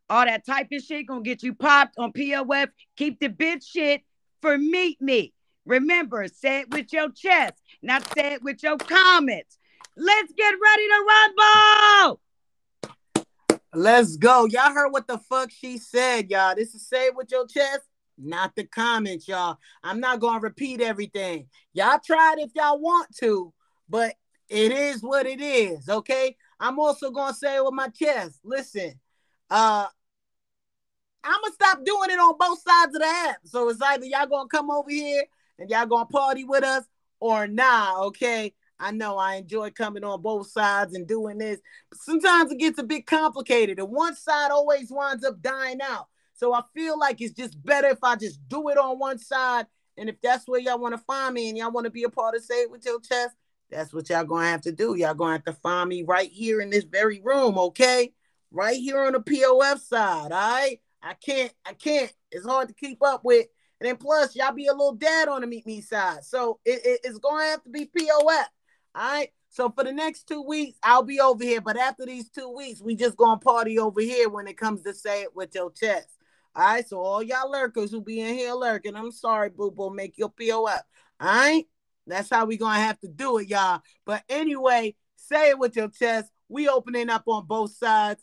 All that typing shit gonna get you popped on POF. Keep the bitch shit for Meet Me. Remember, say it with your chest, not say it with your comments. Let's get ready to rumble. Let's go. Y'all heard what the fuck she said, y'all. This is say it with your chest, not the comments, y'all. I'm not going to repeat everything. Y'all try it if y'all want to, but it is what it is, okay? I'm also going to say it with my chest. Listen, I'm going to stop doing it on both sides of the app. So it's either y'all going to come over here and y'all going to party with us or nah, okay? I know I enjoy coming on both sides and doing this. But sometimes it gets a bit complicated, and one side always winds up dying out. So I feel like it's just better if I just do it on one side. And if that's where y'all want to find me and y'all want to be a part of Say It With Your Chest, that's what y'all going to have to do. Y'all going to have to find me right here in this very room, okay? Right here on the POF side, all right? I can't. It's hard to keep up with. And then plus, y'all be a little dead on the Meet Me side. So it's going to have to be POF. All right. So for the next 2 weeks, I'll be over here. But after these 2 weeks, we just gonna party over here when it comes to Say It With Your Chest. All right. So all y'all lurkers who be in here lurking, I'm sorry, boo boo, make your POF. All right. That's how we gonna have to do it, y'all. But anyway, Say It With Your Chest. We opening up on both sides.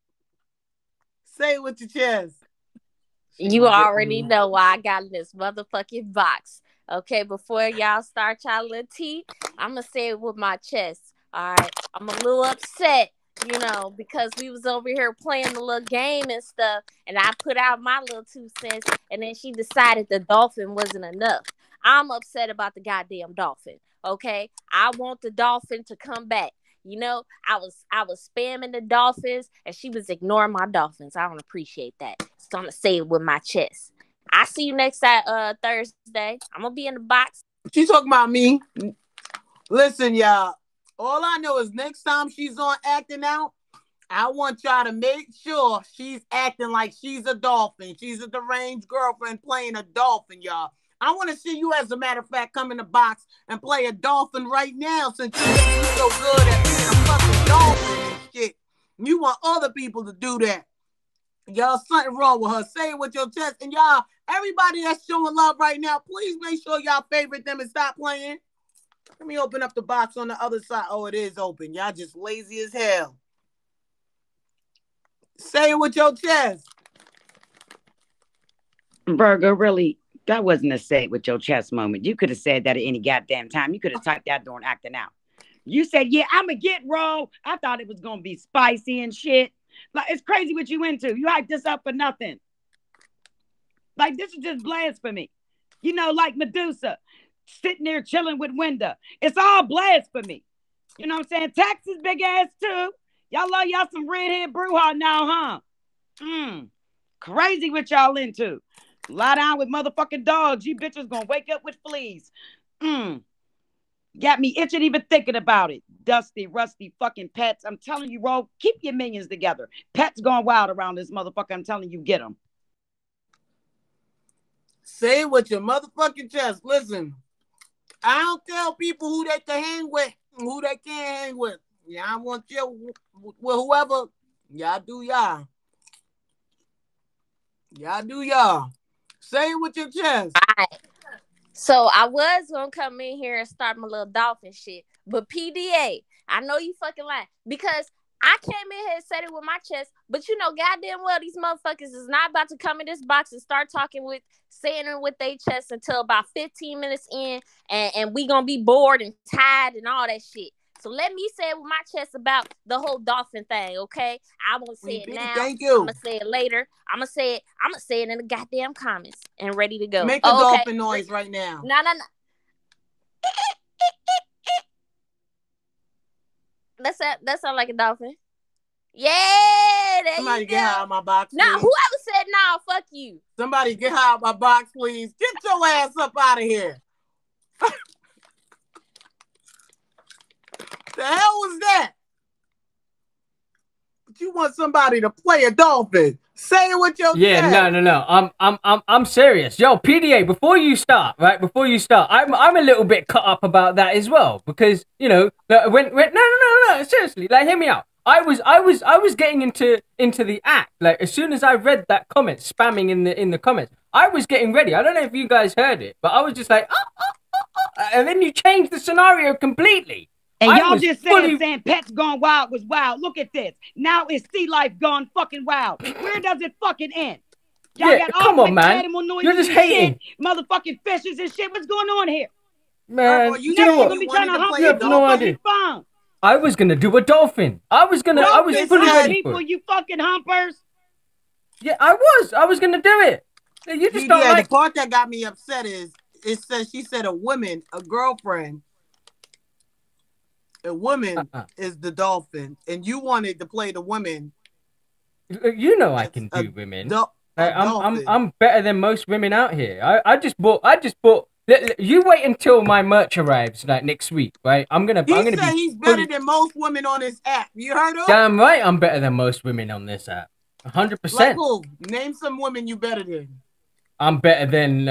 Say it with your chest. You already know why I got in this motherfucking box. Okay, before y'all start y'all little tea, I'm going to say it with my chest. All right, I'm a little upset, you know, because we was over here playing the little game and stuff, and I put out my little 2 cents, and then she decided the dolphin wasn't enough. I'm upset about the goddamn dolphin, okay? I want the dolphin to come back. You know, I was spamming the dolphins, and she was ignoring my dolphins. I don't appreciate that. So I'm going to say it with my chest. I see you next Thursday. I'm gonna be in the box. She talking about me. Listen, y'all. All I know is next time she's on acting out, I want y'all to make sure she's acting like she's a dolphin. She's a deranged girlfriend playing a dolphin, y'all. I want to see you, as a matter of fact, come in the box and play a dolphin right now, since you think you so good at being a fucking dolphin and shit. You want other people to do that. Y'all, something wrong with her. Say it with your chest. And y'all, everybody that's showing love right now, please make sure y'all favorite them and stop playing. Let me open up the box on the other side. Oh, it is open. Y'all just lazy as hell. Say it with your chest. Virgo, really, that wasn't a say it with your chest moment. You could have said that at any goddamn time. You could have typed that during acting out. You said, yeah, I'm going to get raw. I thought it was going to be spicy and shit. Like, it's crazy what you into. You hyped this up for nothing. Like, this is just blasphemy. You know, like Medusa sitting there chilling with Winda. It's all blasphemy. You know what I'm saying? Texas big ass too. Y'all love y'all some redhead Bruja now, huh? Crazy what y'all into. Lie down with motherfucking dogs. You bitches gonna wake up with fleas. Got me itching even thinking about it. Dusty, rusty fucking pets. I'm telling you, Ro, keep your minions together. Pets going wild around this motherfucker. I'm telling you, get them. Say it with your motherfucking chest. Listen, I don't tell people who they can hang with and who they can't hang with. Yeah, I want you with whoever. Y'all do y'all. Y'all do y'all. Say it with your chest. All right. So I was gonna come in here and start my little dolphin shit, but PDA, I know you fucking lying, because I came in here and said it with my chest, but you know goddamn well these motherfuckers is not about to come in this box and start saying it with their chest until about 15 minutes in, and we gonna be bored and tired and all that shit. So let me say it with my chest about the whole dolphin thing, okay? I won't say it now. Thank you. I'm gonna say it later. I'm gonna say it in the goddamn comments and ready to go. Make a dolphin noise right now. No. That sound like a dolphin. Yeah, there Somebody you go. Get high out my box. Nah, whoever said no, fuck you. Somebody get high out my box, please. Get your ass up out of here. The hell was that? But you want somebody to play a dolphin? Say it with your chest. No. I'm serious. Yo, PDA, before you start, I'm a little bit cut up about that as well, because you know no. Seriously, like, hear me out. I was getting into the act. Like as soon as I read that comment, spamming in the comments, I was getting ready. I don't know if you guys heard it, but I was just like, and then you changed the scenario completely. And y'all just saying Pets Gone Wild was wild. Look at this. Now it's Sea Life gone fucking wild. Where does it fucking end? Y'all got all come on, man. animal noises. You're just hating. Shit, motherfucking fishes and shit. What's going on here? Man, you know what? You trying to hump You your have no idea. phone. I was gonna do a dolphin. I was fully ready people, for it. you fucking humpers. Yeah, I was gonna do it. You just don't like. The part that got me upset is it says she said a girlfriend is the dolphin, and you wanted to play the women. You know I can do women. I'm better than most women out here. I just bought. You wait until my merch arrives like next week, right? He's better than most women on this app. You heard him? Damn right, I'm better than most women on this app. 100%. Like who? Name some women you better than. I'm better than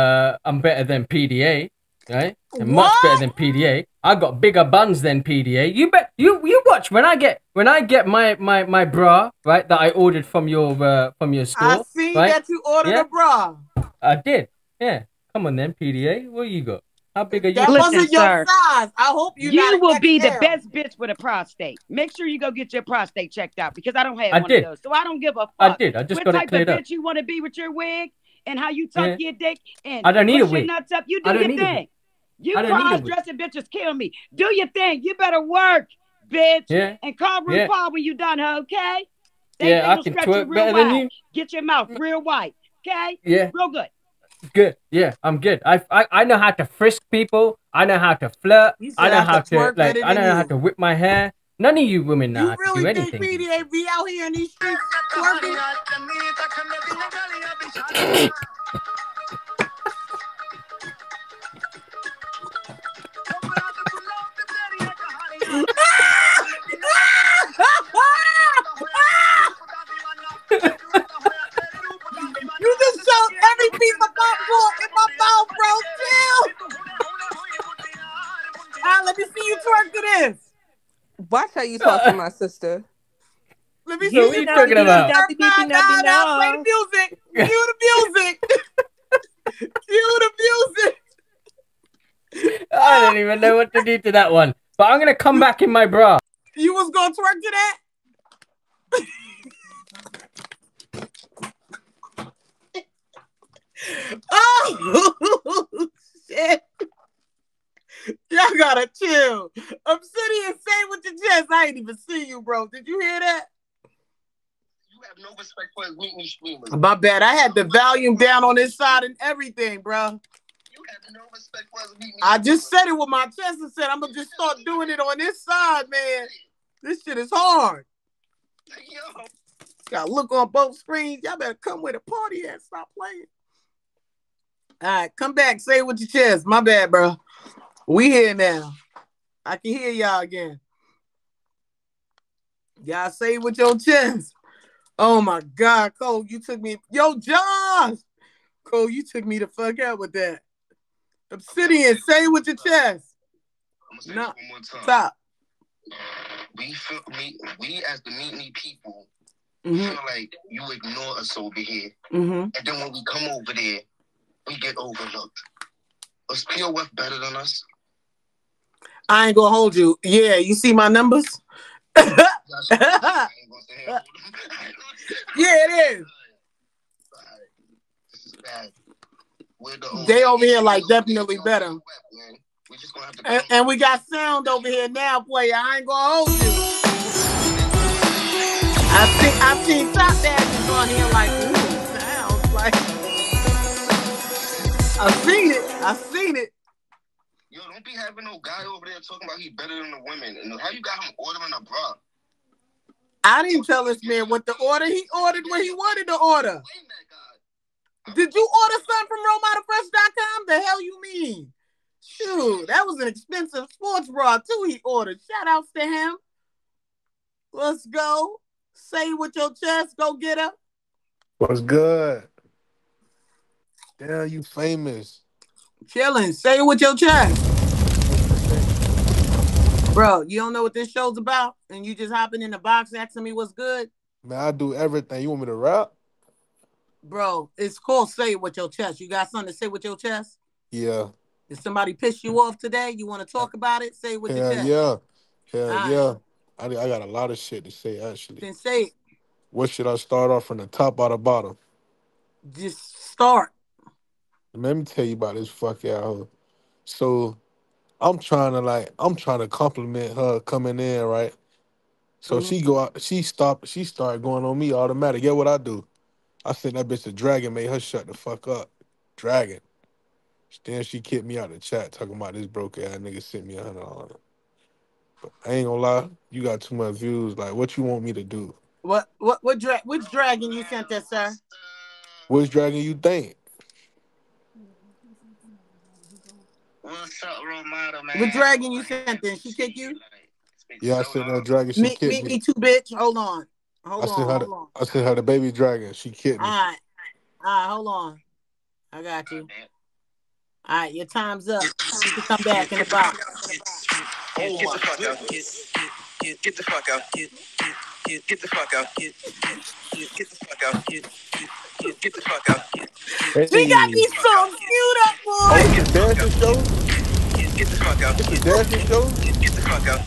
PDA, right? I'm much better than PDA. I got bigger buns than PDA. You watch when I get my bra, right, that I ordered from your store. I see that you ordered a bra. I did. Yeah. Come on then, PDA. What you got? How big are you? That wasn't your size. I hope you will be the best bitch with a prostate. Make sure you go get your prostate checked out because I don't have one of those. So I don't give a fuck. I did. I just got it cleared up. What type of bitch you want to be with your wig and how you tuck your dick and I don't need a your wig. nuts up. You do your thing. You cross-dressing bitches kill me. Do your thing. You better work, bitch. Yeah. And call RuPaul when you done, okay? I can twerk better than you. Get your mouth real white, okay? Yeah. Real good. Good, yeah, I'm good. I know how to frisk people. I know how to flirt. I know how to I know how to whip my hair. None of you women know how to do anything. You really think PDA be out here in these streets twerking? You just showed every piece of popcorn in my mouth, bro. Chill. Let me see you twerk to this. Watch how you talk to my sister. Let me see what you talking about. Play the music. Cue the music. Cue the music. I don't even know what to do to that one. But I'm gonna come back in my bra. You was gonna twerk to that? Oh shit! Y'all gotta chill. Obsidian, say with your chest. I ain't even see you, bro. Did you hear that? You have no respect for his weekly streamers. My bad. I had the volume down on this side and everything, bro. You have no respect for his weekly I just said it with my chest and said I'm gonna just start doing it on this side, man. This shit is hard. Yo. Gotta look on both screens. Y'all better come with a party and stop playing. All right, come back. Say it with your chest. My bad, bro. We here now. I can hear y'all again. Y'all say it with your chest. Oh my God, Cole, you took me. Yo, Josh! Cole, you took me the fuck out with that. Obsidian, say it with your chest. I'm gonna say it one more time. Stop. We as the Meet people Mm-hmm. feel like you ignore us over here. Mm-hmm. And then when we come over there, we get overlooked. Is POF better than us? I ain't gonna hold you. Yeah, you see my numbers? Yeah, it is. This is bad. They over here like definitely better. We just gonna have to and we got sound over here now, player. I ain't gonna hold you. I've seen top dashes on here like, ooh, sounds like. I've seen it. Yo, don't be having no guy over there talking about he better than the women. And how you got him ordering a bra? I didn't tell this man what to order. He ordered what he wanted to order. Did you order something from RomeOutofFresh.com? The hell you mean? Shoot, that was an expensive sports bra too he ordered. Shout outs to him. Let's go. Say it with your chest. Go get her. What's good? Damn, you famous. Chilling. Say it with your chest. Bro, you don't know what this show's about? And you just hopping in the box asking me what's good? Man, I do everything. You want me to rap? Bro, it's called Say It With Your Chest. You got something to say with your chest? Yeah. Did somebody piss you off today? You want to talk about it? Say it with your Hell chest. yeah. Hell All right. yeah. I got a lot of shit to say, actually. Then say it. What should I start off from the top or the bottom? Just start. Let me tell you about this fuck out. So I'm trying to compliment her coming in, right? So Mhm. she go out, she started going on me automatic. Get what I do? I sent that bitch to Dragon, made her shut the fuck up. Dragon. Then she kicked me out the chat talking about this broke ass nigga sent me $100. But I ain't gonna lie, you got too much views. Like, what you want me to do? Which dragon you sent that, sir? Which Dragon you think? What's up, role model, man? What dragon you sent then? She kick you? Yeah, I sent that Dragon. She kicked Me me. too, bitch. Hold on. I sent her the baby dragon. She kicked me. All right, hold on. I got you. All right, your time's up. You can come back in the box. Get the fuck out. Get the fuck out. Get the fuck out. Get the fuck out. Get the fuck out. We got these songs queued up, boy. Oh, it's the dancing show? Get the fuck out. It's the dancing show? Get the fuck out.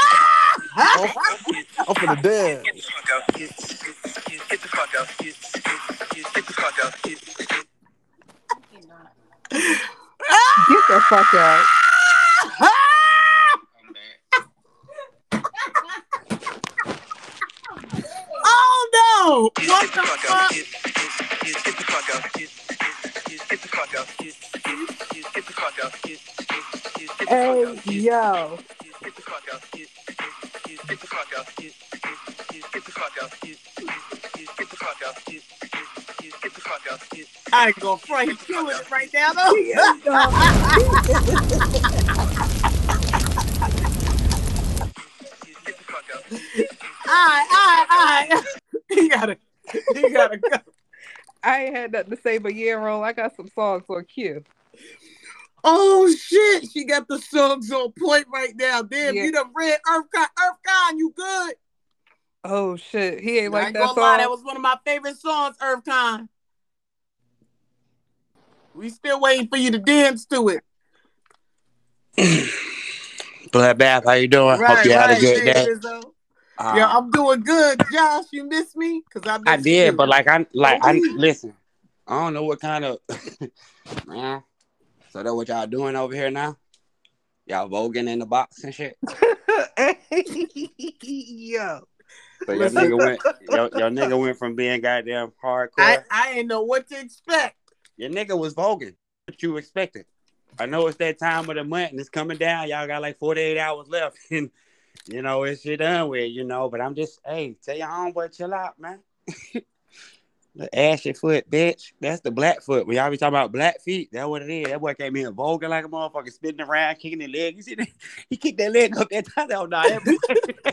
I'm finna dance. Get the fuck out. Get the fuck out. Get the fuck out. Get the fuck out. Oh no! What the fuck? Get the fuck out. Get the fuck out. Get the fuck out. Hey, yo. Get the fuck out. Get the fuck out. Get the fuck out. Get the fuck out. Get the fuck out. I ain't gonna front. He's killing it right now, though. All right. He gotta go. I ain't had nothing to say, but yeah, Roll, I got some songs on cue. Oh shit, she got the songs on point right now. Damn, Yeah. you done read Earthcon, you good? Oh shit, he ain't I like ain't that gonna song. lie, that was one of my favorite songs, Earthcon. We still waiting for you to dance to it. Bloodbath, how you doing? Hope you had a good day. Yeah, I'm doing good. Josh, you miss me? Cause I did, you. but listen. I don't know what kind of man. So that what y'all doing over here now? Y'all voguing in the box and shit. Yo. So your nigga went from being goddamn hardcore. I ain't know what to expect. Your nigga was voguing. What you expected? I know it's that time of the month and it's coming down. Y'all got like 48 hours left, and you know it's shit done with. But I'm just tell your homeboy chill out, man. The ashy foot, bitch. That's the black foot. When y'all be talking about black feet, that's what it is. That boy came in voguing like a motherfucker, spinning around, kicking his leg. You see that? He kicked that leg up that time. Oh, no, that boy.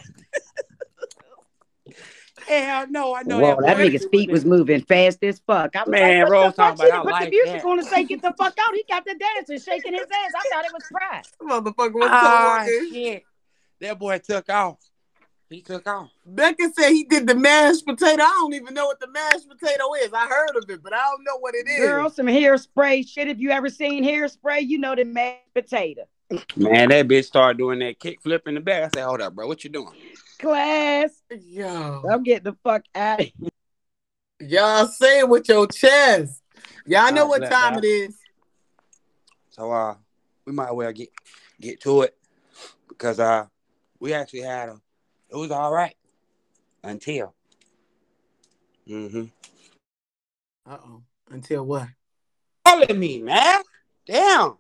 Hell no, I know Whoa, that nigga's feet was moving fast as fuck. I was Man, like, Rose what the fuck? talking She about didn't put I the like music that. on to say get the fuck out. He got the dancing, shaking his ass. I thought it was pride. Motherfucker was talking. Shit. That boy took off. He took off. Becca said he did the mashed potato. I don't even know what the mashed potato is. I heard of it, but I don't know what it is. Girl, some hairspray. Shit, if you ever seen hairspray, you know the mashed potato. Man, that bitch started doing that kick flip in the back. I said, hold up, bro. What you doing? Class. Yo. I'm getting the fuck out of here. Y'all say it with your chest. Y'all know what time it is. So we might well get to it because we actually had it was all right until. Until what? Calling me, man. Damn.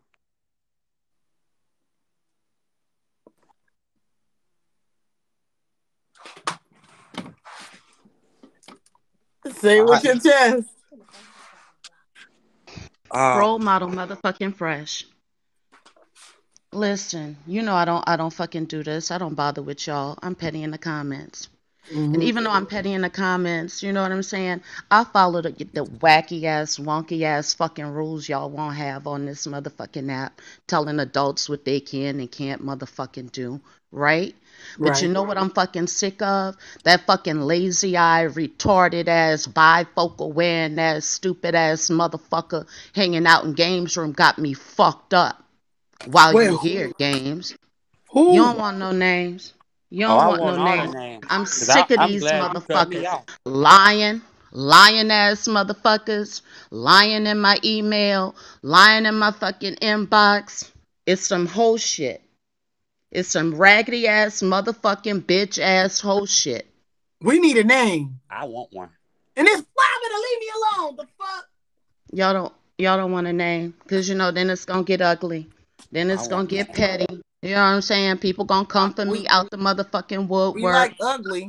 Say it with your chest. Role model motherfucking fresh. Listen, you know I don't fucking do this. I don't bother with y'all. I'm petty in the comments. And even though I'm petty in the comments, you know what I'm saying? I follow the wacky ass, wonky ass fucking rules y'all won't have on this motherfucking app, telling adults what they can and can't motherfucking do, right? But you know what I'm fucking sick of? That fucking lazy eye, retarded ass, bifocal wearing ass, stupid ass motherfucker hanging out in games room got me fucked up while you here, games. Who? You don't want no names. You don't want no names. I'm sick of these motherfuckers. Lying ass motherfuckers, lying in my email, lying in my fucking inbox. It's some whole shit. It's some raggedy ass motherfucking bitch ass whole shit. We need a name. I want one. And it's Flavor to leave me alone. The fuck? Y'all don't want a name, cause you know then it's gonna get ugly. Then it's gonna get petty. You know what I'm saying? People gonna come for me out the motherfucking woodwork. We like ugly.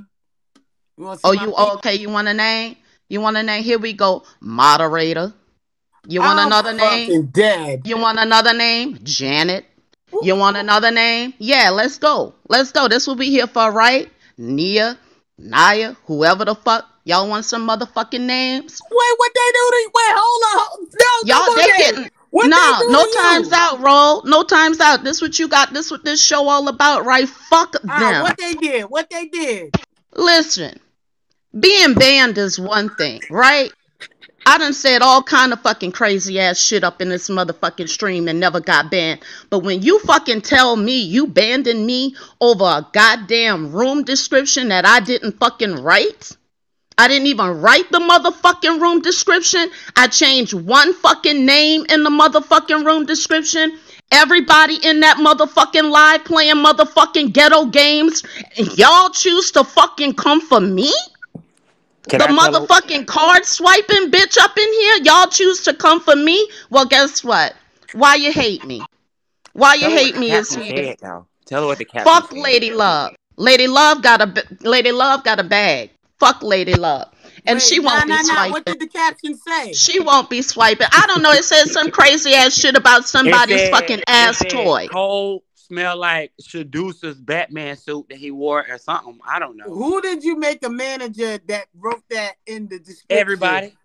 Okay? You want a name? You want a name? Here we go. Moderator. You want another name? Dead. You want another name? Janet. You want another name? Yeah, let's go. Let's go. This what we here for, right? Nia, Naya, whoever the fuck. Y'all want some motherfucking names? Wait, what they do to? Wait, hold on. No, y'all they getting. No time's out, roll. No time's out. This what you got. This what this show all about, right? Fuck them. What they did? What they did? Listen, being banned is one thing, right? I done said all kind of fucking crazy ass shit up in this motherfucking stream and never got banned. But when you fucking tell me you banding me over a goddamn room description that I didn't fucking write, I didn't even write the motherfucking room description. I changed one fucking name in the motherfucking room description. Everybody in that motherfucking live playing motherfucking ghetto games. And y'all choose to fucking come for me? The motherfucking card swiping bitch up in here. Y'all choose to come for me? Well, guess what? Why you hate me? Why you hate me is here. Tell her what the caption Fuck Lady Love. Lady Love got a bag. Fuck Lady Love. And she won't be swiping. What did the caption say? She won't be swiping. I don't know. It says some crazy ass shit about somebody's fucking ass toy. Cole smell like Shadusa's Batman suit that he wore or something. I don't know. Who did you make a manager that wrote that in the description? Everybody.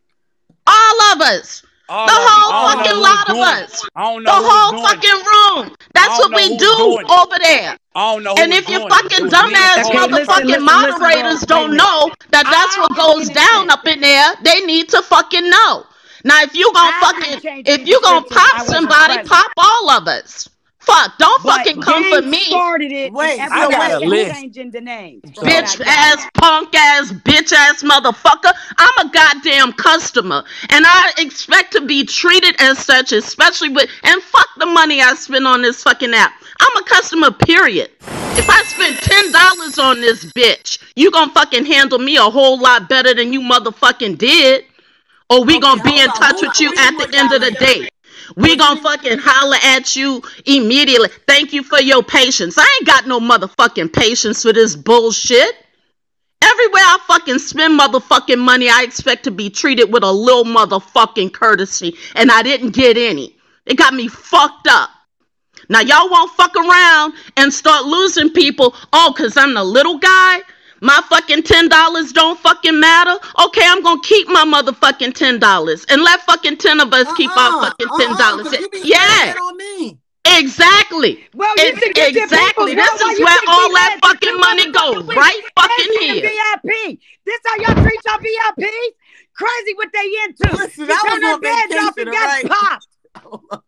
All of us. The whole fucking lot of us. The whole fucking room. That's what we do over there. And if you fucking dumbass motherfucking moderators don't know that that's what goes down up in there, they need to fucking know. Now, if you gonna pop somebody, pop all of us. Fuck, don't fucking come for me. Wait, I got a list. Changing the name. Bitch ass, punk ass, bitch ass motherfucker. I'm a goddamn customer. And I expect to be treated as such, especially with, and fuck the money I spend on this fucking app. I'm a customer, period. If I spend $10 on this bitch, you gonna fucking handle me a whole lot better than you motherfucking did. Or we gonna be in touch with you at the end of the day. We gonna fucking holler at you immediately. Thank you for your patience. I ain't got no motherfucking patience for this bullshit. Everywhere I fucking spend motherfucking money, I expect to be treated with a little motherfucking courtesy. And I didn't get any. It got me fucked up. Now y'all won't fuck around and start losing people. Oh, cause I'm the little guy? My fucking $10 don't fucking matter. Okay, I'm gonna keep my motherfucking $10 and let fucking 10 of us keep our fucking $10. Yeah, exactly. Well, exactly. This is where all that fucking money goes, right? Fucking here. VIP. This how y'all treat your VIPs? Crazy what they into. Listen, I was on vacation, right? Popped.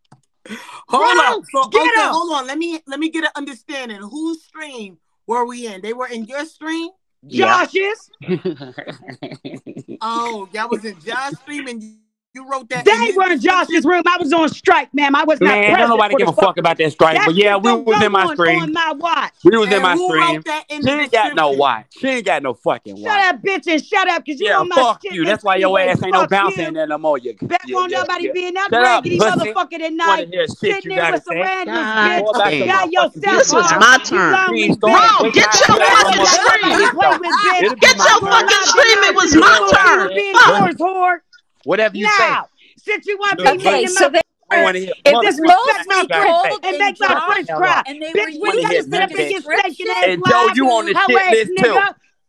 Hold on. Let me get an understanding. Whose stream were we in? They were in your stream? Josh's. Oh, y'all was in Josh's stream and you wrote that. They were in Josh's room. I was on strike, ma'am. I was not present. Don't nobody give a fuck about that strike. But yeah, we was in my stream. On my watch. We was in my stream. She ain't got no watch. She ain't got no fucking watch. Shut up, bitch, and shut up, cause you know my fuck shit. you. That's why your ass ain't no bouncing there no more. You bet on nobody being that raggedy motherfucker tonight. Sitting there with some randoms, bitch. Got yourself. This was my turn. Bro, get your fucking stream. Get your fucking stream. It was my turn. Whatever you say. Since you want to be making if this most me cold and make my friends cry, bitch, we gotta sit up and get steak and eggs and Joe, you on the shit list too.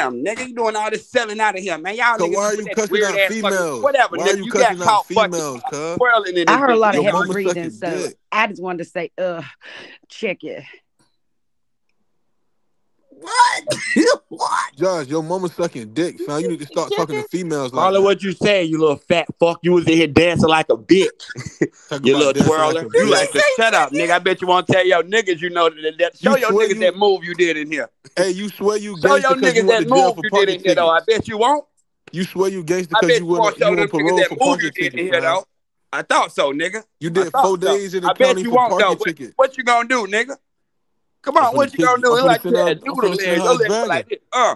Damn, nigga, you doing all this selling out of here, man. Y'all So niggas why are you cussing out females? Whatever, why are nigga. you You got cussing out caught females, fucking cuz? twirling in this I heard a lot of Your heavy mama breathing, sucking so dick. I just wanted to say, check it. What? What? Josh, your mama sucking dick, son. You need to start talking to females like Call it that. what you say, you little fat fuck. You was in here dancing like a bitch. You little twirler. You like to shut up, nigga. I bet you won't tell your niggas you know that. Show your niggas that move you did in here. Hey, you swear you Show gangster your because you niggas went that to jail move for you did parking in here, though. tickets. I bet you won't. You swear you gangster I because bet you you won't show on them parole niggas for that move parking you did in tickets, here, man. though. I thought so, nigga. You did 4 days in the I bet county you for won't, though. parking tickets. What you gonna do, nigga? Come on, what you gonna do? It's like you had noodle legs. Your legs were like this.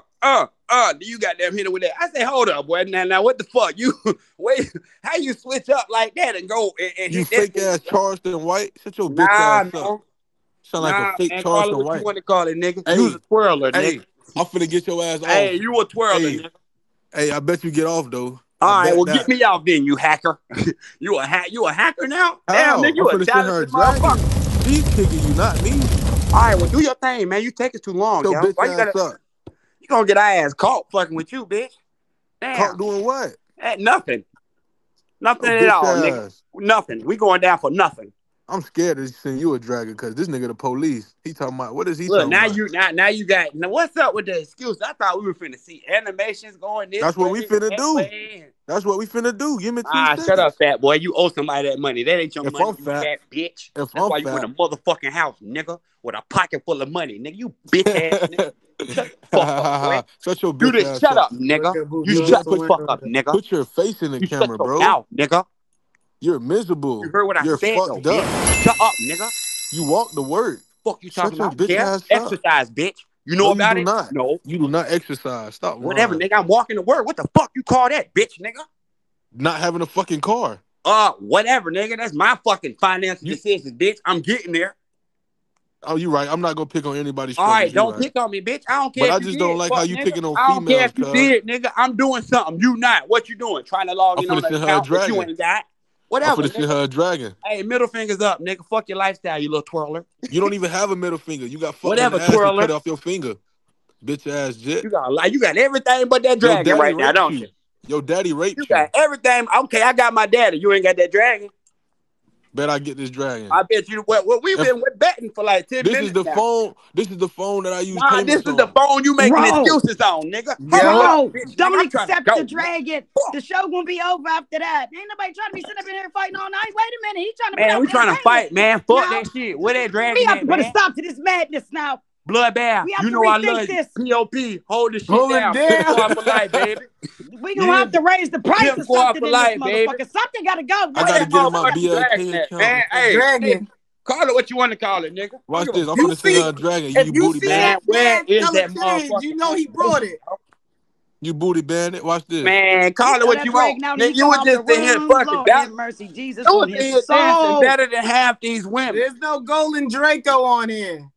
You got them hit it with that. I say, hold up, boy. Now, what the fuck? You wait, how you switch up like that and go and You hit fake that? ass Charleston White? Shut your bitch ass Man. up. Sound like a fake Man, Charleston call it what White. you want to call it, nigga. Hey, You was a twirler, hey, nigga. I'm finna get your ass off. Hey, you a twirler, nigga. Hey, I bet you get off though. All right, well, get me off then, you hacker. You a hacker now? How? Damn, nigga, you I'm a finna send her a talented dragon. motherfucker. She's kicking you, not me. All right, well, do your thing, man. You take it too long, Your yo. bitch Why you ass gotta? up. You gonna get our ass caught fucking with you, bitch? Damn. Caught doing what? Nothing. Nothing Your at all, bitch nigga. ass. Nothing. We going down for nothing. I'm scared to send you a dragon because this nigga the police. He talking about what is he Look, talking about? now you got what's up with the excuse? I thought we were finna see animations going this That's what we finna that do. way. That's what we finna do. Give me 2 seconds. Shut up, fat boy. You owe somebody that money. That ain't your If money, I'm you fat, fat bitch. if That's I'm why you in fat, a motherfucking house, nigga, with a pocket full of money, nigga. You bitch ass nigga. Shut the fuck up, boy. shut your You bitch just ass shut up. up, nigga. Look at You Boo shut the Johnson fuck window. up, nigga. Put your face in the You camera, shut your bro. mouth, nigga. You're miserable. You heard what I You're said, fucked though, up. bitch. Shut up, nigga. You walk to work. Fuck you Shut talking your about? bitch Care? ass up. Exercise, bitch. You know No, about you do it? not. No. You do not exercise. Stop Whatever, lying. nigga. I'm walking to work. What the fuck you call that, bitch, nigga? Not having a fucking car. Whatever, nigga. That's my fucking financial decisions, bitch. I'm getting there. Oh, you right. I'm not gonna pick on anybody's All struggles. right, don't right. pick on me, bitch. I don't care. But I if you just did, don't like fuck, how you nigga. picking on I don't care females, if you did, nigga. I'm doing something. You not. What you doing? Trying to log I'm in on finna an send her a account that you dragon. ain't got. I'm Whatever, finna send nigga. her a dragon. Hey, middle fingers up, nigga. Fuck your lifestyle, you little twirler. You don't even have a middle finger. You got fucked Whatever, in the ass and twirler. cut off your finger. Bitch ass jit. You got everything but that Your dragon daddy right now, raped don't you. you? Your daddy raped You got everything. Okay, I got my daddy. You ain't got that dragon. Bet I get this dragon. I bet you. Well, we've been betting for like 10 This minutes is the now. phone. This is the phone that I use Nah, payments this is the on. phone you making Bro. excuses on, nigga. Bro, Bitch, don't nigga, I'm trying to accept go, the nigga. dragon. The show gonna be over after that. Ain't nobody trying to be sitting up in here fighting all night. Wait a minute, he trying to Man, we put trying out to fight, man. Fuck Now, that shit. Where that we dragon have at, to put a man? stop to this madness now. Bloodbath. We have You to know I rethink love this. you. P.O.P. Hold the shit Hold it down. down. Pimp squad for life, baby. We gonna have to raise the price Pimp of squad something for in life, this baby. motherfucker. Something gotta go. I Where gotta that get in my motherfucking dragon BLK at, account. man? Hey, Dragon. call it what you want to call it, nigga. Watch Give a this. I'm fuck. finna send her a dragon. If You you booty see bandit. that Where man is color that change, motherfucking you know he brought it. You booty bandit. Watch this. Man, call it what that you want. dragon out and Nigga, he you come was out just the in here room. fucking Lord down. have mercy, Jesus You on was in his here dancing soul. better than half these women. There's no golden Draco on here.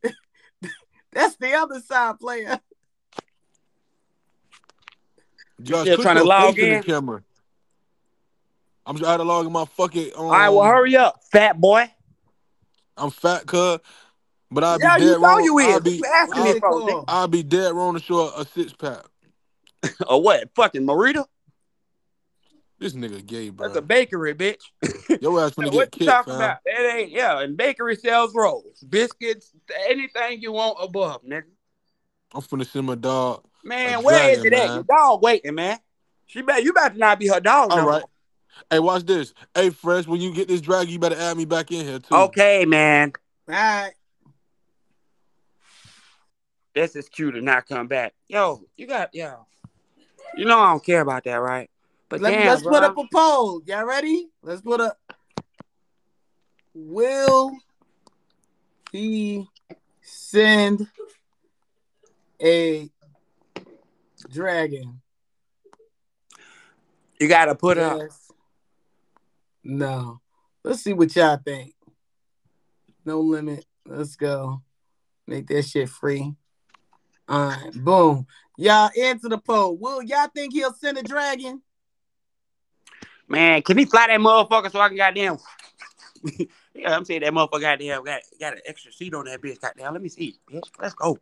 That's the other side player. Josh, still put trying to your log face in in? the camera. I'm trying to log in my fucking. All right, well, hurry up, fat boy. I'm fat, cuz. But I'll be Yeah, you dead know wrong. you is. What you asking me for, nigga? I'll be dead wrong to show a 6-pack. Or what? Fucking Marita? This nigga gay, bro. That's a bakery, bitch. Your ass finna So get what you kicked, talking fam. about? That ain't, yeah, and bakery sells rolls, biscuits, anything you want above, nigga. I'm finna send my dog. Man, where is it at? Your dog waiting, man. You better not be her dog. All right. Hey, watch this. Hey, Fresh, when you get this dragon, you better add me back in here, too. Okay, man. All right. This is cute to not come back. Yo. You know I don't care about that, right? But let's put up a poll. Y'all ready? Let's put up. Will he send a dragon? You gotta put up. No. Let's see what y'all think. No limit. Let's go. Make that shit free. All right. Boom. Y'all answer the poll. Will y'all think he'll send a dragon? Man, can he fly that motherfucker so I can goddamn? Yeah, I'm saying that motherfucker goddamn got an extra seat on that bitch. Goddamn, let me see, bitch. Let's go.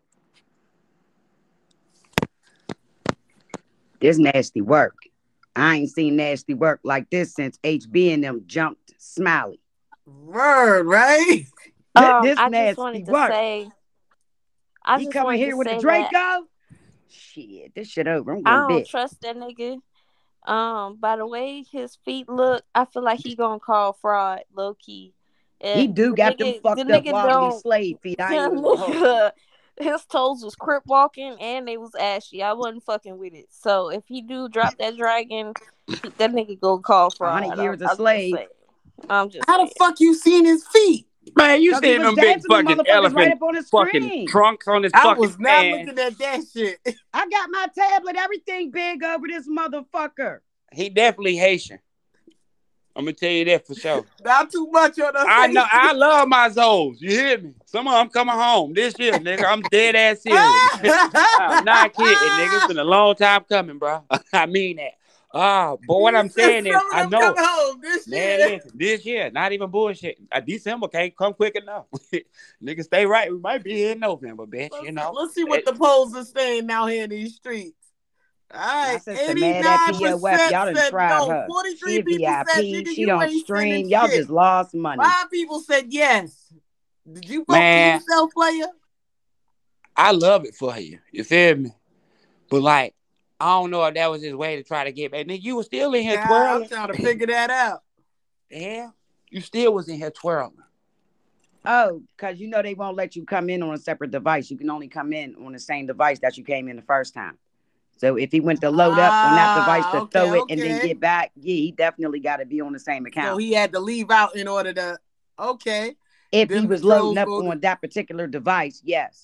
This nasty work. I ain't seen nasty work like this since HB and them jumped Smiley. Word, right? This I nasty just wanted to work. say, I He just coming wanted here to with a say that Draco? Shit, this shit over. I'm I going don't bit. trust that nigga. By the way his feet look, I feel like he gonna call fraud, low key. He And do got them the fucked up nigga wobbly don't. slave feet. I ain't The even gonna hold you. nigga, his toes was crip walking and they was ashy. I wasn't fucking with it. So if he do drop that dragon, that nigga go call fraud. 100 years a I'm just slave. saying. I'm just How saying. the fuck you seen his feet? Man, you 'Cause he seen was them big dancing, them fucking motherfuckers right elephant up on the fucking screen. trunks on his I fucking was not man. looking at that shit. I got my tablet, everything big over this motherfucker. He definitely Haitian. I'm gonna tell you that for sure. Not too much on the I know. I love my Zoes. You hear me? Some of them coming home this year, nigga. I'm dead ass serious. I'm not kidding, nigga. It's been a long time coming, bro. I mean that. But what I'm saying is, I know. Coming home this Man, year. listen, this year, not even bullshit. December can't come quick enough. Nigga, stay right. We might be here in November, bitch. You know. Let's see what the polls are saying out here in these streets. All My right, sister mad at 89% POF. Y'all done said tried no. her. 43 She a people said, VIP. nigga, She you don't ain't stream. sending Y'all shit. just lost money. 5 people said yes. Did you vote Man. for yourself, player? I love it for you. You feel me? But like, I don't know if that was his way to try to get back. Nigga, you was still in here Yeah, twirling. I'm trying to figure that out. Yeah, you still was in here twirling. Oh, because you know they won't let you come in on a separate device. You can only come in on the same device that you came in the first time. So if he went to load up on that device to throw it and then get back, yeah, he definitely got to be on the same account. So he had to leave out in order to, okay. If he Them was trolls loading up voted. on that particular device, yes.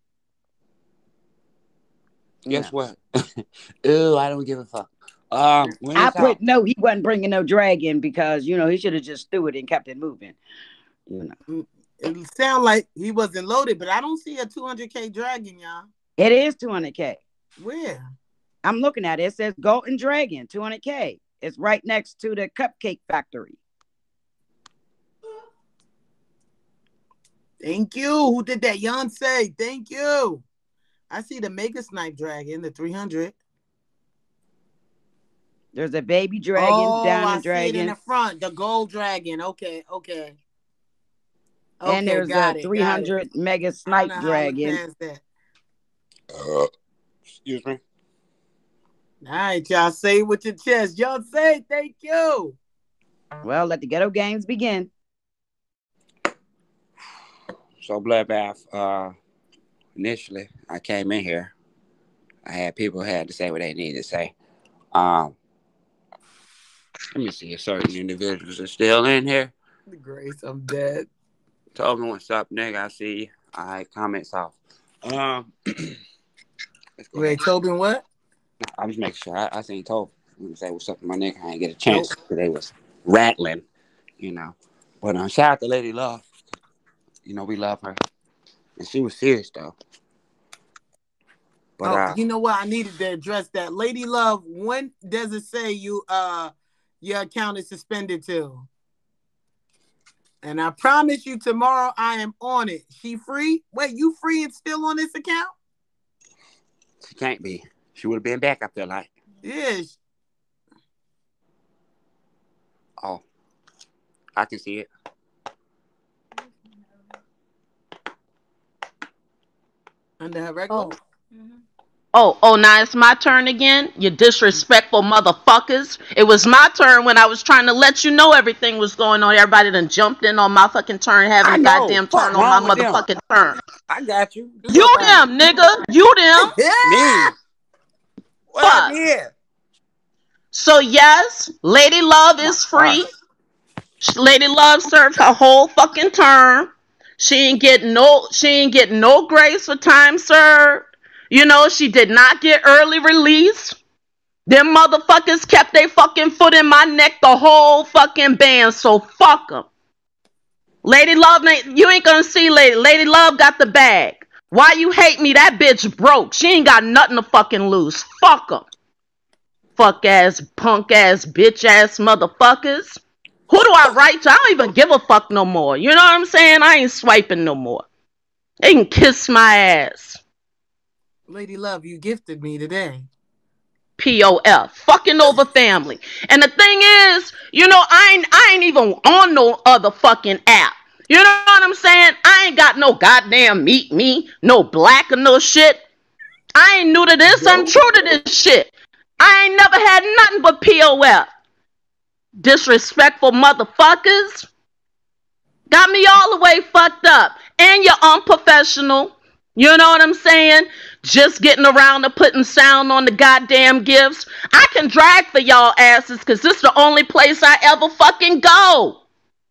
Guess what? Ew, I don't give a fuck. When I it's put out, no, he wasn't bringing no dragon because, you know, he should have just threw it and kept it moving. You know. It sound like he wasn't loaded, but I don't see a 200K dragon, y'all. It is 200K. Where? I'm looking at it. It says Golden Dragon, 200K. It's right next to the Cupcake Factory. Thank you. Who did that? Yonsei. Thank you. I see the Mega Snipe Dragon, the 300. There's a baby dragon, Oh, diamond I see it dragon, in the front. The gold dragon. Okay, okay. and there's got a it, 300 mega I don't snipe know how I look dragon. past that. excuse me. All right, y'all say it with your chest. Y'all say thank you. Well, let the ghetto games begin. So Bloodbath, initially I came in here. I had people who had to say what they needed to say. Let me see if certain individuals are still in here. Grace, I'm dead. Told me what's up, nigga. I see you. All right, comments off. Let's go Wait, ahead. Tobin, what? I'm just making sure. I seen Toby. I'm gonna say what's up to my nigga. I ain't get a chance because they was rattling, you know. But shout out to Lady Love. You know, we love her. And she was serious though. But you know what? I needed to address that. Lady Love, when does it say you your account is suspended to? And I promise you tomorrow I am on it. She free? Wait, you free and still on this account? she can't be. She would have been back, I feel like. Yes. Oh, I can see it. Under her regular? Oh, now it's my turn again? You disrespectful motherfuckers. It was my turn when I was trying to let you know everything was going on. Everybody done jumped in on my fucking turn, having I a know. goddamn Fuck turn on wrong my with them. motherfucking turn. I got you. Do You your thing. them, nigga. You them. Me. What I Fuck. did? So yes, Lady Love is free. Lady Love served her whole fucking term. She ain't get no grace for time served. You know, she did not get early release. Them motherfuckers kept their fucking foot in my neck the whole fucking band, so fuck them. Lady Love, you ain't gonna see Lady Love got the bag. Why you hate me? That bitch broke. She ain't got nothing to fucking lose. Fuck them. Fuck ass, punk ass, bitch ass motherfuckers. Who do I write to? I don't even give a fuck no more. You know what I'm saying? I ain't swiping no more. They can kiss my ass. Lady Love, you gifted me today. POF. Fucking over family. And the thing is, you know, I ain't even on no other fucking app. You know what I'm saying? I ain't got no goddamn meet me, no black or no shit. I ain't new to this. I'm true to this shit. I ain't never had nothing but POF. Disrespectful motherfuckers. Got me all the way fucked up. And you're unprofessional. You know what I'm saying? Just getting around to putting sound on the goddamn gifts. I can drag for y'all asses because this is the only place I ever fucking go.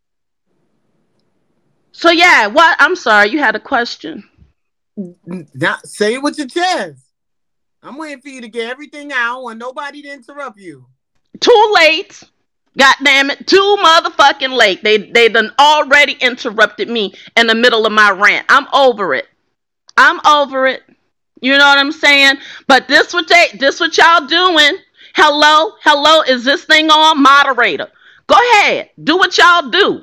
So yeah, what? I'm sorry, you had a question. Not say it with your chest. I'm waiting for you to get everything out. I don't want nobody to interrupt you. Too late. God damn it. Too motherfucking late. They done already interrupted me in the middle of my rant. I'm over it. I'm over it. You know what I'm saying? But this what y'all doing. Hello, is this thing on? Moderator. Go ahead. Do what y'all do.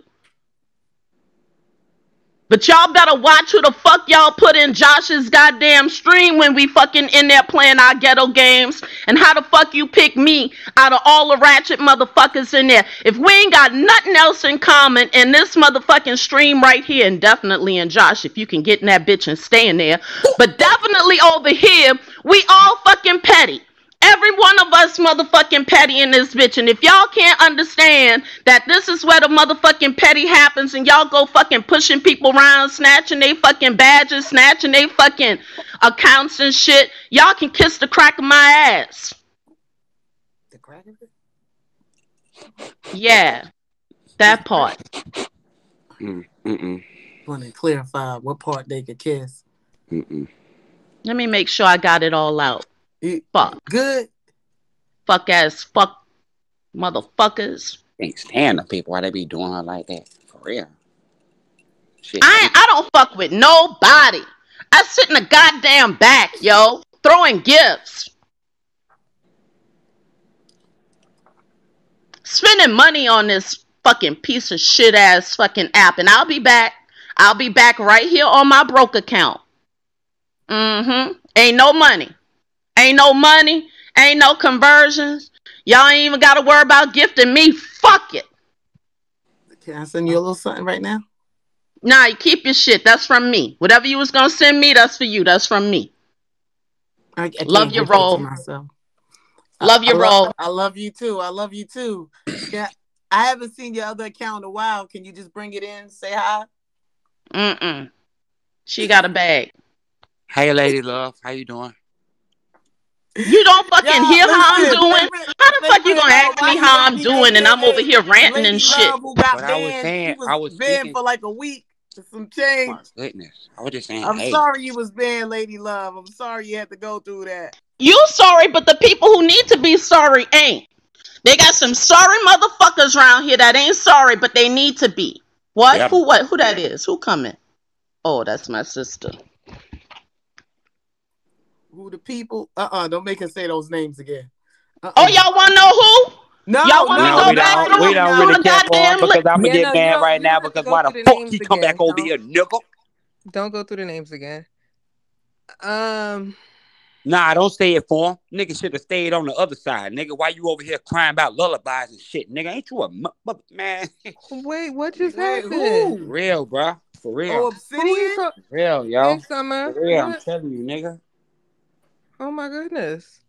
But y'all better watch who the fuck y'all put in Josh's goddamn stream when we fucking in there playing our ghetto games. And how the fuck you pick me out of all the ratchet motherfuckers in there. If we ain't got nothing else in common in this motherfucking stream right here, and definitely in Josh, if you can get in that bitch and stay in there. But definitely over here, we all fucking petty. Every one of us motherfucking petty in this bitch. And if y'all can't understand that this is where the motherfucking petty happens and y'all go fucking pushing people around, snatching they fucking badges, snatching they fucking accounts and shit, y'all can kiss the crack of my ass. The crack of it? Yeah, that part. Want to clarify what part they could kiss. Let me make sure I got it all out. Fuck. Good. Fuck ass fuck motherfuckers. Can't stand the people why they be doing her like that. For real. Shit. I don't fuck with nobody. I sit in the goddamn back, yo, throwing gifts. Spending money on this fucking piece of shit ass fucking app. And I'll be back. I'll be back right here on my broke account. Ain't no money. Ain't no money. Ain't no conversions. Y'all ain't even got to worry about gifting me. Fuck it. Can I send you a little something right now? Nah, you keep your shit. That's from me. Whatever you was going to send me, that's for you. That's from me. I love your role. Love your role. I love you too. I love you too. Yeah, I haven't seen your other account in a while. Can you just bring it in? Say hi. She got a bag. Hey, lady love. How you doing? You don't fucking hear how I'm doing? How the fuck you gonna ask me how I'm doing and I'm over here ranting and shit? But I was saying, I was banned for like a week. Some change. My goodness. I was just saying, I'm sorry you was banned, Lady Love. I'm sorry you had to go through that. You sorry, but the people who need to be sorry ain't. They got some sorry motherfuckers around here that ain't sorry, but they need to be. What? Yep. Who that is? Who coming? Oh, that's my sister. Who the people? Don't make us say those names again. Oh, y'all want to know who? No, y'all want to go back through we don't really care for him because I'm gonna get mad right now because why the fuck he come back over here, nigga? Don't go through the names again. Nah, don't say it for him. Nigga should have stayed on the other side. Nigga, why you over here crying about lullabies and shit? Nigga, ain't you a man? Wait, what just happened? For real, bro. For real. Oh, Obsidian? For real, yo. Hey, Summer. For real, what? I'm telling you, nigga. Oh my goodness.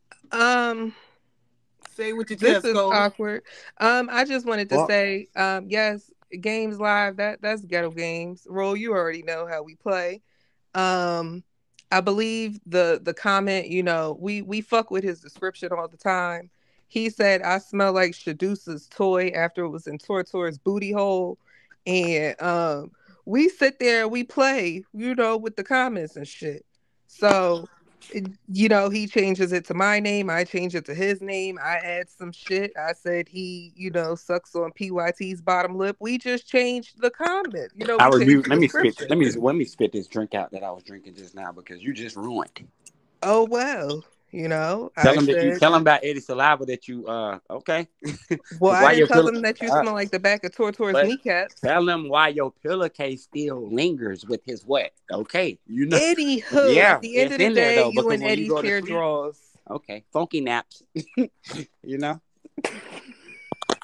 Say what you this just is go. awkward. I just wanted to say, yes, Games Live, that's Ghetto Games. Roll, you already know how we play. I believe the comment, you know, we fuck with his description all the time. He said, I smell like Shadusa's toy after it was in Tortor's booty hole. And we sit there, we play, you know, with the comments and shit. So, you know, he changes it to my name. I change it to his name. I add some shit. I said he, you know, sucks on PYT's bottom lip. We just changed the comment. You know, let me spit this drink out that I was drinking just now because you just ruined it. Oh well, you know. Tell him about Eddie Saliva that you okay. Well, I didn't tell him that you smell like the back of Tortor's kneecaps. Tell him why your pillowcase still lingers with his wet. Okay, you know. Anywho, at the end of the day, you and Eddie share draws. Okay, funky naps. You know.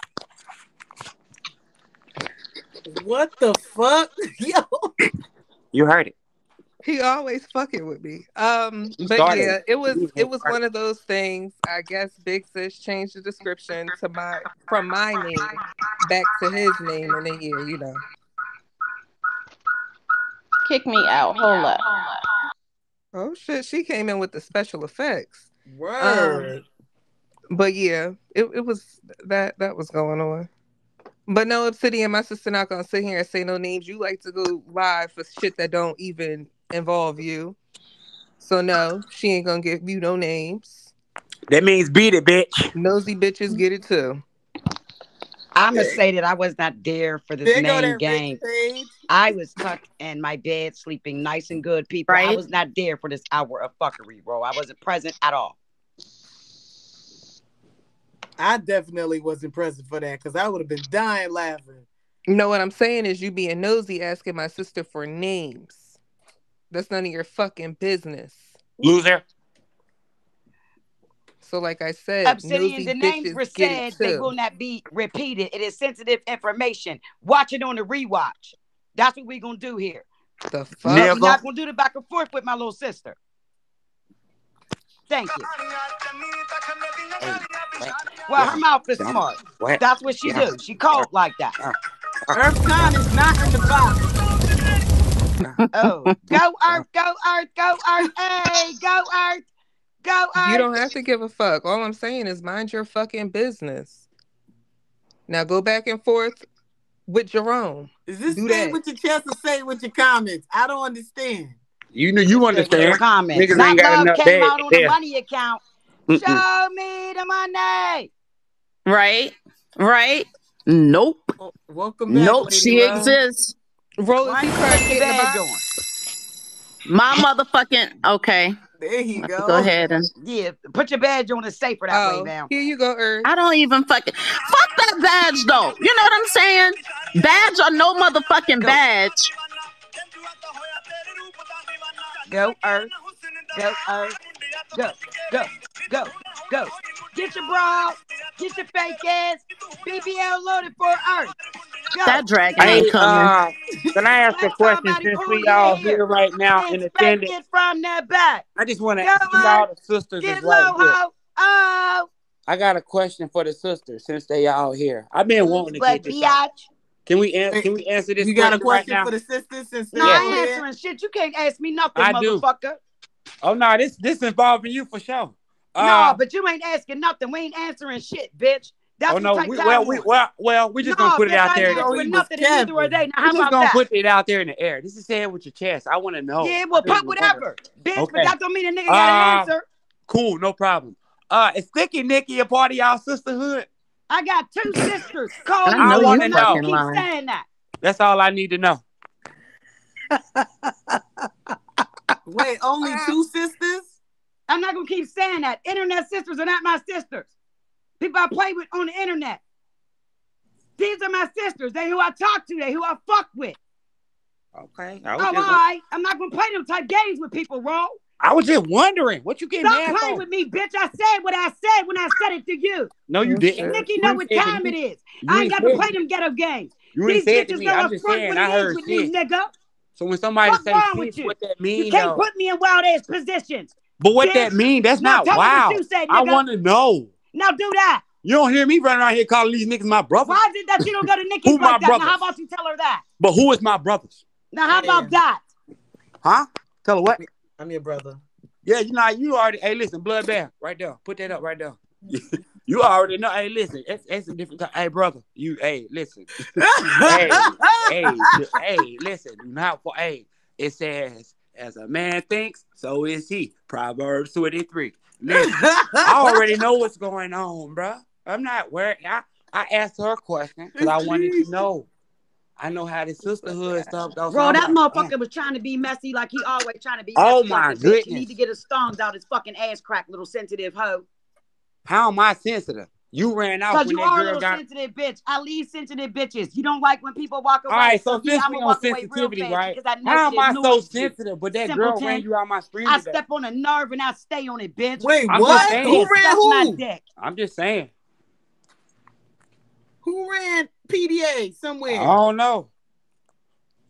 What the fuck, yo? You heard it. He always fucking with me. But started yeah, it. it was You it was started one of those things. I guess Big Sis changed the description to from my name back to his name, and then yeah, you know. Kick me out. Hold up. Oh shit, she came in with the special effects. Word. But yeah, it was that was going on. But no, Obsidian, my sister not gonna sit here and say no names. You like to go live for shit that don't even involve you. So no, she ain't gonna give you no names. That means beat it, bitch. Nosy bitches get it too. I'm gonna say that I was not there for this name game. I was tucked in my bed, sleeping nice and good. People, I Right. was not there for this hour of fuckery, bro. I wasn't present at all. I definitely wasn't present for that because I would have been dying laughing. You know what I'm saying is you being nosy asking my sister for names. That's none of your fucking business. Loser. So like I said, Obsidian, nosy the names bitches were get it said. They too. will not be repeated. It is sensitive information. Watch it on the rewatch. That's what we're gonna do here. The fuck? We're not gonna do the back and forth with my little sister. Thank you. Well, her mouth is smart. That's what she do. She cold like that. Earthcon is not in the box. Oh, go Earth, go Earth, go Earth. Hey, go Earth, go Earth. You don't have to give a fuck. All I'm saying is mind your fucking business. Now go back and forth with Jerome. Is this Do say that. with your chest or say with your comments? I don't understand. You know you understand. Comments. Niggas Not ain't got love enough came bed. out on the Yeah. money account. Show me the money. Right. Right. Nope. Welcome back. Nope. Lady She Love. exists. Roll Why is he you trying put to the get in the bag box? on? My motherfucking okay. There you go. Go ahead and Yeah, put your badge on the safer that way Oh, now. here you go, Earth. I don't even fucking fuck that badge though. You know what I'm saying? Badge or no motherfucking Go. badge. Go Earth, go Earth, go, go, go, go. Get your bra, get your fake ass. BBL loaded for Earth. Go. That dragon Hey, ain't coming. can I ask a question since we all here right now in Inspect attendance? it from the back. I just want to Go see all Earth. the sisters Get is right low, here. ho. Oh, I got a question for the sisters since they all here. I've been wanting to but get this out. biatch. Can we answer this You got a right question now? for the sisters since No, they I all ain't here? answering shit. You can't ask me nothing, I do. motherfucker. Oh no, this involving you for sure. No, but you ain't asking nothing. We ain't answering shit, bitch. That's oh what no, type we, time well, we we on. well, we just No, gonna put it bitch, out I there. ain't answering nothing, and neither are they. Now, We're how just about gonna that? put it out there in the air. This is saying with your chest. I want to know. Yeah, well, I really put whatever, bitch, Okay. but that don't mean a nigga got an answer. Cool, no problem. Is Sticky Nicky a part of y'all sisterhood? I got two sisters called I know Louie. you I'm not gonna fucking keep lying. saying that. That's all I need to know. Wait, only two sisters? I'm not gonna keep saying that. Internet sisters are not my sisters. People I play with on the internet. These are my sisters. They who I talk to. They who I fuck with. Okay. Oh, all right. I'm not gonna play them type games with people, bro. I was just wondering what you getting Stop mad playing for? with me, bitch. I said what I said when I said it to you. No, you didn't. And Nikki You know ain't what said time to it me. is. You I ain't ain't got said to play to them ghetto games. You ain't These said to bitches me. know I'm up just front saying. what I it heard is with me, shit. nigga. So when somebody What's say wrong with shit, you? what that mean? You can't though? put me in wild ass positions. But what bitch. that mean? That's Now not tell me what wild. you said, I nigga. want to know. Now do that. You don't hear me running around here calling these niggas my brothers. Why is it that you don't go to Nikki Who my like that? Now, brothers? how about you tell her that? But who is my brothers? Now, how about that? Huh? Tell her what? I'm your brother. Yeah, you already. Hey, listen, blood bath right there. Put that up right there. You already know. Hey, listen, it's a different time. Hey, brother, hey, listen. hey, listen. Do not for. Hey, it says, as a man thinks, so is he. Proverbs 23. Listen, I already know what's going on, bro. I'm not worried. I asked her a question because I wanted to know. I know how the sisterhood stuff goes. Bro, that I'm like, motherfucker was trying to be messy like he always trying to be Oh, messy. my like a bitch. goodness. He need to get his thongs out his fucking ass crack, little sensitive hoe. How am I sensitive? You ran out Because when you that are a girl little got. sensitive bitch. I leave sensitive bitches. You don't like when people walk away. All right, so yeah, since I'm we gonna on walk away real sensitivity, fast right? because I know How shit am I so annoys you. sensitive? But that girl Simpleton. ran you out my stream I today. step on a nerve and I stay on it, bitch. Wait, I'm what? just saying. Who ran Suck my who? dick. I'm just saying. Who ran PDA somewhere? I don't know.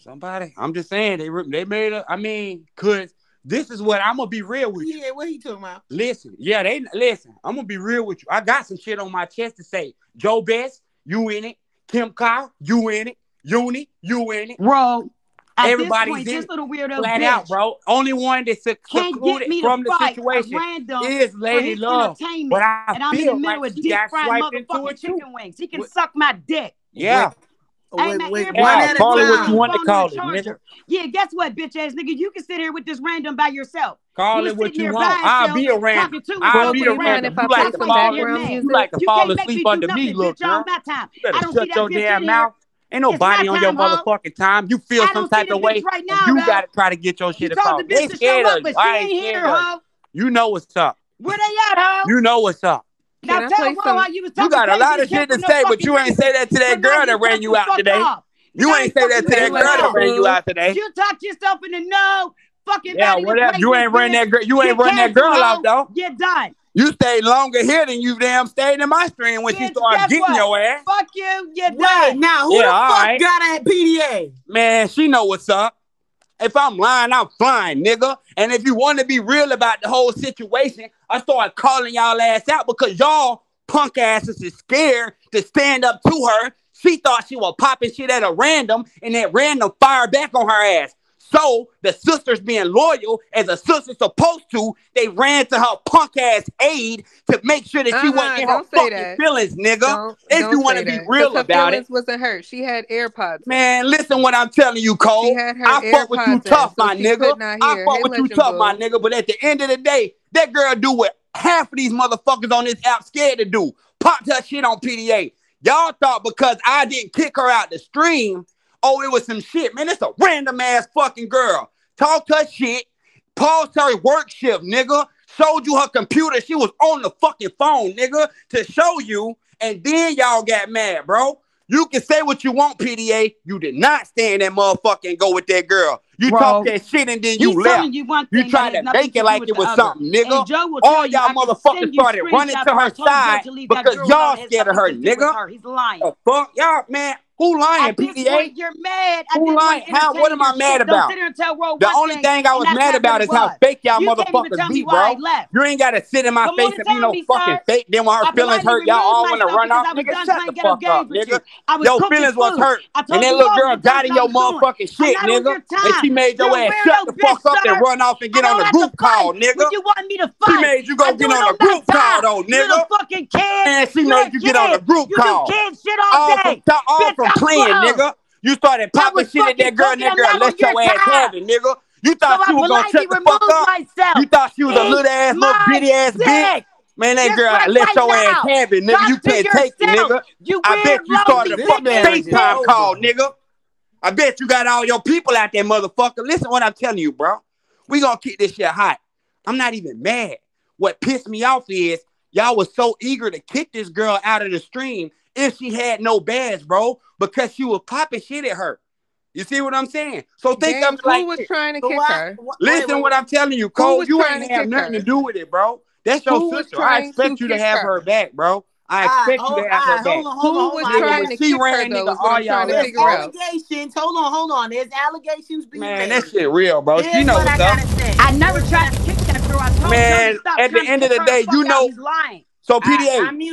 Somebody. I'm just saying they made a. I mean, cause this is what I'm gonna be real with you. Yeah, what he talking about? Listen, yeah, listen. I'm gonna be real with you. I got some shit on my chest to say. Joe Best, you in it. Kim Kyle, you in it. Uni, you in it. Bro, everybody's point, in this it. little weirdo Flat bitch out, bro. Only one that's secluded from the situation is Lady Love. But I and I'm in the middle of deep fried motherfucking chicken wings. He can suck my dick. Yeah. Wait, call it what you want to call it, nigga. Yeah, guess what, bitch ass nigga? You can sit here with this random by yourself. Call it what you want. I'll be a random. I'll be a random. You like to fall asleep. You like to fall asleep under me, look, girl. I don't shut your damn mouth. Ain't nobody on your motherfucking time. You feel some type of way. You gotta try to get your shit across. They scared of you. I ain't scared of you. You know what's up. Where they at, ho? You know what's up. Now tell Bro how you was talking. You got a lot of shit to say, but you ain't say that to that girl that ran you out today. You ain't say that to that girl that ran you out today. You talked yourself in the no. Fucking whatever. You ain't run that girl. You ain't run that girl out though. You're done. You stayed longer here than you damn stayed in my stream when she started getting your ass. Fuck you. You're done. Now who the fuck got at PDA? Man, she know what's up. If I'm lying, I'm flying, nigga. And if you want to be real about the whole situation, I started calling y'all ass out because y'all punk asses is scared to stand up to her. She thought she was popping shit at a random, and that random fired back on her ass. So the sisters being loyal as a sister's supposed to, they ran to her punk ass aid to make sure that she wasn't in her fucking feelings, nigga. If you want to be real about it. Wasn't hurt. She had AirPods. Man, listen what I'm telling you, Cole. I fuck with you tough, my nigga. I fuck with you tough, my nigga. But at the end of the day, that girl do what half of these motherfuckers on this app scared to do. Popped her shit on PDA. Y'all thought because I didn't kick her out the stream, oh, it was some shit. Man, it's a random ass fucking girl. Talked her shit. Paused her work shift, nigga. Showed you her computer. She was on the fucking phone, nigga, to show you. And then y'all got mad, bro. You can say what you want, PDA. You did not stay in that motherfucker and go with that girl. You talk that shit and then you left. You tried to make it like it was something, nigga. All y'all motherfuckers started running to her side because y'all scared of her, nigga. He's lying. The fuck? Y'all, man. Who lying, PDA? You're mad. Who lying? What am I mad about? The only thing I was mad about is how fake y'all motherfuckers be, bro. You ain't got to sit in my face and be no fucking fake. Then when her feelings hurt, y'all all want to run off. Nigga, shut the fuck up, nigga. Your feelings was hurt. And that little girl got in your motherfucking shit, nigga. And she made your ass shut the fuck up and run off and get on the group call, nigga. You want me to fight? She made you go get on the group call, though, nigga. Fucking kid. And she made you get on the group call. You do kid shit all day. All from playing, nigga. You started popping shit at that girl, and that girl let your ass have it, nigga. You thought she was gonna shut the fuck up. You thought she was a little ass, little bitty ass bitch. Man, that girl let your ass have it, nigga. You can't take it, nigga. I bet you started a fucking FaceTime call, nigga. I bet you got all your people out there, motherfucker. Listen what I'm telling you, bro. We gonna keep this shit hot. I'm not even mad. What pissed me off is y'all was so eager to kick this girl out of the stream if she had no badge, bro, because she was popping shit at her. You see what I'm saying? So think of it like who was trying to kick her? Listen what I'm telling you, Cole. You ain't have nothing to do with it, bro. That's your sister. I expect you to have her back, bro. I expect you to have her back. Who was trying to kick her, though? All y'all There's allegations. Hold on. There's allegations being made. Man, that shit real, bro. She know what's up. I never tried to kick that girl. I told man, at the end of the day, you know. So PDA, I'm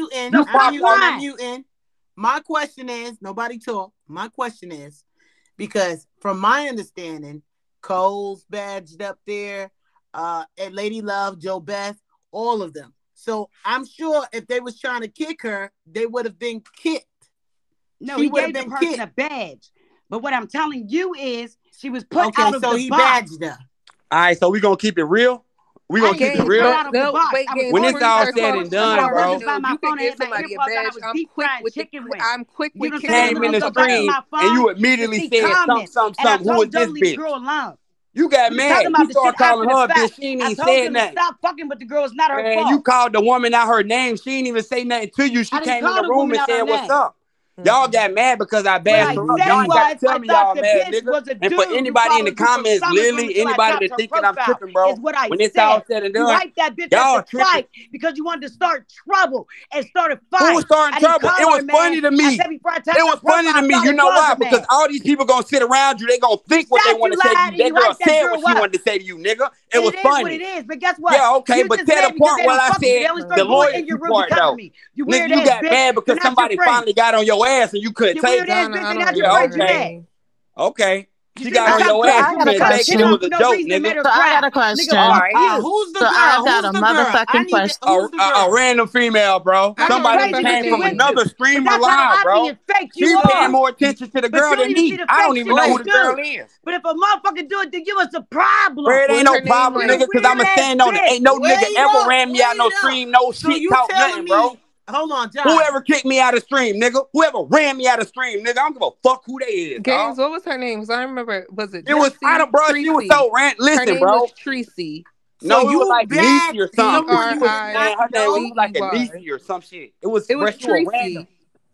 muting. My question is, nobody talk. My question is, because from my understanding, Cole's badged up there, and Lady Love, Joe Beth, all of them. So I'm sure if they was trying to kick her, they would have been kicked. No, he gave the person a badge. But what I'm telling you is, she was put out of the box. So he badged her. All right, so we gonna keep it real. We gonna keep it real. When it's all said and done, bro. You can give somebody a badge. I'm quick with you came in the stream and you immediately said something. Who is this bitch? You got mad. You started calling her a bitch. She ain't even said nothing. Stop fucking with the girl. It's not her fault. You called the woman out her name. She ain't even say nothing to you. She came in the room and said, "What's up?" Y'all got mad because I bashed her up. Y'all ain't got to tell me y'all mad, nigga. And for anybody in the comments, Lily, anybody that thinking I'm tripping, bro, when it's all said and done, y'all tripping because you wanted to start trouble and start a fight. Who was starting trouble? It was funny to me. It was funny to me. You know why? Because all these people gonna sit around you. They gonna think what they want to say to you. That girl said what she wanted to say to you, nigga. It was funny. It is, but guess what? Yeah, okay, but to the point where I said the loyalty part, though. Nigga, you got mad because somebody finally got on your ass and you couldn't take it. Yeah, okay. Okay. She got on your ass. You couldn't take it. It was a joke, nigga. So I got a question. Who's the girl? I got a motherfucking question. A random female, bro. Somebody that came from another streamer live, bro. She paying more attention to the girl than me. I don't even know who the girl is. But if a motherfucker do it, then give us a problem. Bro, it ain't no problem, nigga, because I'ma stand on it. Ain't no nigga ever ran me out no stream, no shit, talk nothing, bro. Hold on, John. Whoever kicked me out of stream, nigga. Whoever ran me out of stream, nigga. I don't give a fuck who they is. Games, what was her name? I remember. Was it? It was out of bro. She was so rant. Listen, her name bro. Was Tracy. No, so it was like Niecy or something. Her name was like a Niecy Niecy or some shit. It was Tracy.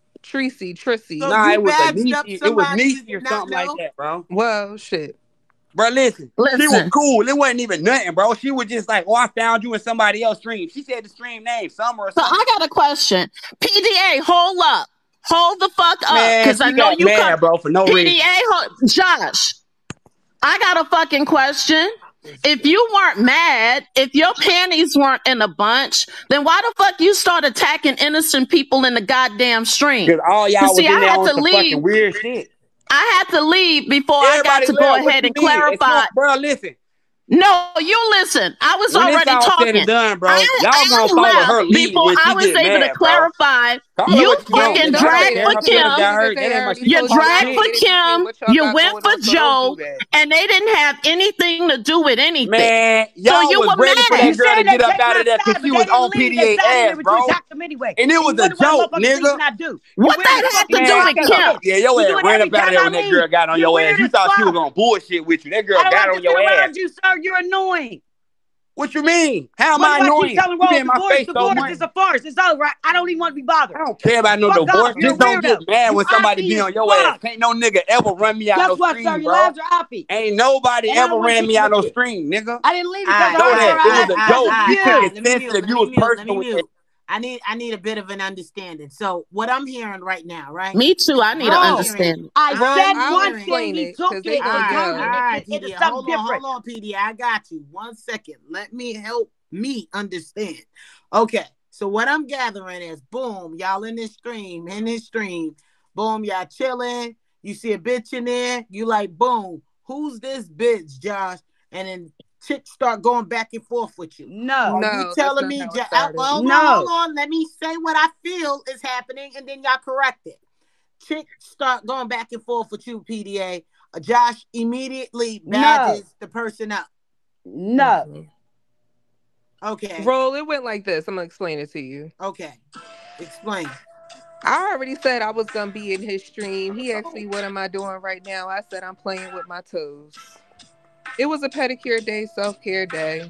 Tracy. So nah, it was a Niecy. It was Niecy or something like that, bro. Well, shit. Bro, listen, she was cool. It wasn't even nothing, bro. She was just like, oh, I found you in somebody else's stream. She said the stream name, Summer or something. So I got a question. PDA, hold up. Hold the fuck up. Because I know you mad, bro, for no reason. PDA, Josh, I got a fucking question. If you weren't mad, if your panties weren't in a bunch, then why the fuck you start attacking innocent people in the goddamn stream? Because all y'all was in there on some fucking weird shit. I had to leave before I got to go ahead and clarify. Bro, listen. No, you listen. I was when already talking. Said and done, bro. Y'all gonna follow her lead before I was able to clarify. You fucking dragged for Kim. You dragged for Kim. You went for Joe, and they didn't have anything to do with anything. Man, y'all so was ready for that girl to get up out of there because she was on PDA ass, bro. And it was a joke, nigga. What that had to do with Kim? Yeah, your ass ran up out of there when that girl got on your ass. You thought she was gonna bullshit with you. That girl got on your ass. You're annoying. What you mean? How am I annoying? You in my face so much. It's a farce. It's over. I don't even want to be bothered. I don't care about no divorce. Just don't get mad when somebody be on your ass. Can't no nigga ever run me out no stream, bro. Ain't nobody ever ran me out no stream, nigga. I didn't leave because know that. It was a joke. You took it sensitive. You was personal with it. I need a bit of an understanding. So what I'm hearing right now, right? Me too. I need an understanding. I said one thing. He took it. All right, PD. Hold on, PD. I got you. 1 second. Let me help me understand. Okay. So what I'm gathering is, boom, y'all in this stream. Boom, y'all chilling. You see a bitch in there. You like, boom. Who's this bitch, Josh? And then chicks start going back and forth with you. No, you telling me? Hold on. Let me say what I feel is happening, and then y'all correct it. Chicks start going back and forth with you, PDA. Josh immediately badges the person up. No. Okay. Roll. It went like this. I'm gonna explain it to you. Okay. Explain. I already said I was gonna be in his stream. He asked me, "What am I doing right now?" I said, "I'm playing with my toes." It was a pedicure day, self-care day.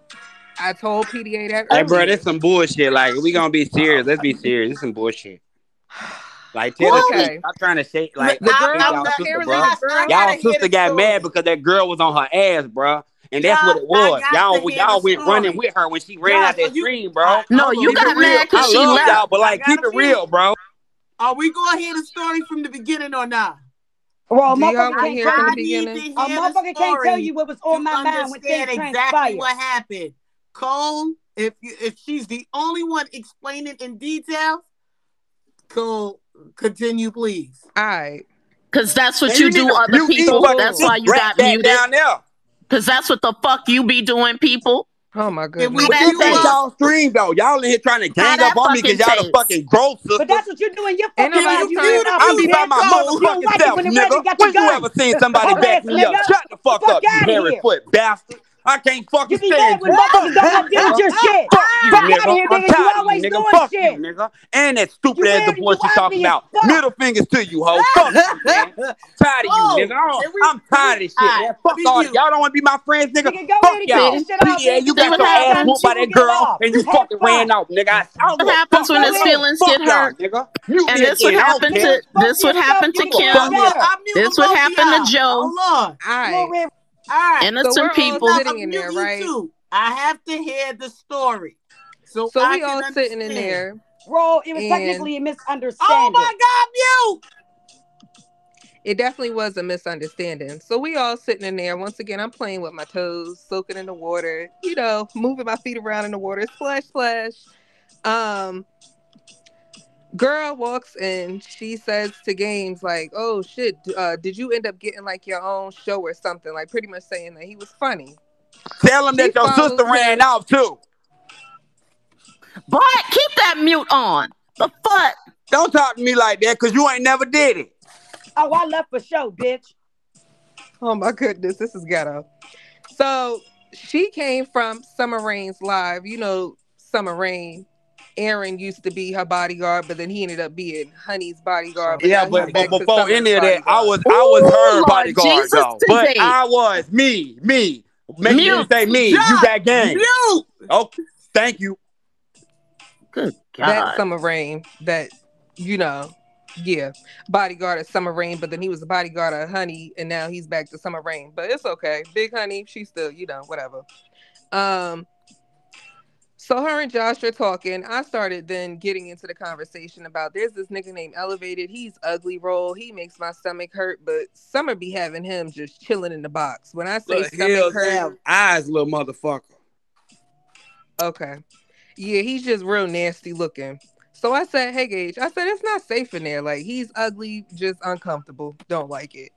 I told PDA that earlier. Hey, bro, that's some bullshit. Like, we gonna be serious. Let's be serious. This is some bullshit. Like, I'm trying to say, like, y'all sister got mad because that girl was on her ass, bro. And that's what it was. Y'all went running with her when she ran out that stream, bro. No, you got mad because she left. Y'all, but like, keep it real, bro. Are we gonna hear the story from the beginning or not? Well, motherfucker can't tell you what was on my mind when things exactly what happened. Cole, if she's the only one explaining in detail, Cole, continue, please. All right. Because that's what you do other people. That's why you got muted. Down there. Because that's what the fuck you be doing, people. Oh my goodness. What you think y'all stream though? Y'all in here trying to gang up on me because y'all the fucking growth sisters. But that's what you're doing. You're fucking I be by my motherfucking self, nigga. When you ever seen somebody back me up? Shut the fuck up, you hairy foot bastard. I can't fucking You be mad stand when you. motherfuckers don't come deal with your shit. Fuck you, Fuck out of nigga. here, I'm nigga. You tired of always you, nigga. doing Fuck you, shit. nigga. And that stupid You ass weird and divorce you you talking ugly as about. fuck. Middle fingers to you, hoe. Fuck you, man. Tired of you, nigga. I'm tired of this shit, man. Fuck all y'all. Don't want to be my friends, nigga. Nigga, go Fuck ahead and y'all. get this shit off, Yeah, bitch. you This got is your the ass time whooped you by will that get it girl off. and you Have fucking ran fun. out, nigga. I don't What give a happens fuck. when his Go ahead. feelings Fuck get y'all, hurt? nigga. Mute And me this would again. I don't happen care. to this would happen to You can Kim, do better. this would happen to Joe, Hold on. All right. All right. innocent So we're all people. sitting in there, right? Too. I have to hear the story. So So I we can all sitting in understand. there. Bro, it was And- technically a misunderstanding. Oh my God, mute! It definitely was a misunderstanding. So we all sitting in there. Once again, I'm playing with my toes, soaking in the water, you know, moving my feet around in the water. Splash, splash. Girl walks in. She says to Games like, "Oh shit, did you end up getting like your own show or something?" Like pretty much saying that he was funny. Tell him She that your sister follows ran him. out too. Boy, keep that mute on. The fuck? Don't talk to me like that, cause you ain't never did it. Oh, I left for show, bitch. Oh my goodness, this is ghetto. So she came from Summer Rain's live. You know, Summer Rain. Aaron used to be her bodyguard, but then he ended up being Honey's bodyguard. But Yeah, now but he's back to before Summer's any of that, I bodyguard. was her Lord bodyguard Jesus though. But today. I was me. Make sure you Mute. say me. You got game. Mute! Oh, thank you. Good That God. Summer Rain, that, you know, yeah, bodyguard of Summer Rain, but then he was the bodyguard of Honey, and now he's back to Summer Rain. But it's okay. Big Honey, she's still, you know, whatever. So her and Josh are talking. I started then getting into the conversation about there's this nigga named Elevated. He's ugly roll. He makes my stomach hurt, but Summer be having him just chilling in the box. When I say Look, stomach heels hurt, have eyes, little motherfucker. okay. Yeah, he's just real nasty looking. So I said, hey, Gage, I said, it's not safe in there. Like, he's ugly, just uncomfortable. Don't like it.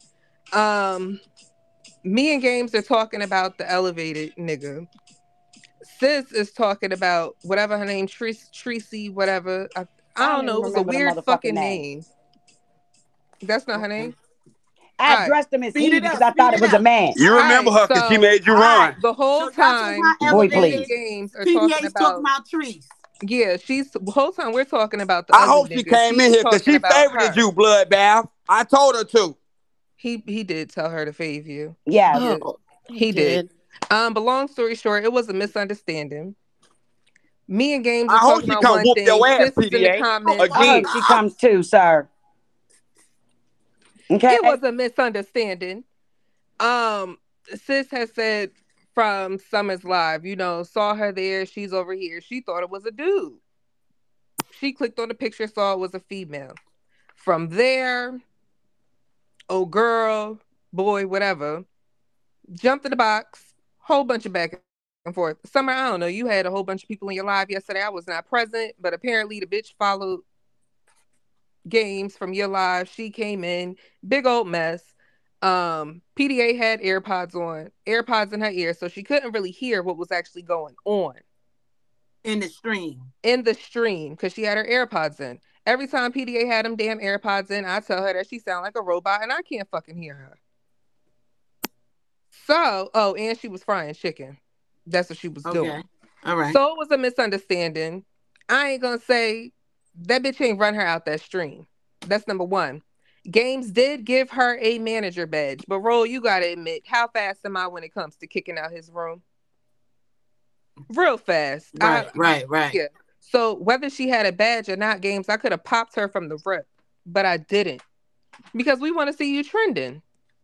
Me and Games are talking about the Elevated nigga. Sis is talking about whatever her name, Tracy, whatever. I don't know. It was a weird fucking name. That's not her name? I addressed him as he because I thought it was a man. You remember her because she made you run. The whole time, Boy, please. Games are PDA's talking about trees. Yeah, the whole time we're talking about the I ugly hope she nigga. came in She's here because she talking about favorited her. you, Bloodbath. I told her to. He did tell her to fave you. Yeah. Oh, He did. But long story short, it was a misunderstanding. Me and Games I are hope talking she about come one whoop thing. your ass, Sis is in the PDA. comments. I hope she comes too, sir. Okay. It was a misunderstanding. Sis has said from Summer's Live, you know, saw her there, she's over here. She thought it was a dude. She clicked on the picture, saw it was a female. From there, oh girl, boy, whatever, jumped in the box, whole bunch of back and forth. Summer, I don't know, you had a whole bunch of people in your live yesterday. I was not present, but apparently the bitch followed Games from your live. She came in, big old mess. PDA had AirPods in her ear, so she couldn't really hear what was actually going on in the stream. Because she had her AirPods in. Every time PDA had them damn AirPods in, I tell her that she sound like a robot, and I can't fucking hear her. So, and she was frying chicken. That's what she was doing. All right. So it was a misunderstanding. I ain't gonna say that bitch ain't run her out that stream. That's number one. Games did give her a manager badge, but Roll, you gotta admit, how fast am I when it comes to kicking out his room? Real fast. Right. Yeah. So whether she had a badge or not, Games, I could have popped her from the rip, but I didn't because we want to see you trending.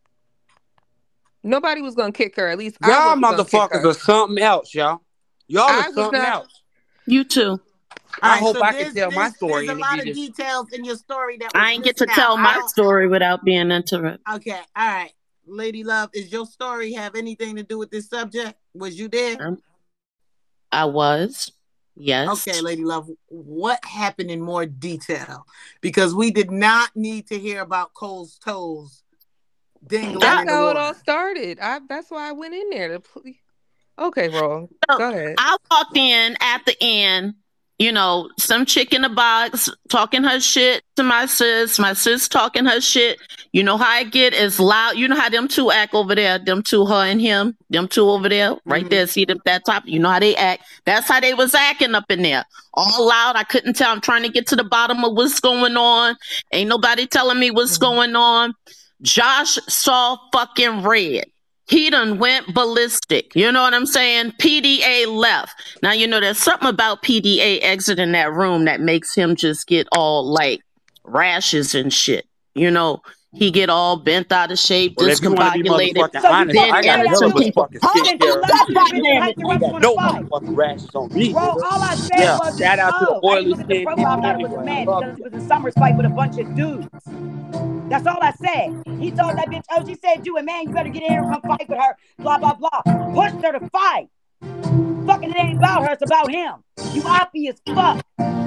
Nobody was gonna kick her. At least y'all motherfuckers are something else, y'all. Y'all are something else. You too. I hope I can tell my story. There's a lot of details in your story that I ain't get to tell my story without being interrupted. Okay, all right. Lady Love, is your story have anything to do with this subject? Was you there? I was. Yes. Okay, Lady Love, what happened in more detail? Because we did not need to hear about Cole's toes dingling. That's how it all started. That's why I went in there to. Okay, Roll. Go ahead. I walked in at the end, you know, some chick in the box talking her shit to my sis talking her shit. You know how I get is loud. You know how them two act over there, them two, her and him, them two over there, right there, see them that top. You know how they act. That's how they was acting up in there. All loud. I couldn't tell. I'm trying to get to the bottom of what's going on. Ain't nobody telling me what's going on. Josh saw fucking red. He done went ballistic. You know what I'm saying? PDA left. Now, you know, there's something about PDA exiting that room that makes him just get all like rashes and shit. You know, he get all bent out of shape, discombobulated. Then innocent people. No motherfucking rashes on me. Bro, all I said was shout out to the Oilers kid. I was mad because it was a summer fight with a bunch of dudes. That's all I said. He told that bitch, oh, she said, do it, man, you better get in here and come fight with her, blah, blah, blah. Pushed her to fight. Fucking it ain't about her, it's about him. You obvious fuck.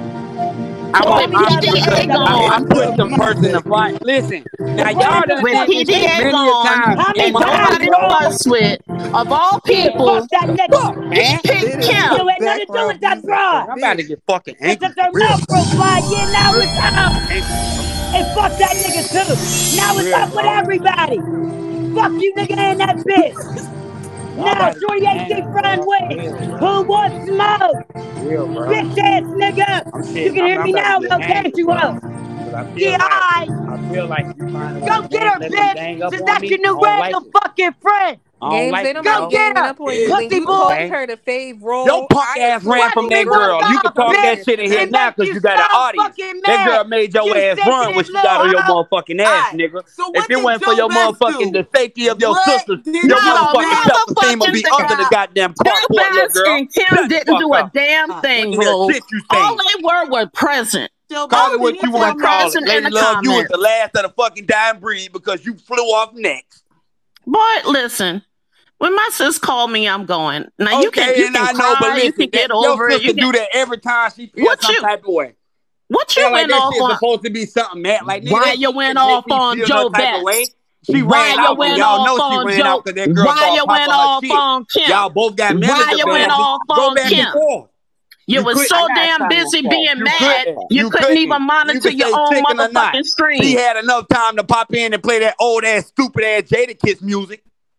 I'm putting them person to fight. Listen, now y'all done with PDA gone, and nobody to fuss with. Of all people, fuck that nigga. He picked him. You ain't nothing to do with that broad. I'm about to get fucking angry. It's a mouth profile. Yeah, now it's up. And fuck that nigga too. Now it's up with everybody. Fuck you nigga and that bitch. Now Shorty AC front way. Who wants smoke? Bitch ass nigga. You can hear me now, no can't you up? Yeah, I feel like you go get her, bitch. Since that's your new random fucking friend. Games, they don't go get her. Pussy boy. Her to fave role. Your punk ass ran from that girl. You can talk that shit in here now because you got an audience. That girl made your ass run when she got on your motherfucking ass, nigga. If it wasn't for your motherfucking the safety of your sisters, your motherfucking self-esteem would be under the goddamn carport, little girl. And Kim didn't do a damn thing, bro. All they were present. Call it what you want to call it. Lady Love, you was the last of the fucking dying breed because you flew off next. Boy, listen. When my sis called me, I'm going. Now you can cry, you can get over it. You can do that every time she feels some type of way. What you went off on? Supposed to be something, man. Like why you went off on Joe Betts? She ran out. Y'all know she ran out because that girl why you went off on Kim? Y'all both got mad. Why you went off on Kim? You was so damn busy being mad, you couldn't even monitor your own motherfucking stream. She had enough time to pop in and play that old ass, stupid ass Jadakiss music.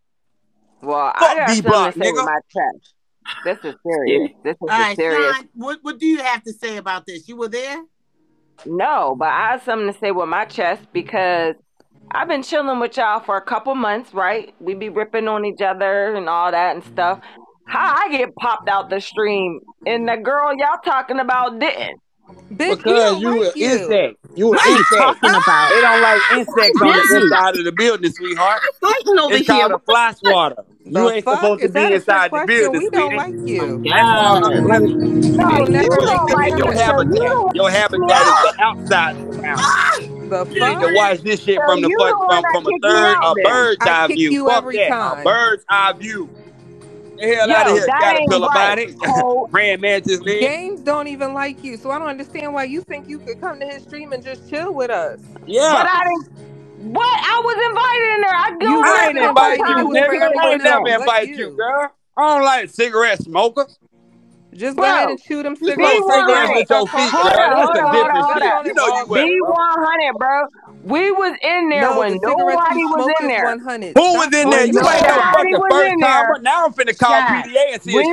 Well, I got something to say with my chest. This is serious. This is serious. Sean, what do you have to say about this? You were there? No, but I have something to say with my chest because I've been chilling with y'all for a couple months, right? We be ripping on each other and all that and stuff. How I get popped out the stream and the girl y'all talking about didn't. Bitch, because you an insect. You an insect. Talking about? They don't like insects on the inside of the building, sweetheart. It's called a fly swatter. You ain't supposed to be inside the building, we don't like you. Your habitat is the outside of the house. You need to watch this shit from a bird's eye view. Fuck that. A bird's eye view. The hell out of here, caterpillar body. Ran mantis leg. Games don't even like you, so I don't understand why you think you could come to his stream and just chill with us. Yeah. But I didn't. What? I was invited in there. I ain't invited you. I ain't never invited you, girl. I don't like cigarette smokers. Just go ahead and shoot them cigarettes. With your feet, girl. That's a different shit. You know you will. Be 100, bro. We was in there when nobody was in there. 100. Who was in there? You ain't no fucking first timer. Now I'm finna call PDA and see if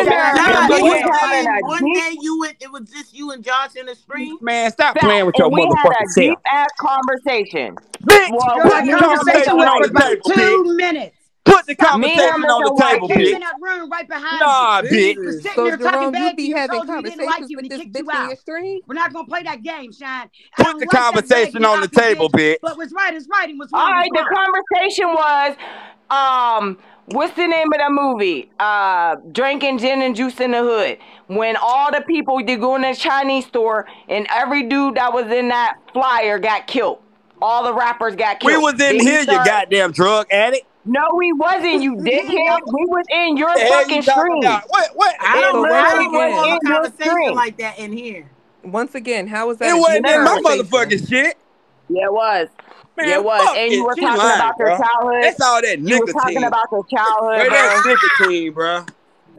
she's One day it was just you and Josh in the stream. Man, stop playing with your motherfucking self. We had a deep ass conversation. Bitch, put the conversation on the table, 2 minutes. Put the conversation on the table, bitch. In that room right behind nah, you. bitch. So Jerome, you be having conversations with this bitch in your stream? We're not gonna play that game, Shine. Put the conversation on the table, bitch. But what's right is right and what's wrong all right, the conversation was, what's the name of the movie? Drinking gin and juice in the hood. When all the people, they go in the Chinese store and every dude that was in that flyer got killed. All the rappers got killed. We was in here, you goddamn drug addict. No, we wasn't, you dickhead. We was in your fucking stream. What? I don't know a conversation like that in here. Once again, how was that? It wasn't in my motherfucking shit. Yeah, it was. Man, yeah, it was. And you were talking about your childhood. That's all that nicotine. You were talking about your childhood. That's nicotine, bro.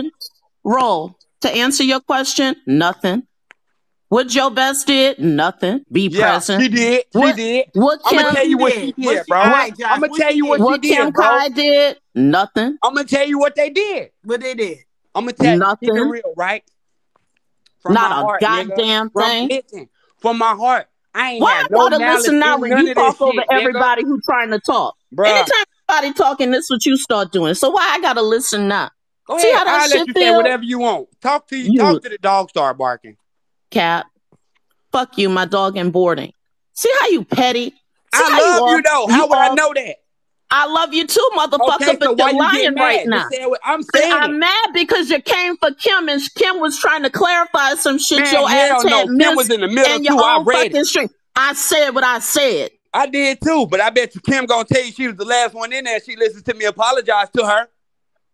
question, Roll, to answer your question, nothing. What Joe Best did, nothing. Be present. She did. She did. What I'm Kim gonna tell you what she did, bro. I'm gonna tell you what she Kim did, bro. Kai did, nothing. I'm gonna tell you what they did. What they did. I'm gonna tell you, Nothing. keep it real, right? From Not my a heart, goddamn nigga. thing. Listen, from my heart, I ain't Why had I no gotta malice listen now in when none you of this talk over shit, everybody who trying to talk? Bruh. Anytime somebody talking, this what you start doing. So why I gotta listen now? Go See ahead. how that I'll let shit you say feel? whatever you want. Talk to the dog start barking. Cap. Fuck you, my dog in boarding. See how you petty? See how I love you though. How would I are- know that? I love you too, motherfucker, Okay, so but why you're you getting lying right mad? now. Just say what I'm saying. I'm mad because you came for Kim and Kim was trying to clarify some shit Man, your hell ass no. had Kim missed was in the middle and your too. I own read fucking it. stream. I said what I said. I did too, but I bet you Kim gonna tell you she was the last one in there. She listens to me apologize to her.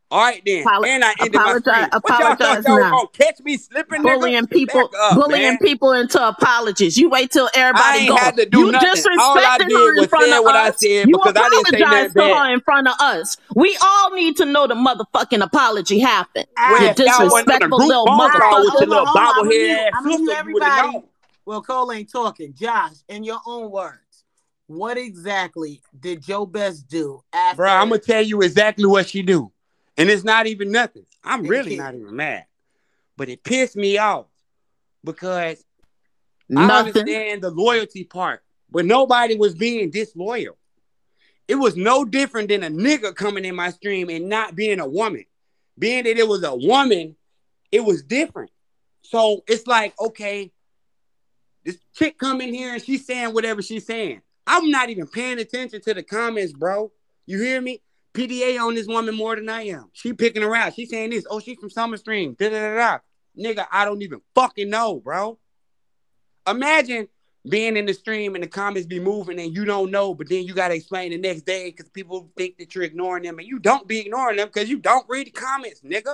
All right then, and I ended my stream. What y'all Apologize thought y'all were now. gonna catch me slipping, Bullying nigga? people, Back up, man. people into apologies. You wait till I everybody ain't go. had to do You nothing. All I disrespected did her in was front say of what I us. said You because I didn't say apologized nothing to bad. her in front of us. We all need to know the motherfucking apology happened. Well, You if y'all wasn't on a disrespectful group little phone call with motherfucker. your little bobblehead ass I'm gonna sister, mute you would have everybody. known. Well, Cole ain't talking. Josh, in your own words, what exactly did Joe Best do after? Bro, I'm gonna tell you exactly what she do, and it's not even nothing. I'm really not even mad, but it pissed me off because I understand the loyalty part, but nobody was being disloyal. It was no different than a nigga coming in my stream and not being a woman. Being that it was a woman, it was different. So it's like, okay, this chick come in here and she's saying whatever she's saying. I'm not even paying attention to the comments, bro. You hear me? PDA on this woman more than I am. She picking her out. She saying this. Oh, she's from Summer Stream. Da-da-da-da. Nigga, I don't even fucking know, bro. Imagine being in the stream and the comments be moving and you don't know, but then you got to explain the next day because people think that you're ignoring them and you don't be ignoring them because you don't read the comments, nigga.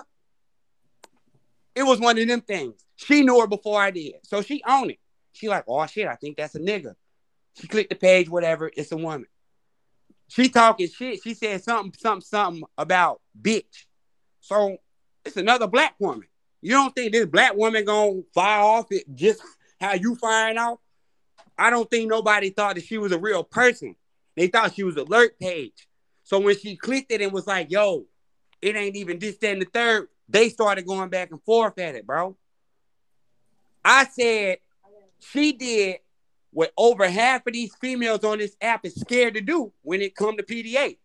It was one of them things. She knew her before I did. So she owned it. She like, oh shit, I think that's a nigga. She clicked the page, whatever, it's a woman. She talking shit. She said something about bitch. So it's another black woman. You don't think this black woman gonna fire off it just how you firing off? I don't think nobody thought that she was a real person. They thought she was an alert page. So when she clicked it and was like, yo, it ain't even this, that, and the third, they started going back and forth at it, bro. I said she did what over half of these females on this app is scared to do when it come to PDA.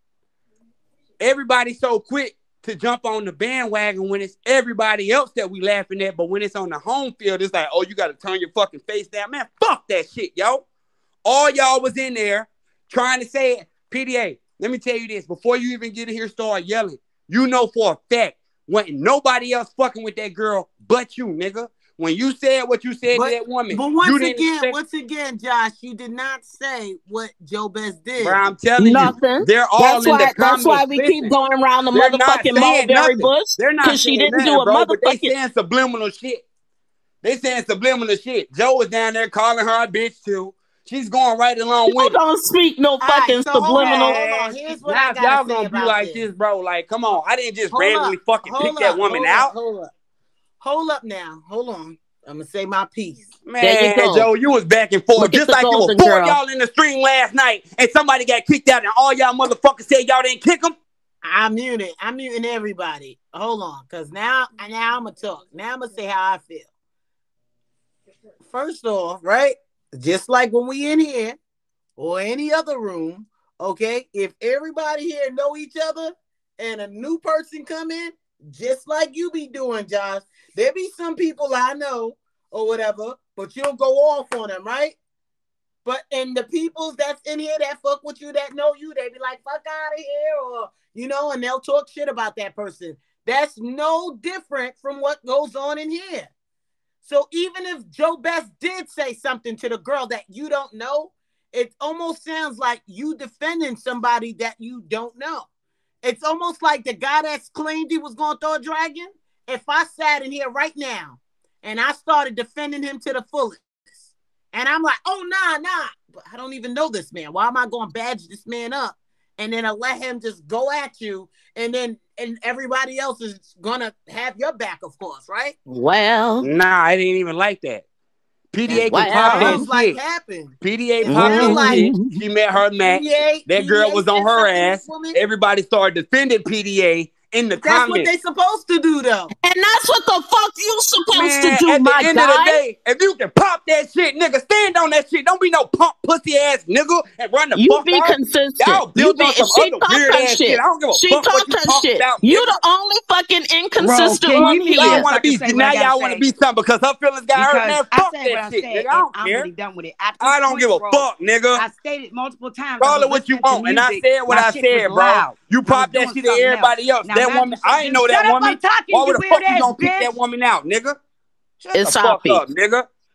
Everybody's so quick to jump on the bandwagon when it's everybody else that we laughing at, but when it's on the home field, it's like, oh, you got to turn your fucking face down. Man, fuck that shit, yo. All y'all was in there trying to say it. PDA, let me tell you this. Before you even get in here, start yelling, you know for a fact, wasn't nobody else fucking with that girl but you, nigga. When you said what you said to that woman, but once again, Josh, you did not say what Joe Best did. Bro, I'm telling you, they're all in the comments. That's why we keep going around the motherfucking mulberry bush. They're not because she didn't do a bro, motherfucking. But they saying subliminal shit. They saying subliminal shit. Joe was down there calling her a bitch too. She's going right along with it. Don't speak no fucking subliminal. Hold on. Here's what now I if y'all gotta say gonna be about like this, bro, like, come on. I didn't just randomly fucking pick that woman out. Hold up now. Hold on. I'm gonna say my piece. Man, Joe, you was back and forth. Just like it was four of y'all in the stream last night and somebody got kicked out and all y'all motherfuckers said y'all didn't kick them. I'm muting everybody. Hold on, because now I'm gonna talk. Now I'm gonna say how I feel. First off, right? Just like when we in here or any other room, okay? If everybody here know each other and a new person come in, just like you be doing, Josh, there be some people I know or whatever, but you'll go off on them, right? But and the people that's in here that fuck with you, that know you, they be like, fuck out of here, or, you know, and they'll talk shit about that person. That's no different from what goes on in here. So even if Joe Best did say something to the girl that you don't know, it almost sounds like you defending somebody that you don't know. It's almost like the guy that's claimed he was going to throw a dragon. If I sat in here right now and I started defending him to the fullest, and I'm like, oh, nah, but I don't even know this man. Why am I going to badge this man up? And then I let him just go at you, and everybody else is going to have your back, of course, right? Well. Nah, I didn't even like that. PDA can pop that shit. PDA popped that shit. She met her match. That girl was on her ass. Everybody started defending PDA in the comments. That's what they supposed to do, though. And that's what the fuck you supposed to do, at my the end guy. of the day, if you can pop that shit, nigga, stand on that shit. Don't be no pump pussy ass nigga and run the fuck be off. consistent. Y'all built on some other weird ass shit. I don't give a fuck what you talk about. You the only fucking inconsistent one here. Y'all want to be now. Y'all want to be something because her feelings got hurt. Man, fuck that shit, nigga. I don't care. I'm done with it. I don't give a fuck, nigga. I stated multiple times. Call it what you want, and I said what I said, bro. You pop that shit to everybody else. That woman, I ain't know that woman. Why the fuck you gonna pick that woman out, nigga? Shut the fuck up, nigga.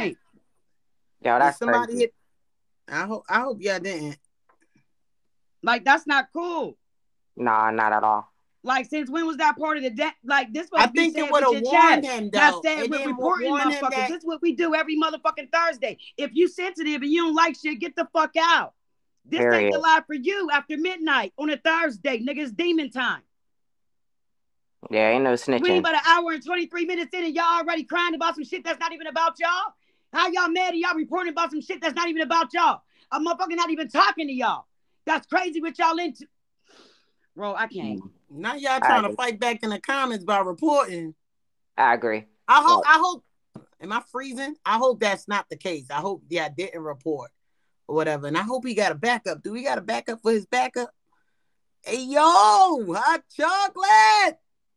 that. Yo, that's somebody crazy. hit. I hope y'all didn't. Like, that's not cool. Nah, not at all. Like, since when was that part of the day? Like, this I think it would have warned him, though. Not saying we're reporting motherfuckers. This is what we do every motherfucking Thursday. If you sensitive and you don't like shit, get the fuck out. This ain't the live for you after midnight on a Thursday. Nigga, it's demon time. Yeah, ain't no snitching. We about an hour and 23 minutes in and y'all already crying about some shit that's not even about y'all? How y'all mad and y'all reporting about some shit that's not even about y'all? A motherfucker not even talking to y'all. That's crazy what y'all into. Bro, I can't. Now y'all trying to fight back in the comments by reporting. I agree. I hope, am I freezing? I hope that's not the case. I hope, didn't report or whatever. And I hope he got a backup. Do we got a backup for his backup? Hey, yo, hot chocolate.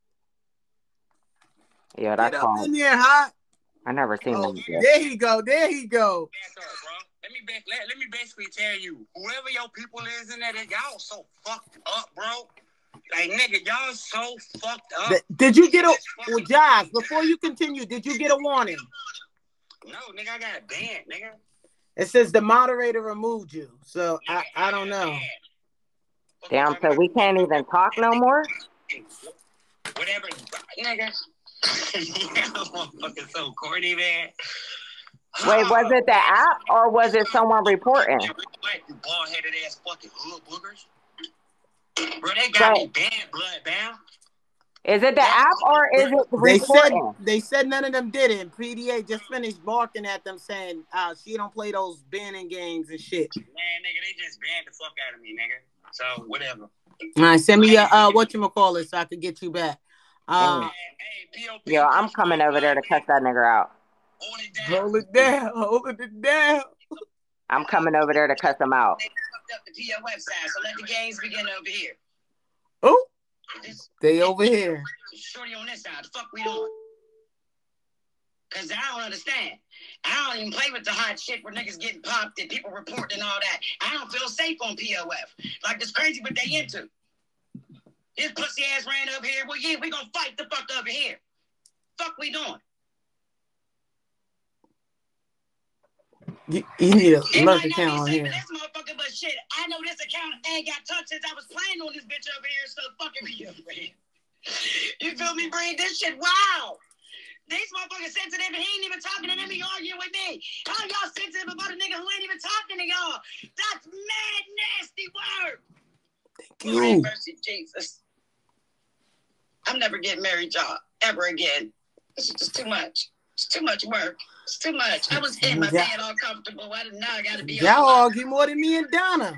Yeah, that's up in there, hot. I never seen him. There he go. There he go. Let me basically tell you, whoever your people is in there, y'all so fucked up, bro. Like, nigga, y'all so fucked up. Did you get Josh, before you continue, did you get a warning? No, nigga, I got banned, nigga. It says the moderator removed you, so I don't know. Damn, so we can't even talk no more? Whatever, nigga. Motherfucking so corny, man. Wait, was it the app or was it someone reporting? You bald-headed ass fucking hood boogers. Bro, they got me banned, bloodbound. Is it the app or is it reporting? They said none of them did it. And PDA just finished barking at them saying she don't play those banning games and shit. Man, nigga, they just banned the fuck out of me, nigga. So, whatever. All right, send me your whatchamacallit so I can get you back. Yo, I'm coming over there to cuss that nigga out. Hold it down. Hold it down. I'm coming over there to cuss him out. They fucked up the PO website, so let the games begin over here. Oh, they over here. Shorty on this side. The fuck we doing? Because I don't understand. I don't even play with the hot shit where niggas getting popped and people reporting and all that. I don't feel safe on POF. Like, it's crazy what they into. His pussy ass ran up here. Well, yeah, we gonna fight the fuck over here. Fuck we doing? You need a lurk account on here. This motherfucker, but shit, I know this account ain't got touched since I was playing on this bitch over here, so fucking me up, man. You feel me, Bree? This shit, wow. These motherfuckers sensitive and he ain't even talking to them, he arguing with me. How y'all sensitive about a nigga who ain't even talking to y'all? That's mad nasty word. Thank you. Mercy, Jesus. I'm never getting married, y'all, ever again. This is just too much. It's too much work. It's too much. I was in my bed all comfortable. I didn't know I got to be. Y'all argue more than me and Donna.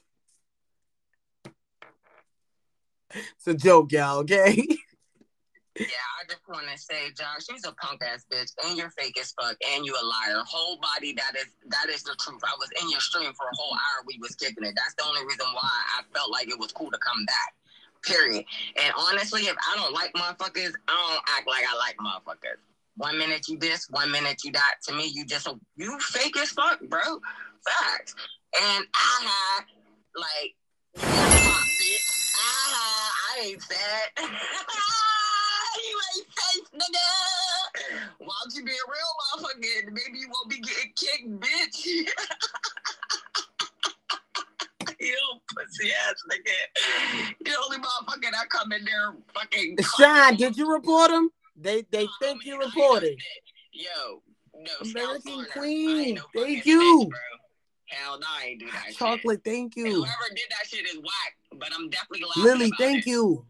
It's a joke, y'all, okay? Yeah, I just want to say, Josh, she's a punk ass bitch, and you're fake as fuck, and you a liar. Whole body, that is the truth. I was in your stream for a whole hour. We was kicking it. That's the only reason why I felt like it was cool to come back. Period. And honestly, if I don't like motherfuckers, I don't act like I like motherfuckers. 1 minute you this, 1 minute you that. To me, you fake as fuck, bro. Facts. And I had I ain't sad. You ain't safe, nigga. Why don't you be a real motherfucker? Maybe you won't be getting kicked, bitch. You pussy ass nigga. You the only motherfucker that come in there fucking. Sean, did you report him? They think you reported. Yo, no, American Queen. Thank you. Bitch, bro. Hell no, I ain't do that Chocolate, shit. thank you. And whoever did that shit is whack, but I'm definitely laughing Lily, about thank it. you.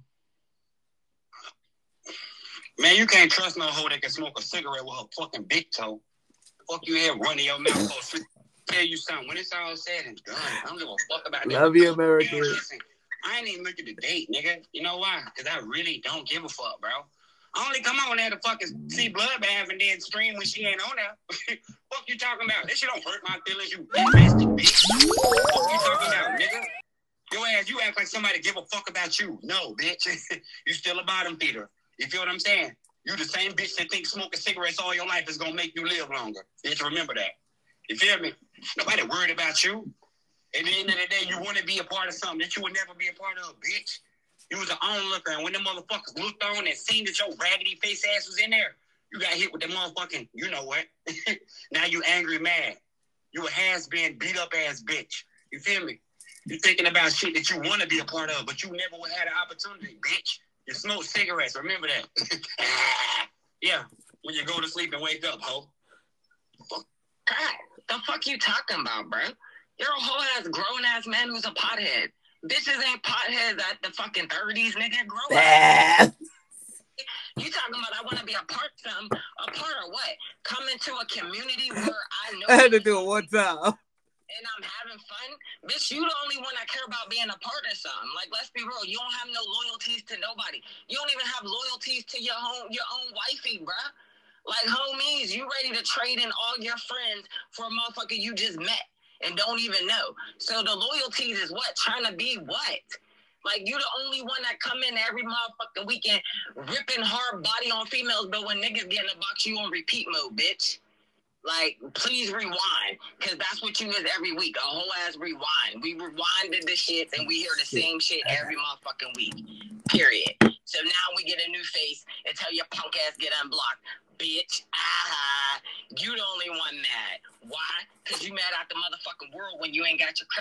Man, you can't trust no hoe that can smoke a cigarette with her fucking big toe. Fuck you here running your mouth. Tell you something. When it's all said and done, I don't give a fuck about that. Love you, America. Listen, I ain't even looking to date, nigga. You know why? Because I really don't give a fuck, bro. I only come on there to fucking see Bloodbath and then stream when she ain't on there. Fuck you talking about? This shit don't hurt my feelings, you domestic bitch. Fuck you talking about, nigga? Your ass, you act like somebody give a fuck about you. No, bitch. You still a bottom feeder. You feel what I'm saying? You the same bitch that thinks smoking cigarettes all your life is gonna make you live longer. Bitch, remember that. You feel me? Nobody worried about you. At the end of the day, you want to be a part of something that you would never be a part of, bitch. You was an onlooker, and when them motherfuckers looked on and seen that your raggedy face ass was in there, you got hit with the motherfucking, you know what? Now you angry, mad. You a has-been, beat-up ass bitch. You feel me? You thinking about shit that you want to be a part of, but you never would have the opportunity, bitch. You smoke cigarettes, remember that. Yeah, when you go to sleep and wake up, ho. God, the fuck you talking about, bro? You're a whole ass grown ass man who's a pothead. Bitches ain't potheads at the fucking 30s, nigga. Grow up. You talking about I want to be a part of what? Come into a community where I know I had to do it one time. and I'm having fun, bitch, you the only one that care about being a part of something. Like, let's be real, you don't have no loyalties to nobody. You don't even have loyalties to your own wifey, bruh. Like, homies, you ready to trade in all your friends for a motherfucker you just met and don't even know. So the loyalties is what? Trying to be what? Like, you the only one that come in every motherfucking weekend ripping hard body on females, but when niggas get in the box, you on repeat mode, bitch. Like, please rewind, because that's what you is every week, a whole ass rewind. We rewinded the shit, and we hear the same shit every motherfucking week, period. So now we get a new face and tell your punk ass get unblocked. Bitch, you the only one mad. Why? Because you mad out the motherfucking world when you ain't got your...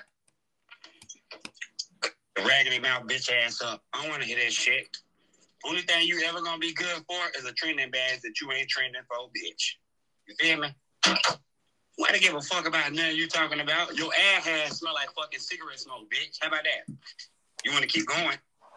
Raggedy mouth bitch ass up. I don't want to hear that shit. Only thing you ever gonna be good for is a trending badge that you ain't trending for, bitch. You feel me? Why to give a fuck about nothing you talking about? Your ass has smell like fucking cigarette smoke, bitch. How about that? You want to keep going?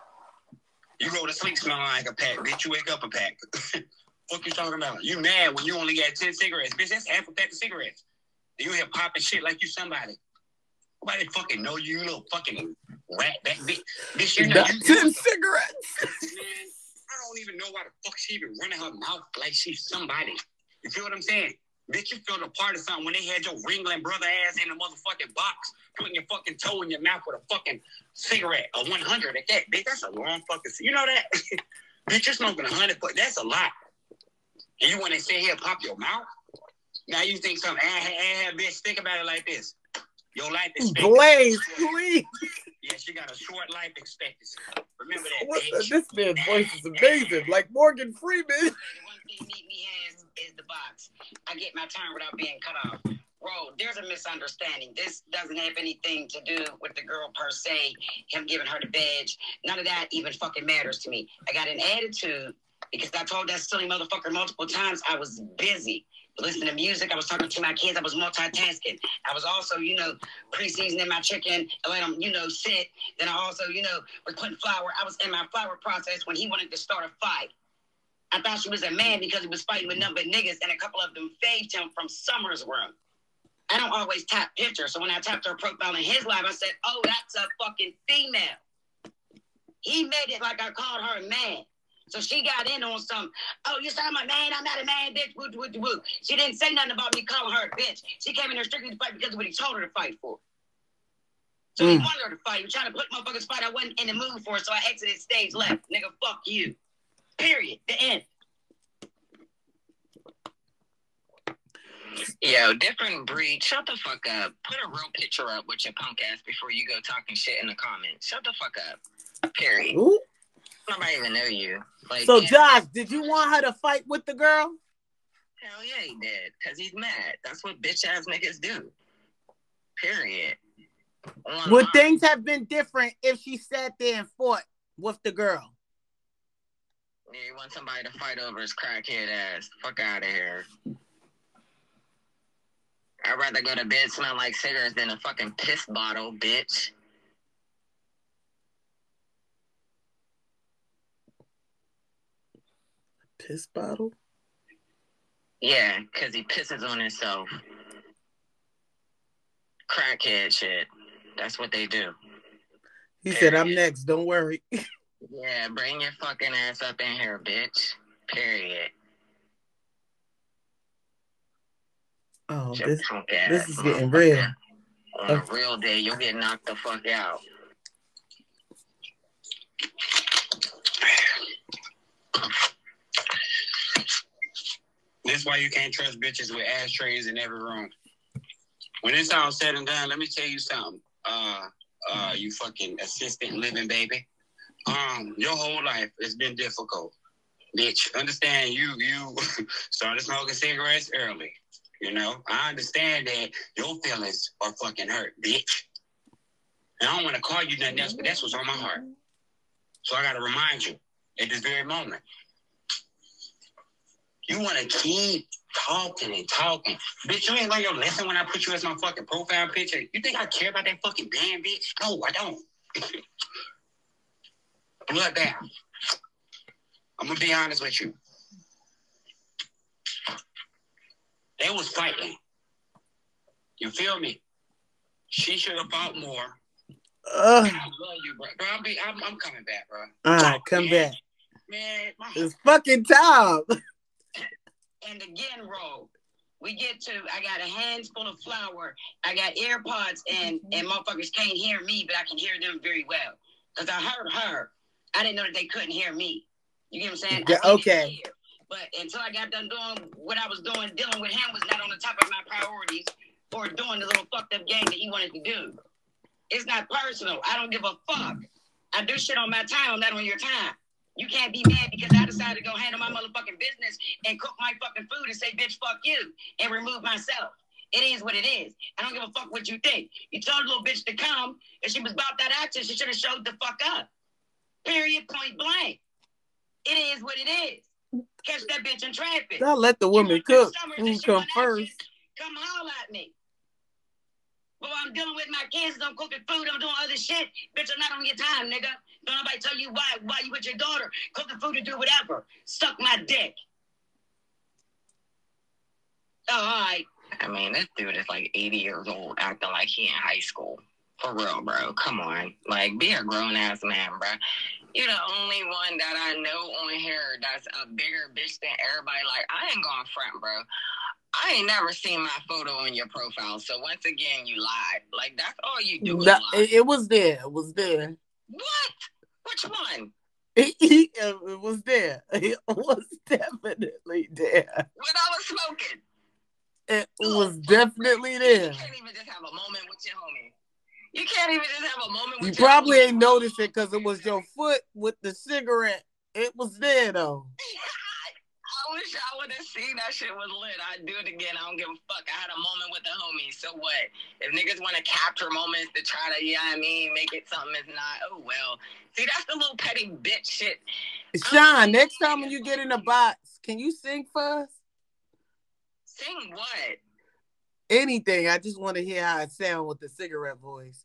You go to sleep smelling like a pack, bitch. You wake up a pack. Fuck you talking about? You mad when you only got 10 cigarettes, bitch? That's half a pack of cigarettes. You here popping shit like you somebody. Nobody fucking know you, little fucking rat back bitch. Bitch, you know you 10 cigarettes. Man, I don't even know why the fuck she even running her mouth like she's somebody. You feel what I'm saying? Bitch, you feel a part of something when they had your Ringling brother ass in the motherfucking box, putting your fucking toe in your mouth with a fucking cigarette, a 100 at that, bitch. That's a long fucking, you know that? Bitch, you're smoking 100, but that's a lot. And you want to sit here and pop your mouth? Now you think some bitch, think about it like this. Your life expectancy. Blaze, please. Yeah, she got a short life expectancy. Remember that, bitch. This man's voice is amazing, like Morgan Freeman. One thing meet me has is the box. I get my turn without being cut off. Bro, there's a misunderstanding. This doesn't have anything to do with the girl per se, him giving her the badge. None of that even fucking matters to me. I got an attitude because I told that silly motherfucker multiple times I was busy. Listening to music, I was talking to my kids, I was multitasking. I was also, pre-seasoning my chicken and let them, sit. Then I also, was putting flour. I was in my flour process when he wanted to start a fight. I thought she was a man because he was fighting with number of niggas and a couple of them faved him from Summer's room. I don't always tap pictures, so when I tapped her profile in his live, I said, oh, that's a fucking female. He made it like I called her a man. So she got in on some, oh, you said I'm a man, I'm not a man, bitch, woo, woo, woo. She didn't say nothing about me calling her a bitch. She came in there strictly to fight because of what he told her to fight for. So he wanted her to fight. He was trying to put motherfuckers fight I wasn't in the mood for, so I exited stage left. Nigga, fuck you. Period. The end. Yo, different breed. Shut the fuck up. Put a real picture up with your punk ass before you go talking shit in the comments. Shut the fuck up. Period. Ooh. Nobody even know you. Like, so, Josh, did you want her to fight with the girl? Hell yeah, he did. Because he's mad. That's what bitch-ass niggas do. Period. Would things have been different if she sat there and fought with the girl? Yeah, you want somebody to fight over his crackhead ass. Fuck out of here. I'd rather go to bed smell like cigarettes than a fucking piss bottle, bitch. Piss bottle? Yeah, because he pisses on himself. Crackhead shit. That's what they do. He said, I'm next, don't worry. Yeah, bring your fucking ass up in here, bitch. Period. Oh, this is getting real. On a real day, you'll get knocked the fuck out. That's why you can't trust bitches with ashtrays in every room. When it's all said and done, let me tell you something. You fucking assistant living baby. Your whole life has been difficult. Bitch, understand you started smoking cigarettes early. I understand that your feelings are fucking hurt, bitch. And I don't want to call you nothing else, but that's what's on my heart. So I got to remind you at this very moment. You want to keep talking and talking. Bitch, you ain't learn your lesson when I put you as my fucking profile picture. You think I care about that fucking band, bitch? No, I don't. Bloodbath. I'm gonna be honest with you. They was fighting. You feel me? She should have fought more. I love you, bro. I'm coming back, bro. All right, come back. Man, it's fucking time. And again, Ro, I got a handful of flour. I got AirPods and motherfuckers can't hear me, but I can hear them very well. Because I heard her. I didn't know that they couldn't hear me. You get what I'm saying? Yeah, okay. But until I got done doing what I was doing, dealing with him was not on the top of my priorities or doing the little fucked up game that he wanted to do. It's not personal. I don't give a fuck. I do shit on my time. I'm not on your time. You can't be mad because I decided to go handle my motherfucking business and cook my fucking food and say, bitch, fuck you, and remove myself. It is what it is. I don't give a fuck what you think. You told a little bitch to come. If she was about that action, she should have showed the fuck up. Period, point blank. It is what it is. Catch that bitch in traffic. Don't let the woman cook. Who come first? Come holler at me. But while I'm dealing with my kids, I'm cooking food, I'm doing other shit. Bitch, I'm not on your time, nigga. Don't nobody tell you why you with your daughter cooking food and do whatever. Suck my dick. Oh, all right. I mean, this dude is like 80 years old, acting like he in high school. For real, bro. Come on. Like, be a grown-ass man, bro. You're the only one that I know on here that's a bigger bitch than everybody. Like, I ain't going front, bro. I ain't never seen my photo on your profile. So, once again, you lied. Like, that's all you do is lie. It was there. It was there. What? Which one? It was there. It was definitely there. When I was smoking. It was definitely there. You can't even just have a moment with your homie. You can't even just have a moment with You probably ain't noticed it because it was your foot with the cigarette. It was there, though. I wish I would have seen that shit was lit. I'd do it again. I don't give a fuck. I had a moment with the homie. So what? If niggas want to capture moments to try to, make it something it's not, oh, well. See, that's the little petty bitch shit. Sean, next time when you get in the box, can you sing for us? Sing what? Anything. I just want to hear how it sounds with the cigarette voice.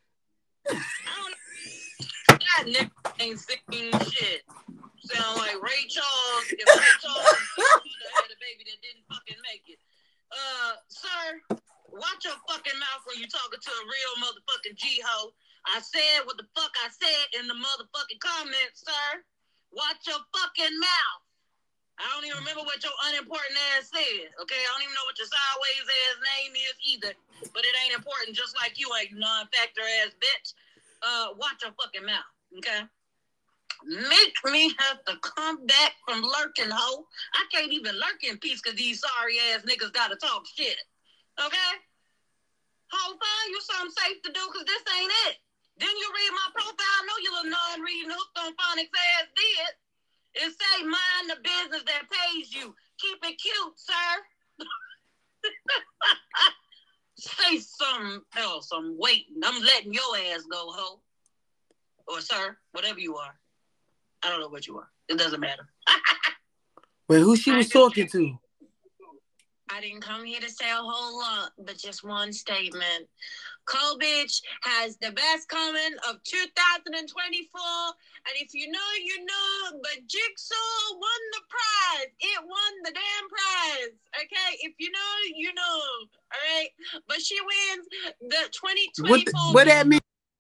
That nigga ain't singing shit. Sound like Ray Charles. If Ray Charles had a baby that didn't fucking make it. Sir, watch your fucking mouth when you talking to a real motherfucking G-ho. I said what the fuck I said in the motherfucking comments, sir. Watch your fucking mouth. I don't even remember what your unimportant ass said, okay? I don't even know what your sideways ass name is either, but it ain't important, just like you ain't non-factor ass bitch. Watch your fucking mouth, okay? Make me have to come back from lurking, ho. I can't even lurk in peace because these sorry ass niggas gotta talk shit, okay? Ho, find you something safe to do because this ain't it. Didn't you read my profile? I know you little non-reading hooked on phonics ass did. It say mind the business that pays you. Keep it cute, sir. Say something else. I'm waiting. I'm letting your ass go, ho. Or sir, whatever you are. I don't know what you are. It doesn't matter. Wait, who she was talking to? I didn't come here to say a whole lot, but just one statement. Cole Bitch has the best comment of 2024. And if you know, you know, but Jigsaw won the prize. It won the damn prize. Okay? If you know, you know. All right? But she wins the 2024. What that mean?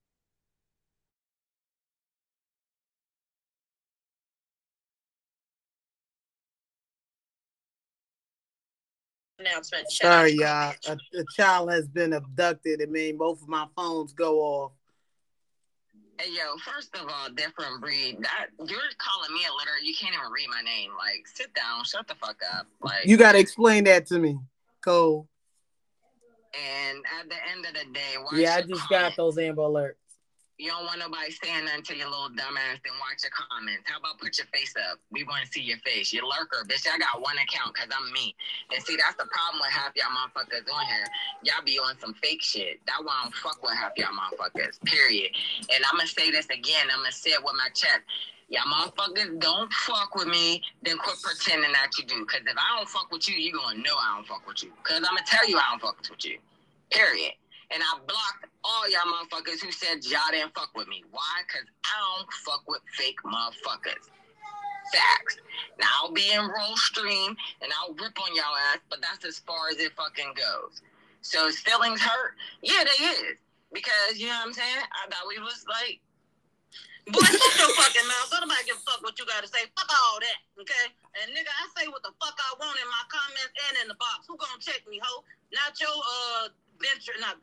Announcement. Sorry, y'all. A child has been abducted. It made both of my phones go off. Hey, yo, first of all, different breed. That you're calling me a litter. You can't even read my name. Like, sit down. Shut the fuck up. Like, you gotta explain that to me, Cole. And at the end of the day, I just got those Amber Alerts. You don't want nobody saying nothing to your little dumbass, then watch your comments. How about put your face up? We want to see your face. You lurker, bitch. I got one account because I'm me. And see, that's the problem with half y'all motherfuckers on here. Y'all be on some fake shit. That's why I don't fuck with half y'all motherfuckers, period. And I'm going to say this again. I'm going to say it with my chest. Y'all motherfuckers don't fuck with me, then quit pretending that you do. Because if I don't fuck with you, you're going to know I don't fuck with you. Because I'm going to tell you I don't fuck with you, period. And I blocked all y'all motherfuckers who said y'all didn't fuck with me. Why? Because I don't fuck with fake motherfuckers. Facts. Now I'll be in roll stream and I'll rip on y'all ass, but that's as far as it fucking goes. So feelings hurt? Yeah, they is. Because, you know what I'm saying? I thought we was like, boy, shut your fucking mouth. Don't nobody give a fuck what you gotta say. Fuck all that, okay? And nigga, I say what the fuck I want in my comments and in the box. Who gonna check me, ho? Not your not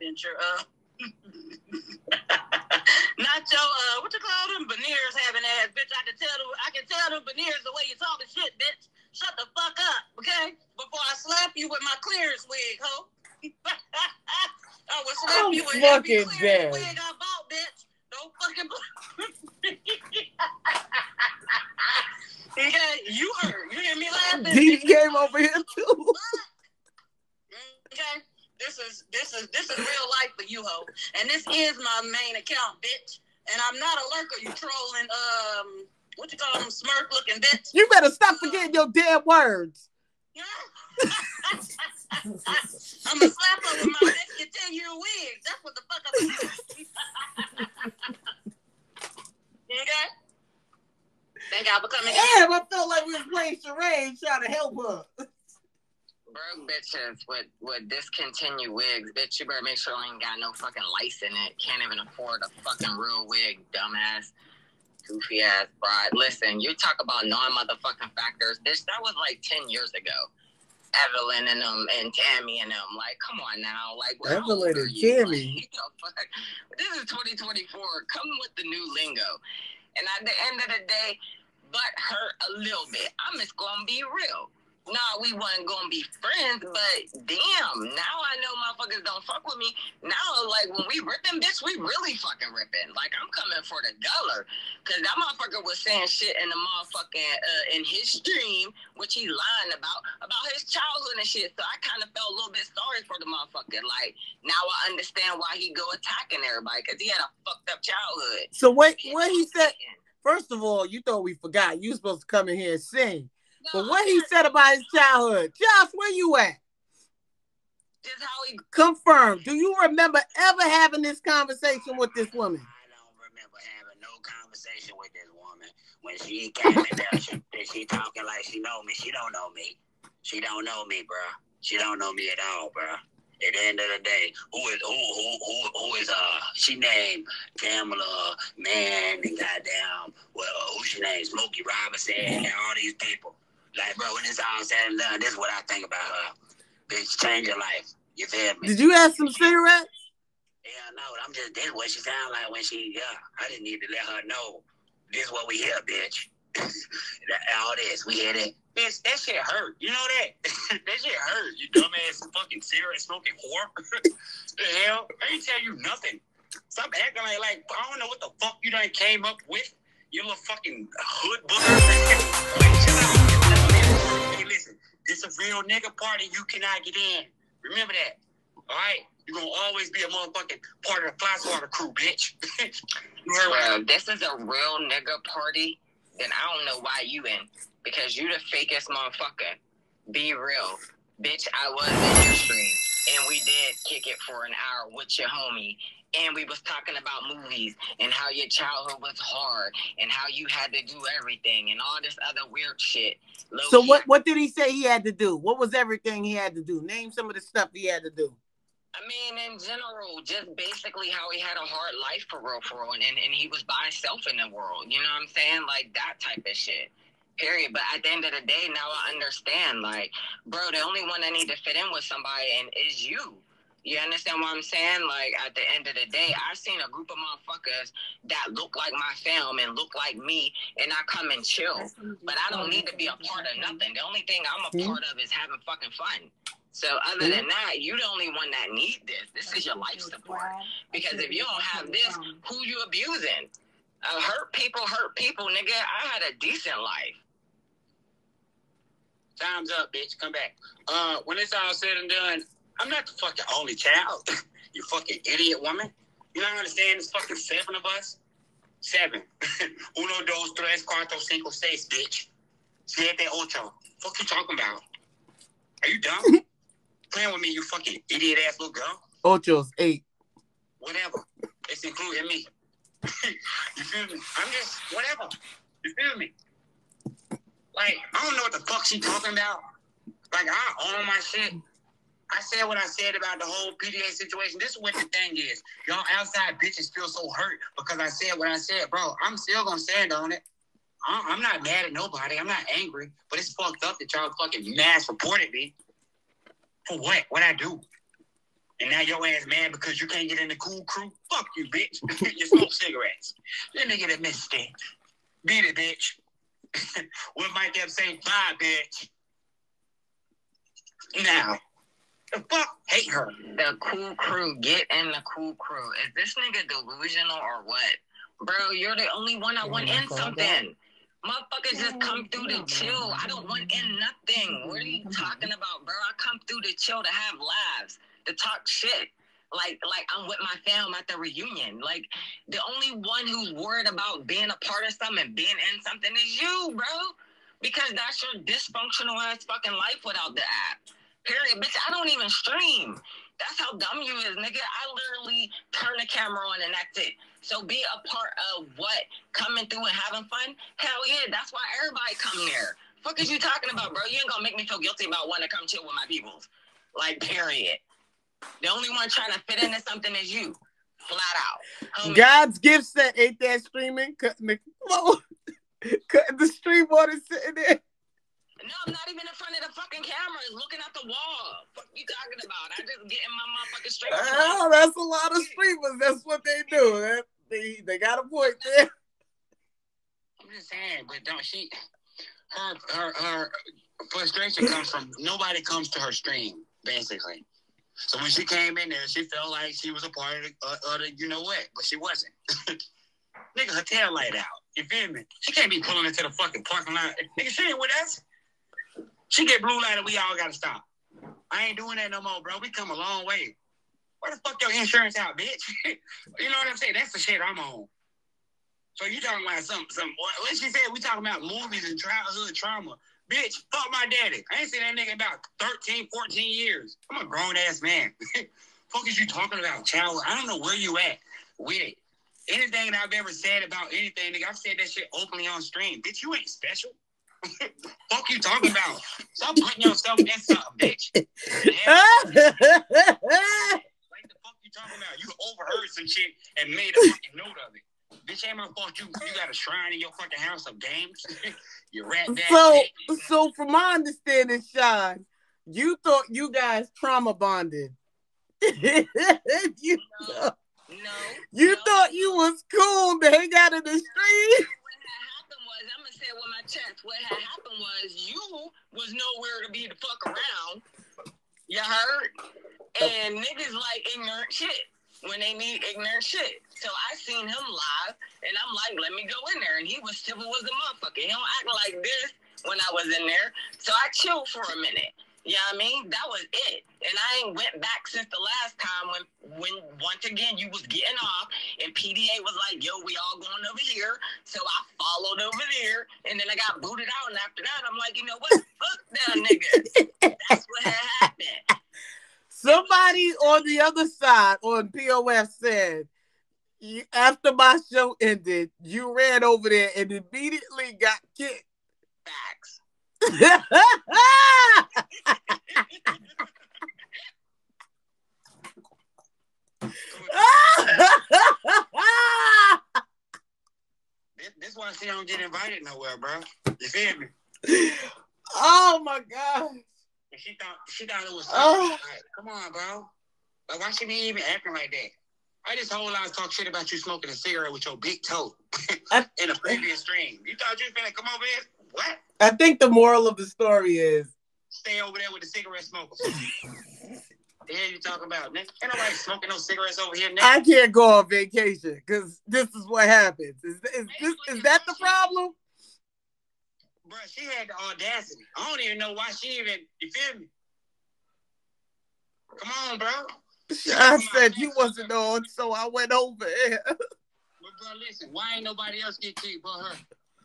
your what you call them veneers having ass, bitch. I can tell them veneers the way you talking shit, bitch. Shut the fuck up, okay? Before I slap you with my clearance wig, ho. I will slap you with every clearance wig I bought, bitch. Don't fucking okay, you heard. You hear me laughing? D came over here too. Okay. This is real life for you, ho. And this is my main account, bitch. And I'm not a lurker, you trolling, what you call them, smirk looking bitch. You better stop forgetting your damn words. I'm a slapper with my next 10-year wig. That's what the fuck I'm doing. Okay? Thank y'all for coming. Damn, I felt like we was playing charades trying to help her. Broke bitches with discontinued wigs. Bitch, you better make sure I ain't got no fucking lice in it. Can't even afford a fucking real wig, dumbass. Goofy ass bride. Listen, you talk about non-motherfucking factors. Bitch, that was like 10 years ago. Evelyn and them and Tammy and them. Like, come on now. Like, Evelyn and Tammy. Like, this is 2024. Come with the new lingo. And at the end of the day, butt hurt a little bit. I'm just gonna be real. Nah, we wasn't gonna be friends, but damn, now I know motherfuckers don't fuck with me. Now, like, when we ripping, bitch, we really fucking ripping. Like, I'm coming for the dollar. Cause that motherfucker was saying shit in the motherfucking, in his stream, which he lying about his childhood and shit. So I kind of felt a little bit sorry for the motherfucker. Like, now I understand why he go attacking everybody, cause he had a fucked up childhood. So what he said, first of all, you thought we forgot. You were supposed to come in here and sing. But what he said about his childhood, Josh, where you at? Just how he confirm. Do you remember ever having this conversation with this woman? I don't remember having no conversation with this woman. When she came in there, she talking like she know me. She don't know me. She don't know me, bro. She don't know me at all, bro. At the end of the day, who is she named Pamela Man and goddamn who's she named Smokey Robinson and all these people. Like, bro, when it's all said and done, this is what I think about her. Bitch, change your life. You feel me? Did you have some cigarettes? Yeah, no, this is what she sound like when she, I just need to let her know. This is what we hear, bitch. All this, we hear that. Bitch, that shit hurt. You know that? That shit hurt. You dumbass fucking cigarette smoking whore. The hell? I ain't tell you nothing. Stop acting like I don't know what the fuck you done came up with. You little fucking hood booger. Like, chill out. Hey, listen, this a real nigga party. You cannot get in. Remember that. All right? You're going to always be a motherfucking part of the Fly Swatter crew, bitch. Well, this is a real nigga party, then I don't know why you in. Because you the fakest motherfucker. Be real. Bitch, I was in your stream. And we did kick it for an hour with your homie. And we was talking about movies and how your childhood was hard and how you had to do everything and all this other weird shit. So what did he say he had to do? What was everything he had to do? Name some of the stuff he had to do. I mean, in general, just basically how he had a hard life for real, and he was by himself in the world. You know what I'm saying? Like, that type of shit. Period. But at the end of the day, now I understand. Like, bro, the only one that need to fit in with somebody and is you. You understand what I'm saying? Like, at the end of the day, I've seen a group of motherfuckers that look like my film and look like me, and I come and chill. But I don't need to be a part of nothing. The only thing I'm a part of is having fucking fun. So other than that, you the only one that need this. This is your life support. Because if you don't have this, who you abusing? Hurt people, nigga. I had a decent life. Time's up, bitch. Come back. When it's all said and done, I'm not the fucking only child. You fucking idiot woman. You don't understand? There's fucking 7 of us. 7. 1, 2, 3, 4, 5, 6, bitch. 7, 8. Fuck you talking about? Are you dumb? Playing with me, you fucking idiot ass little girl. 8. Whatever. It's including me. You feel me? I'm just whatever. You feel me? Like, I don't know what the fuck she talking about. Like, I own my shit. I said what I said about the whole PDA situation. This is what the thing is. Y'all outside bitches feel so hurt because I said what I said. Bro, I'm still going to stand on it. I'm not mad at nobody. I'm not angry. But it's fucked up that y'all fucking mass reported me. For what? What'd I do? And now your ass mad because you can't get in the cool crew? Fuck you, bitch. You smoke cigarettes. Let me get a mistake. Beat it, bitch. What Mike kept saying, bye, bitch. Now, the fuck? Hate her. The cool crew. Get in the cool crew. Is this nigga delusional or what? Bro, you're the only one I want in something. Motherfuckers just come through to chill. I don't want in nothing. What are you talking about, bro? I come through to chill, to have laughs, to talk shit. Like I'm with my fam at the reunion. Like, the only one who's worried about being a part of something and being in something is you, bro. Because that's your dysfunctional ass fucking life without the app. Period. Bitch, I don't even stream. That's how dumb you is, nigga. I literally turn the camera on and that's it. So be a part of what? Coming through and having fun? Hell yeah, that's why everybody come there. Fuck is you talking about, bro? You ain't gonna make me feel guilty about wanting to come chill with my peoples. Like, period. The only one trying to fit into something is you. Flat out. Homie. God's gift set, ain't that streaming? Cutting the stream water sitting there. No, I'm not even in front of the fucking camera. Looking at the wall. What you talking about? I just get in my motherfucking stream. Oh, that's a lot of streamers. That's what they do. They got a point there. I'm just saying, but don't she? Her frustration comes from nobody comes to her stream, basically. So when she came in there, she felt like she was a part of the you know what, but she wasn't. Nigga, her tail light out. You feel me? She can't be pulling into the fucking parking lot. Nigga, she ain't with us. She get blue light and we all gotta stop. I ain't doing that no more, bro. We come a long way. Where the fuck your insurance out, bitch? You know what I'm saying? That's the shit I'm on. So you talking about some what she said, we talking about movies and childhood trauma. Bitch, fuck my daddy. I ain't seen that nigga in about 13, 14 years. I'm a grown-ass man. Fuck is you talking about, child? I don't know where you at with it. Anything that I've ever said about anything, nigga, I've said that shit openly on stream. Bitch, you ain't special. Fuck you talking about? Stop putting yourself in something, bitch. Yeah. Like the fuck you talking about? You overheard some shit and made a fucking note of it. Bitch, ain't my fault you got a shrine in your fucking house of games. You rat that. So from my understanding, Sean, you thought you guys trauma bonded. You thought you was cool to hang out in the street. I'm gonna say it with my chest. What had happened was you was nowhere to be the fuck around. You heard? And niggas like ignorant shit when they need ignorant shit. So I seen him live, and I'm like, let me go in there. And he was civil as a motherfucker. He don't act like this when I was in there. So I chilled for a minute. You know what I mean? That was it. And I ain't went back since the last time when once again you was getting off and PDA was like, yo, we all going over here. So I followed over there and then I got booted out. And after that, I'm like, you know what? Fuck that nigga. That's what had happened. Somebody on the other side on POF said, after my show ended, you ran over there and immediately got kicked. Facts. This why she don't get invited nowhere, bro. You feel me? Oh my God. She thought it was something. Like, come on, bro. Like, why she be even acting like that? I just whole lot of talk shit about you smoking a cigarette with your big toe in a previous stream. You thought you was finna come over here? What? I think the moral of the story is stay over there with the cigarette smokers. The hell you talking about, nigga? Ain't nobody smoking no cigarettes over here, nigga. I can't go on vacation because this is what happens. Is that the problem? Bro, she had the audacity. I don't even know why she even, you feel me? Come on, bro. I said you wasn't on, so I went over there. But bro, listen, why ain't nobody else get kicked but her?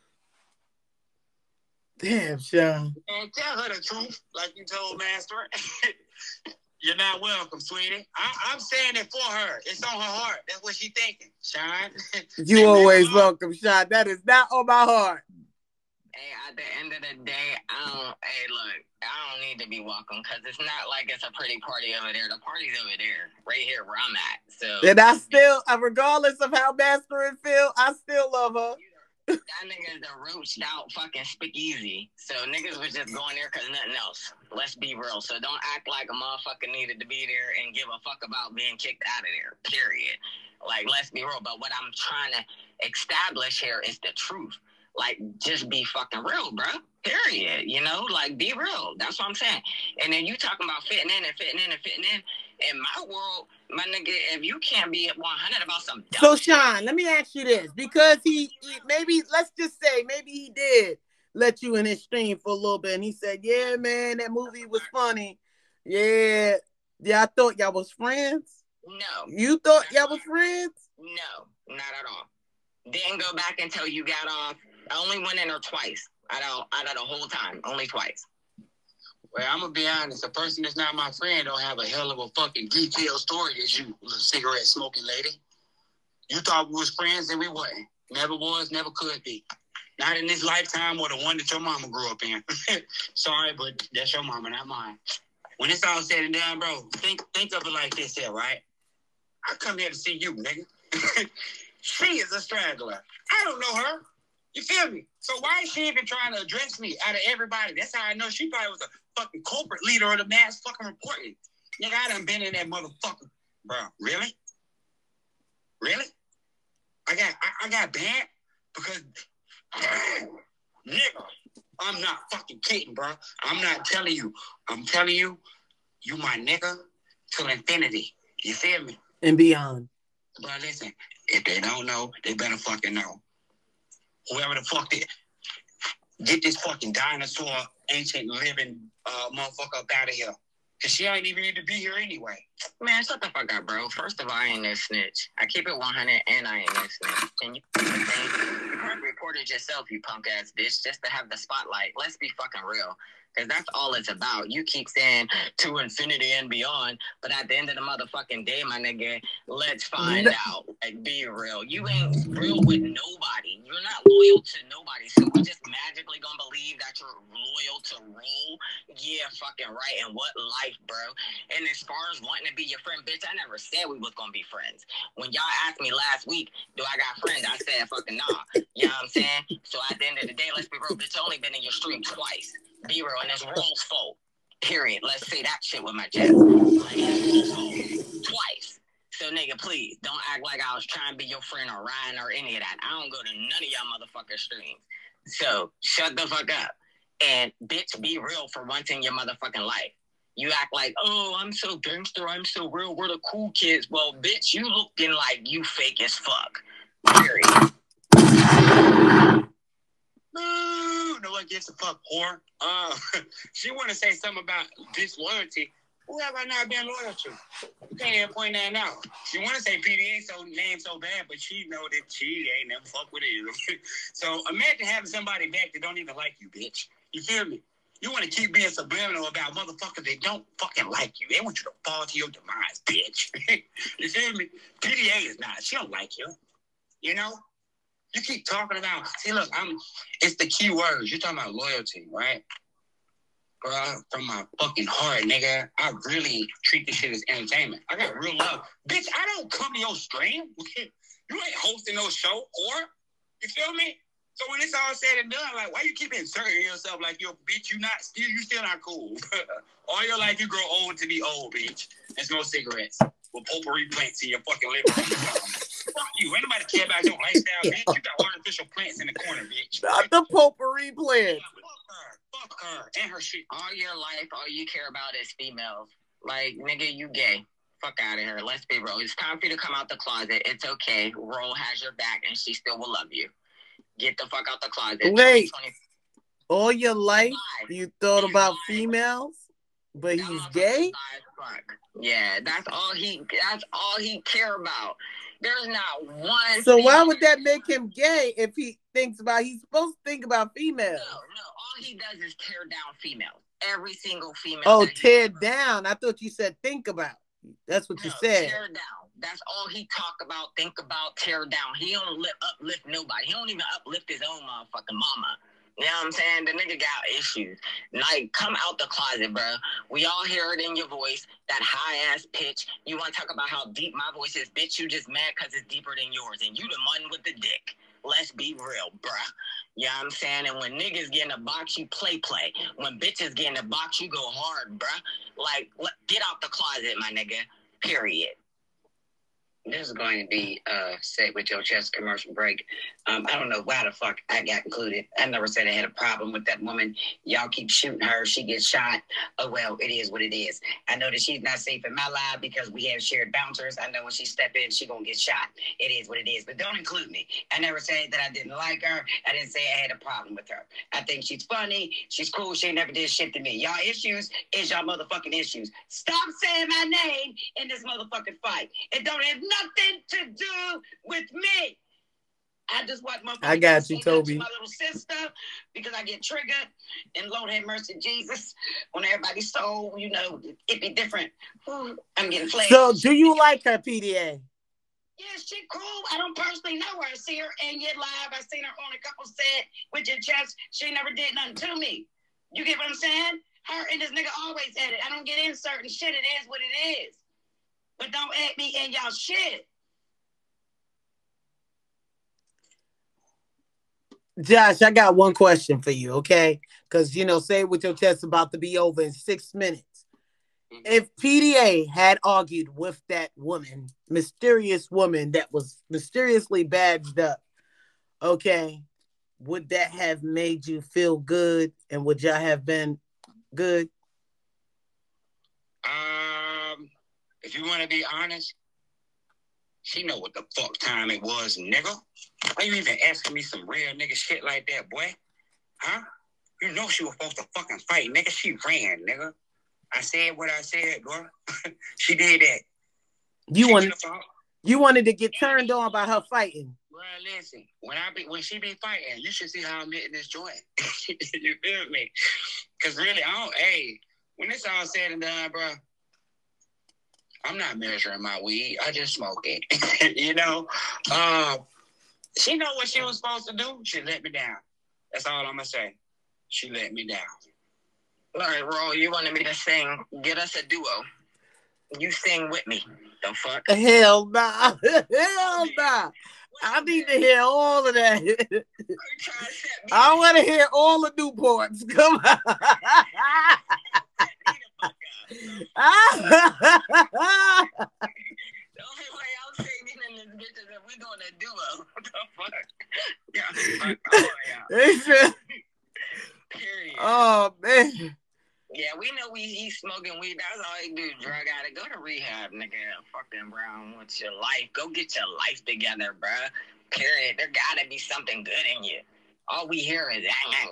Damn, Sean. And tell her the truth, like you told Master. You're not welcome, sweetie. I'm saying it for her. It's on her heart. That's what she's thinking, Sean. You always welcome, Sean. That is not on my heart. Hey, at the end of the day, I don't need to be welcome because it's not like it's a pretty party over there. The party's over there, right here where I'm at. So, and I still, regardless of how masculine feel, I still love her. That nigga is a roached out fucking speakeasy. So niggas was just going there because nothing else. Let's be real. So don't act like a motherfucker needed to be there and give a fuck about being kicked out of there. Period. Like, let's be real. But what I'm trying to establish here is the truth. Like, just be fucking real, bro. Period. You know, like, be real. That's what I'm saying. And then you talking about fitting in and fitting in and fitting in. In my world, my nigga, if you can't be at 100 about some dumb So, Sean, let me ask you this. Because he maybe, let's just say, maybe he did let you in his stream for a little bit. And he said, yeah, man, that movie was funny. Yeah, I thought y'all was friends. No. You thought y'all was friends? No, not at all. Didn't go back until you got off. I only went in there twice. Out of the whole time. Only twice. Well, I'm gonna be honest. A person that's not my friend don't have a hell of a fucking detailed story as you, little cigarette smoking lady. You thought we was friends and we wasn't. Never was, never could be. Not in this lifetime or the one that your mama grew up in. Sorry, but that's your mama, not mine. When it's all said and done, bro, think of it like this here, right? I come here to see you, nigga. She is a straggler. I don't know her. You feel me? So why is she even trying to address me out of everybody? That's how I know she probably was a fucking corporate leader of the mass fucking reporting. Nigga, I done been in that motherfucker. Bro, really? Really? I got banned because, nigga, I'm not fucking kidding, bro. I'm not telling you. I'm telling you, you my nigga till infinity. You feel me? And beyond. Bro, listen, if they don't know, they better fucking know. Whoever the fuck did, get this fucking dinosaur, ancient living motherfucker up out of here. Cause she ain't even need to be here anyway. Man, shut the fuck up, bro. First of all, I ain't no snitch. I keep it 100 and I ain't no snitch. And you probably reported yourself, you punk ass bitch, just to have the spotlight. Let's be fucking real. Because that's all it's about. You keep saying to infinity and beyond, but at the end of the motherfucking day, my nigga, let's find out. Like, be real. You ain't real with nobody. You're not loyal to nobody. So we just magically gonna believe that you're loyal to Roll? Yeah, fucking right. And what life, bro? And as far as wanting to be your friend, bitch, I never said we was gonna be friends. When y'all asked me last week, do I got friends? I said fucking nah. You know what I'm saying? So at the end of the day, let's be real, bitch, I only been in your stream twice. Be real, and it's Roll's fault. Period. Let's say that shit with my chest. Like, it's Roll's fault. Twice. So, nigga, please, don't act like I was trying to be your friend or Ryan or any of that. I don't go to none of y'all motherfucker streams. So, shut the fuck up. And, bitch, be real for once in your motherfucking life. You act like, oh, I'm so gangster, I'm so real, we're the cool kids. Well, bitch, you looking like you fake as fuck. Period. No one gives a fuck, whore. She want to say something about disloyalty. Who have I not been loyal to? You can't even point that out. She want to say PDA name so bad, but she know that she ain't never fuck with it. So imagine having somebody back that don't even like you, bitch. You feel me? You want to keep being subliminal about motherfuckers that don't fucking like you. They want you to fall to your demise, bitch. You feel me? PDA is not. She don't like you. You know? You keep talking about, see, look, it's the key words. You're talking about loyalty, right? Bro, from my fucking heart, nigga, I really treat this shit as entertainment. I got real love. Bitch, I don't come to your stream. You ain't hosting no show, or, you feel me? So when it's all said and done, like, why you keep inserting yourself like you're a bitch? You still not cool. All your life, you grow old to be old, bitch. And smoke cigarettes with potpourri plants in your fucking living room. Fuck you. Ain't nobody care about your lifestyle, bitch. You got artificial plants in the corner, bitch. Not the potpourri plants. Fuck her. And her shit. All your life, all you care about is females. Like, nigga, you gay. Fuck out of here. Let's be real. It's time for you to come out the closet. It's okay. Roll has your back, and she still will love you. Get the fuck out the closet. Wait. All your life, you thought about females, but he's gay? Yeah, that's all he care about. There's not one. So why would that make him gay if he thinks about? He's supposed to think about females. No. All he does is tear down females. Every single female. Oh, tear down. I thought you said think about. That's what you said. Tear down. That's all he talk about. Think about. Tear down. He don't uplift nobody. He don't even uplift his own motherfucking mama. You know what I'm saying? The nigga got issues. Like, come out the closet, bro. We all hear it in your voice, that high-ass pitch. You want to talk about how deep my voice is? Bitch, you just mad because it's deeper than yours. And you the one with the dick. Let's be real, bruh. You know what I'm saying? And when niggas get in a box, you play. When bitches get in a box, you go hard, bruh. Like, get out the closet, my nigga. Period. This is going to be Say It With Your Chest commercial break. I don't know why the fuck I got included. I never said I had a problem with that woman. Y'all keep shooting her. She gets shot. Oh, well, it is what it is. I know that she's not safe in my life because we have shared bouncers. I know when she step in, she going to get shot. It is what it is. But don't include me. I never said that I didn't like her. I didn't say I had a problem with her. I think she's funny. She's cool. She never did shit to me. Y'all issues is y'all motherfucking issues. Stop saying my name in this motherfucking fight. It don't have nothing to do with me. I just want my. I got you, Toby. My little sister, because I get triggered, and Lord have mercy, Jesus. When everybody's so, you know, it be different. Ooh, I'm getting flagged. So, do you like her, PDA? Yeah, she cool. I don't personally know her. I see her in your live. I seen her on a couple set with your chest. She never did nothing to me. You get what I'm saying? Her and this nigga always at it. I don't get in certain shit. It is what it is. But don't add me in y'all shit. Josh, I got one question for you, okay? Because, you know, Say It With Your Chest about to be over in 6 minutes. If PDA had argued with that woman, mysterious woman that was mysteriously badged up, okay, would that have made you feel good? And would y'all have been good? If you want to be honest, she know what the fuck time it was, nigga. Why you even asking me some real nigga shit like that, boy? Huh? You know she was supposed to fucking fight, nigga. She ran, nigga. I said what I said, bro. She did that. You wanted to get turned on by her fighting. Bro, listen. When she be fighting, you should see how I'm hitting this joint. You feel me? Cause really, when it's all said and done, bro, I'm not measuring my weed. I just smoke it. You know? She know what she was supposed to do. She let me down. That's all I'm going to say. She let me down. All right, Ro, you wanted me to sing. Get us a duo. You sing with me. The fuck? Hell nah. Hell nah. I need to hear all of that. I want to hear all the Newports. Come on. The only way I'm singing in this bitch is if we doing a duo. What the fuck? Period. Oh, man. Yeah, we know he's smoking weed. That's all he do. Drug addict. Go to rehab, nigga. Fucking Brown. What's your life? Go get your life together, bruh. Period. There gotta be something good in you. All we hear is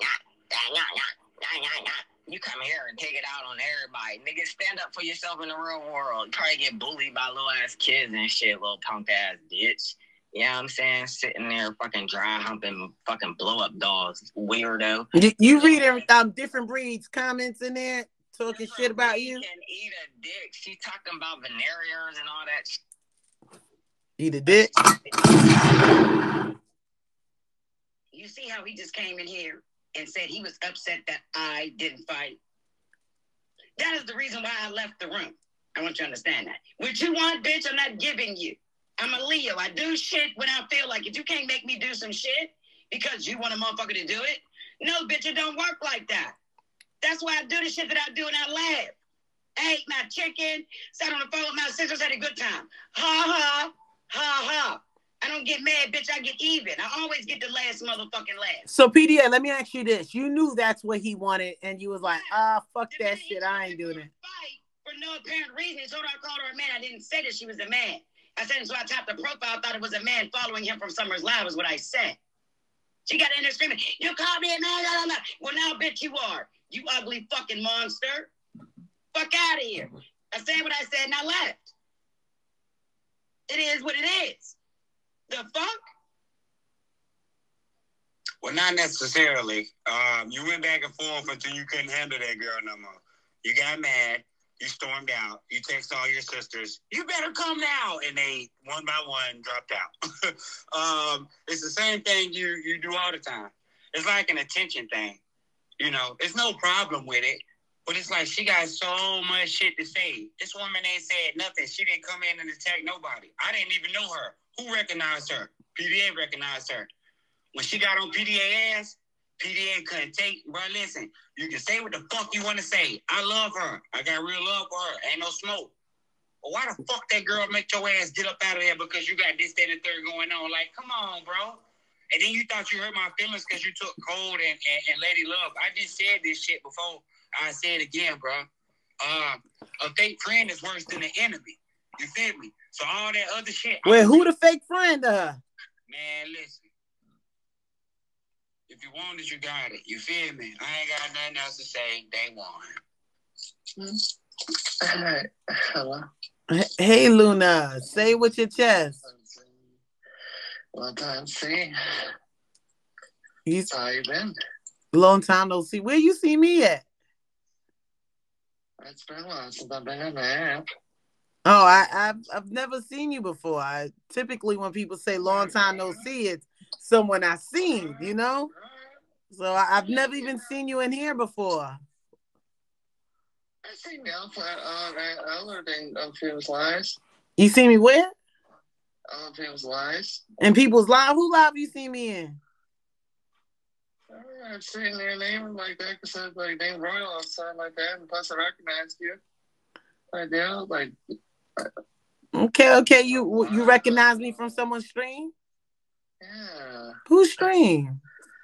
you come here and take it out on everybody. Nigga, stand up for yourself in the real world. You probably get bullied by little ass kids and shit, little punk ass bitch. You know what I'm saying? Sitting there fucking dry humping fucking blow up dolls. Weirdo. You reading Different Breeds comments in there talking shit about you? Can eat a dick. She talking about venereals and all that shit. Eat a dick? You see how he just came in here and said he was upset that I didn't fight? That is the reason why I left the room. I want you to understand that. What you want, bitch, I'm not giving you. I'm a Leo. I do shit when I feel like it. You can't make me do some shit because you want a motherfucker to do it. No, bitch, it don't work like that. That's why I do the shit that I do and I laugh. I ate my chicken, sat on the phone with my sisters, had a good time. Ha, ha, ha, ha. I don't get mad, bitch. I get even. I always get the last motherfucking laugh. So, PDA, let me ask you this. You knew that's what he wanted, and you was like, fuck that shit. I ain't doing it. For no apparent reason. He told her I called her a man. I didn't say that she was a man. I said, so I tapped the profile, thought it was a man following him from Summer's Live, is what I said. She got in there screaming, you called me a man? Blah, blah, blah. Well, now, bitch, you are. You ugly fucking monster. Fuck out of here. I said what I said and I left. It is what it is. The fuck? Well, not necessarily. You went back and forth until you couldn't handle that girl no more. You got mad. You stormed out. You text all your sisters, you better come now. And they, one by one, dropped out. It's the same thing you do all the time. It's like an attention thing. You know, it's no problem with it. But it's like she got so much shit to say. This woman ain't said nothing. She didn't come in and attack nobody. I didn't even know her. Who recognized her? PDA recognized her. When she got on PDA ass, PDA couldn't take. Bro, listen, you can say what the fuck you want to say. I love her. I got real love for her. Ain't no smoke. But why the fuck that girl make your ass get up out of there because you got this, that, and the third going on? Like, come on, bro. And then you thought you hurt my feelings because you took Cold and Lady Love. I just said this shit before. I say it again, bro. A fake friend is worse than an enemy. You feel me? So all that other shit. Wait, who the fake friend to her? Man, listen. If you want it, you got it. You feel me? I ain't got nothing else to say. They won. Hello. Hey, Luna. Say it with your chest. Long time see. How you been? Long time no see. Where you see me at? It's been a while since I've been in the app. Oh, I've never seen you before. I typically when people say long time no see, it's someone I've seen, you know? So I've never even seen you in here before. I seen you at other than People's Lives. You see me where? People's Lives. In People's Live? Who live you see me in? I've seen their name like that because I like name Royal or something like that, and plus I recognized you. Like that, like. Okay. You recognize me from someone's stream? Yeah. Whose stream?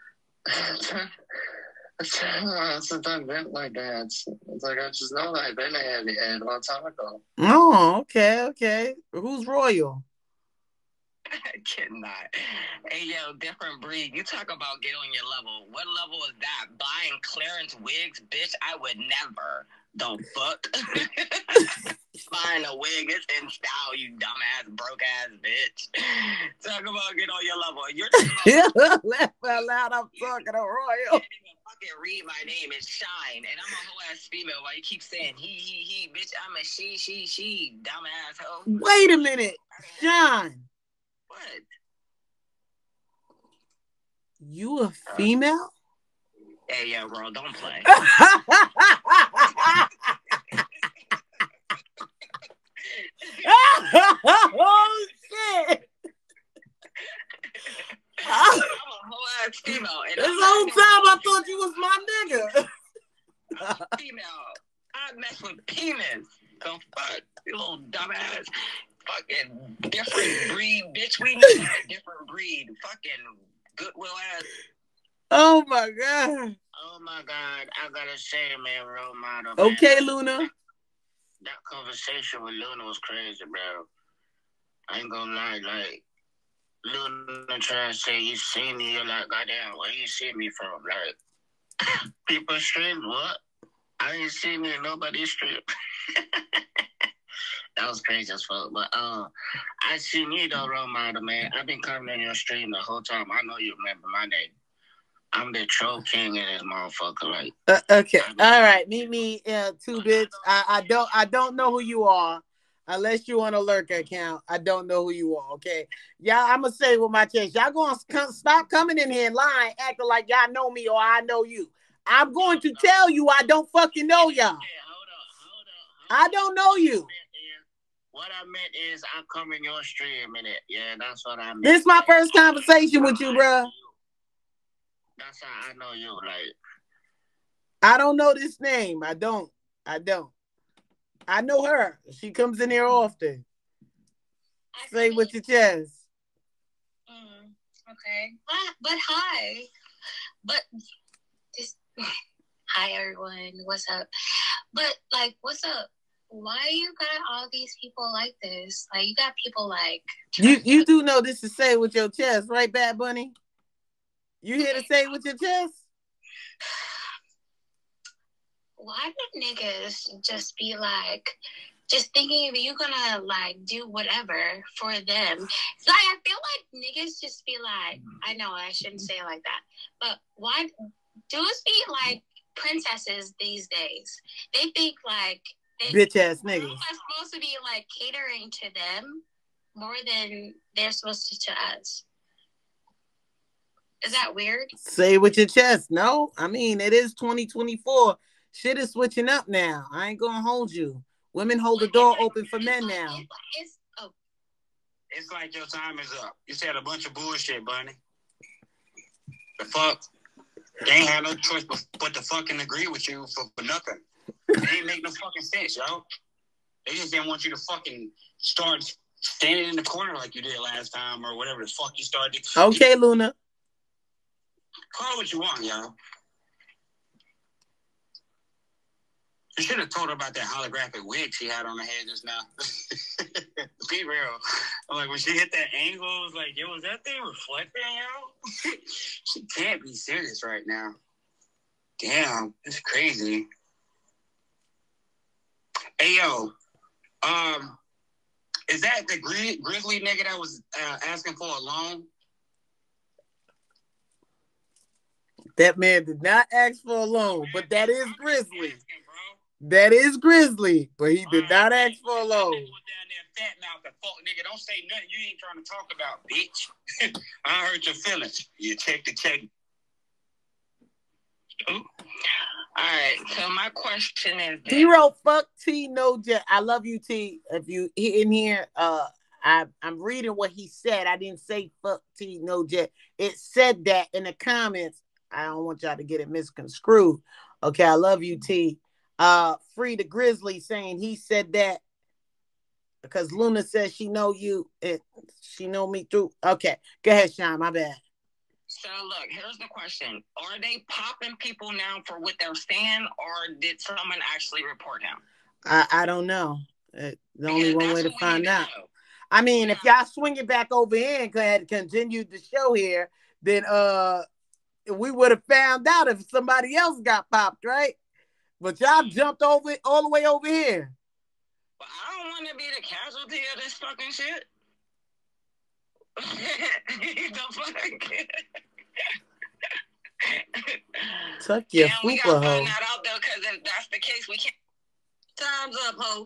Since I've been like that, it's like I just know that I've been ahead a long time ago. Oh, okay. Who's Royal? I cannot. Hey, yo, different breed. You talk about get on your level. What level is that? Buying clearance wigs? Bitch, I would never. The fuck? Buying a wig, it's in style, you dumbass, broke-ass bitch. Talk about get on your level. You're laugh out loud, I'm talking to Royal. I can't even fucking read my name. It's Shine, and I'm a whole-ass female. Why you keep saying he, bitch, I'm a she, dumbass hoe. Wait a minute. Shine. What? You a female? Hey, yo, bro, don't play. Oh, shit. I'm a whole ass female. This whole time I thought you was my nigga. I'm a female. I mess with penis. The fuck? You little dumbass. Fucking different breed, bitch. We need a different breed. Fucking Goodwill ass. Oh my god. Oh my god. I gotta say, man, role model. Okay, man. Luna. That conversation with Luna was crazy, bro. I ain't gonna lie, like Luna trying to say you see me, you're like, goddamn, where you see me from? Like, people stream, what? I ain't seen me in nobody's stream. That was crazy as fuck. But I seen you though, role model, man. I've been coming in your stream the whole time. I know you remember my name. I'm the troll king in this motherfucker. Like, okay, all right, meet me, two bits. I don't know who you are, unless you on a lurker account. I don't know who you are. Okay, y'all. I'm gonna say with my chest, y'all gonna stop coming in here lying, acting like y'all know me or I know you. I'm going to tell you I don't fucking know y'all. I don't know you. What I meant is I come in your stream in it. Yeah, that's what I meant. This is my first conversation with you, bro. That's how I know you. Like, I don't know this name. I don't. I know her. She comes in here often. Say with your chest. Okay. But hi. But this. Hi everyone. What's up? But like, what's up? Why you got all these people like this? Like, you got people like you do know this is say with your chest, right, Bad Bunny? You here to say with your chest? Why would niggas just be like, just thinking if you're gonna like do whatever for them? It's like I feel like niggas just be like, I know I shouldn't say it like that, but why dudes be like princesses these days? They think like bitch ass niggas are supposed to be like catering to them more than they're supposed to us. Is that weird? Say it with your chest. No, I mean, it is 2024. Shit is switching up now. I ain't gonna hold you. Women hold the door open for men now. It's like your time is up. You said a bunch of bullshit, Bunny. The fuck? They ain't have no choice but to fucking agree with you for nothing. It ain't make no fucking sense, yo. They just didn't want you to fucking start standing in the corner like you did last time or whatever the fuck you started. Okay, Luna. Call it what you want, yo. You should have told her about that holographic wig she had on her head just now. Be real. I'm like, when she hit that angle, I was like, yo, is that thing reflecting, yo? She can't be serious right now. Damn, it's crazy. Hey, yo, is that the grizzly nigga that was asking for a loan? That man did not ask for a loan, but that is Grizzly. That is Grizzly, but he did not ask for a loan. Fat mouth and fuck nigga, don't say nothing you ain't trying to talk about, bitch. I hurt your feelings. You check the check. All right, so my question is He wrote, fuck T, no jet. I love you, T. If you in here, I'm reading what he said. I didn't say fuck T, no jet. It said that in the comments. I don't want y'all to get it misconstrued. Okay, I love you, T. Free the Grizzly saying he said that because Luna says she know you and she know me through. Okay, go ahead, Sean. My bad. So look, here's the question: are they popping people now for what they're saying, or did someone actually report him? I don't know. The only one way to find out. I mean, if y'all swing it back over here and go ahead and continue the show here, then we would have found out if somebody else got popped, right? But y'all jumped over all the way over here. But I don't want to be the casualty of this fucking shit. The fuck? Tuck your we fupa, gotta hoe. find that out though, because if that's the case, we can't. Time's up, ho.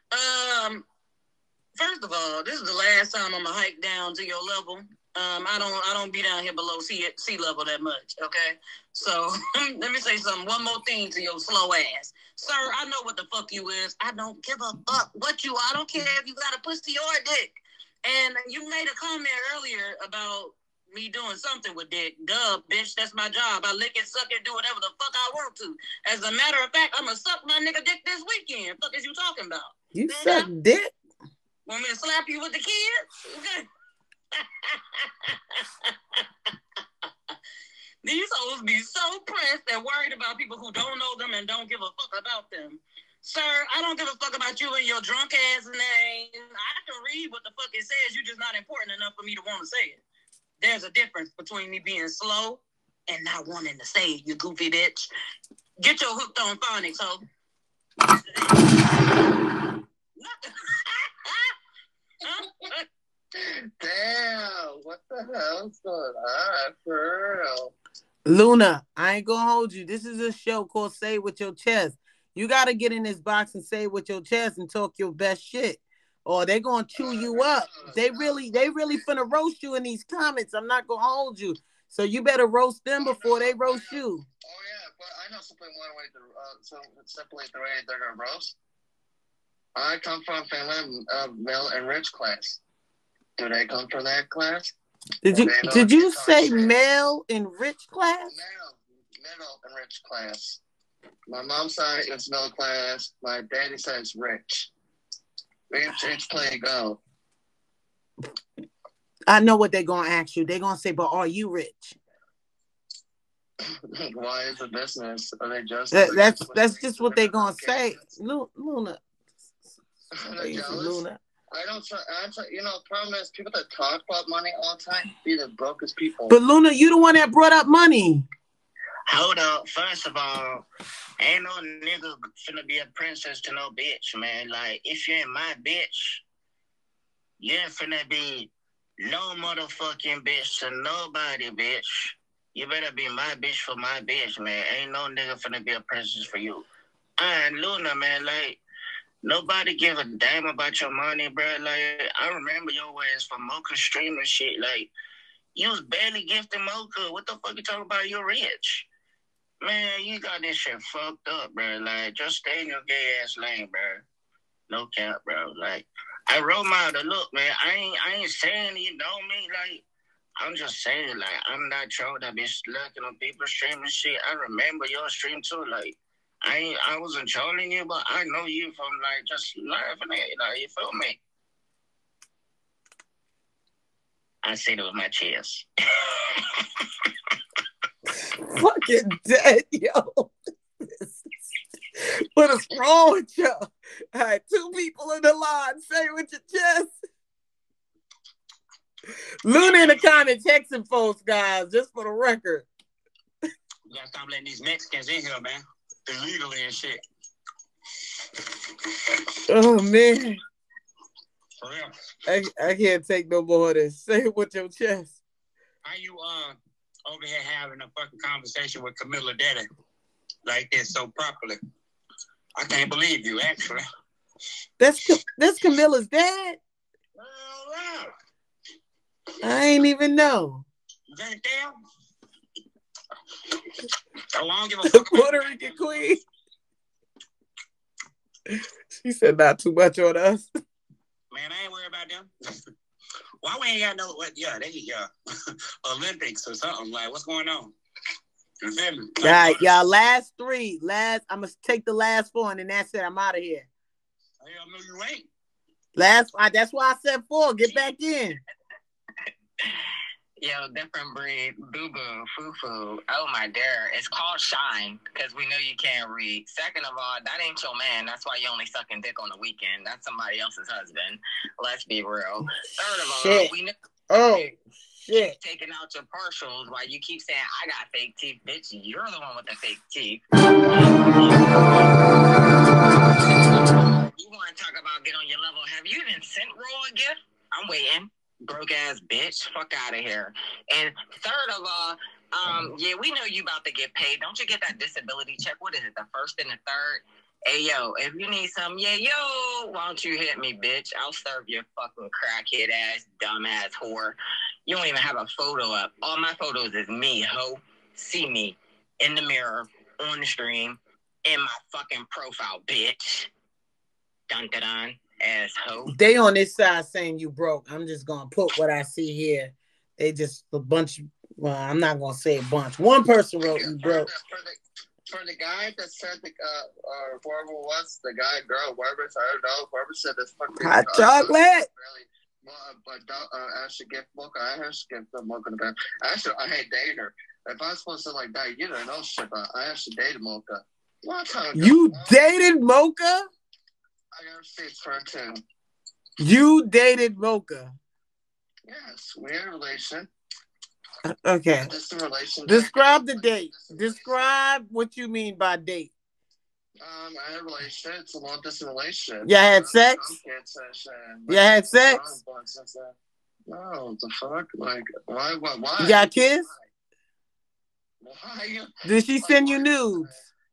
First of all, this is the last time I'm gonna hike down to your level. I don't be down here below sea level that much, okay? So let me say something. One more thing to your slow ass. Sir, I know what the fuck you is. I don't give a fuck what you are. I don't care if you got a pussy or a dick. And you made a comment earlier about me doing something with dick. Duh, bitch, that's my job. I lick it, suck it, do whatever the fuck I want to. As a matter of fact, I'm gonna suck my nigga dick this weekend. Fuck is you talking about? You suck dick? Want me to slap you with the kids? Okay. These hoes be so pressed and worried about people who don't know them and don't give a fuck about them. Sir, I don't give a fuck about you and your drunk ass name. I can read what the fuck it says. You're just not important enough for me to want to say it. There's a difference between me being slow and not wanting to say it, you goofy bitch. Get your hooked on phonics, ho. Damn, what the hell's going on, for real? Luna, I ain't gonna hold you. This is a show called Say It With Your Chest. You gotta get in this box and say it with your chest and talk your best shit, or they gonna chew you up. They really finna roast you in these comments. I'm not gonna hold you, so you better roast them before they roast you. Oh yeah, but I know simply one way to simply the way they're gonna roast. I come from family of middle and rich class. Do they come from that class? Did you say male in rich class? Middle and rich class. My mom's side is middle class. My daddy's side is rich. Rich play go. I know what they're gonna ask you. They're gonna say, "But are you rich?" Why is the business? Are they just? That's just what they're gonna say, Luna. Luna. I don't try. You know, the problem is people that talk about money all the time be the brokest people. But Luna, you the one that brought up money. Hold up. First of all, ain't no nigga finna be a princess to no bitch, man. Like, if you ain't my bitch, you ain't finna be no motherfucking bitch to nobody, bitch. You better be my bitch for my bitch, man. Ain't no nigga finna be a princess for you. And Luna, man, like, nobody give a damn about your money, bro. Like, I remember your ass from Mocha Stream and shit. Like, You was barely gifted mocha. What the fuck you talking about? You're rich. Man, you got this shit fucked up, bro. Like, just stay in your gay ass lane, bro. No cap, bro. Like, I wrote my look, man. I ain't saying you know me. Like, I'm just saying, like, I'm not trolling. I be looking on people's stream and shit. I remember your stream too. Like, I wasn't trolling you, but I know you from like just laughing at you. Like, you feel me? I said it with my chest. Fucking dead, yo. What is wrong with y'all? All right, 2 people in the line. Say it with your chest. Luna in the comments texting folks, guys, just for the record. You gotta stop letting these Mexicans in here, man. Illegally and shit. Oh, man. For real. I can't take no more of this. Say it with your chest. How you over here having a fucking conversation with Camilla Daddy like this so properly? I can't believe you, actually. That's Camilla's dad? Wow. I ain't even know. Damn. I don't give a fuck. Puerto Rican queen. She said not too much on us. Man, I ain't worried about them. Why we ain't got no, they Olympics or something. Like, what's going on? You feel me? All right, y'all, last 3. I'm going to take the last 4, and then that's it. I'm out of here. Hell no, you ain't. That's why I said 4. Get back in. Yo, different breed, boo-boo, foo-foo. Oh, my dear. It's called Shine, because we know you can't read. Second of all, that ain't your man. That's why you only sucking dick on the weekend. That's somebody else's husband. Let's be real. Third of all, we know shit. Taking out your partials while you keep saying, I got fake teeth. Bitch, you're the one with the fake teeth. You want to talk about get on your level. Have you even sent Roy a gift? I'm waiting. Broke ass bitch, fuck out of here. And third of all, we know you about to get paid. Don't you get that disability check? What is it, the 1st and the 3rd? Hey, yo, if you need some, why don't you hit me, bitch? I'll serve your fucking crackhead ass, dumb ass whore. You don't even have a photo up. All my photos is me, ho. See me in the mirror, on the stream, in my fucking profile, bitch. Dun-dun-dun. Asshole. They on this side saying you broke. I'm just gonna put what I see here. They just a bunch. Well, I'm not gonna say a bunch. One person wrote you broke. For the guy that said whoever was the guy, girl, whoever, I don't know, whoever said this fucking hot chocolate. I should get mocha. I should get the mocha in the back. Actually, I hate dating her. If I was supposed to like that, you don't know shit. But I actually dated mocha. You dated mocha? I got receipts for it too. You dated mocha? Yes, we had a relation. Okay. Just a relation. Describe the date. Describe what you mean by date. I had a relation. It's a long distance relation. You had sex? You had sex? No, the fuck? Like, why? You got kissed? Why? Did she send you nudes?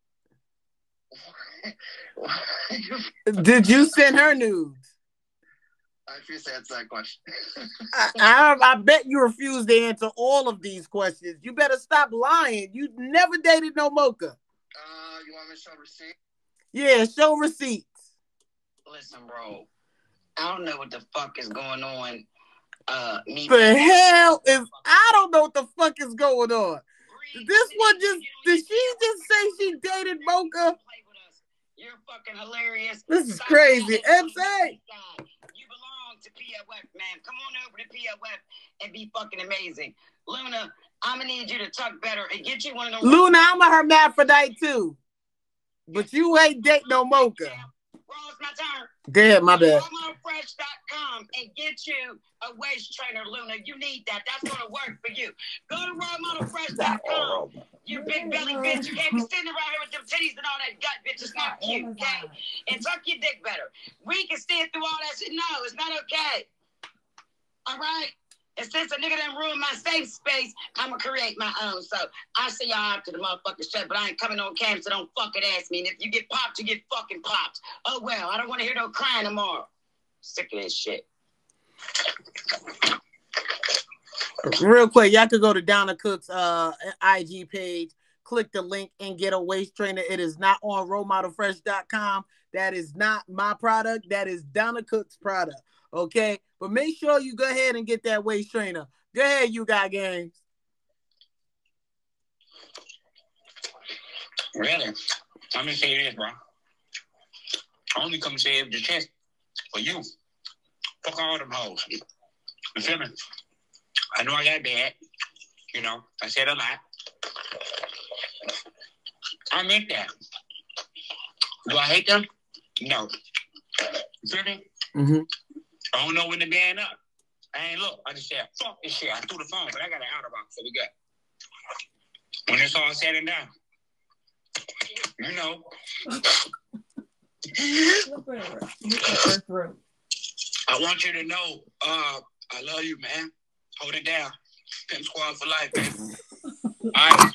Did you send her nudes? I refuse to answer that question. I bet you refuse to answer all of these questions. You better stop lying. You never dated no mocha. You want me to show receipt? Yeah, show receipts. Listen, bro. I don't know what the fuck is going on. The hell is? I don't know what the fuck is going on. This one did she just say she dated mocha? You're fucking hilarious. This is crazy. MC. You belong to PFF, man. Come on over to PFF and be fucking amazing. Luna, I'm gonna need you to tuck better and get you one of those. Luna, I'm a hermaphrodite too. But you ain't date no mocha. Well, it's my turn. Go ahead, my bad. RoyModelFresh.com and get you a waist trainer, Luna. You need that. That's gonna work for you. Go to RoyModelFresh.com. You big belly bitch. You can't be sitting around here with them titties and all that gut, bitch. It's not cute, okay? And tuck your dick better. We can stand through all that shit. No, it's not okay. All right? And since a nigga done ruined my safe space, I'm gonna create my own. So I see y'all after the motherfucking shit, but I ain't coming on cam, so don't fucking ask me. And if you get popped, you get fucking popped. Oh well, I don't want to hear no crying tomorrow. Sick of this shit. Real quick, y'all could go to Donna Cook's IG page, click the link, and get a waist trainer. It is not on rolemodelfresh.com. That is not my product. That is Donna Cook's product. Okay? But make sure you go ahead and get that waist trainer. Go ahead, you got games. Really? I'm gonna say this, bro. I only come say it with the chest for you. Fuck all them hoes. You feel me? I know I got bad. You know, I said a lot. I meant that. Do I hate them? No. You feel me? Mm-hmm. I don't know when to ban up. I ain't look. I just said, fuck this shit. I threw the phone, but I got an outer box, so we good. When it's all said and done, you know. I want you to know, I love you, man. Hold it down. Pimp Squad for life, man. All right.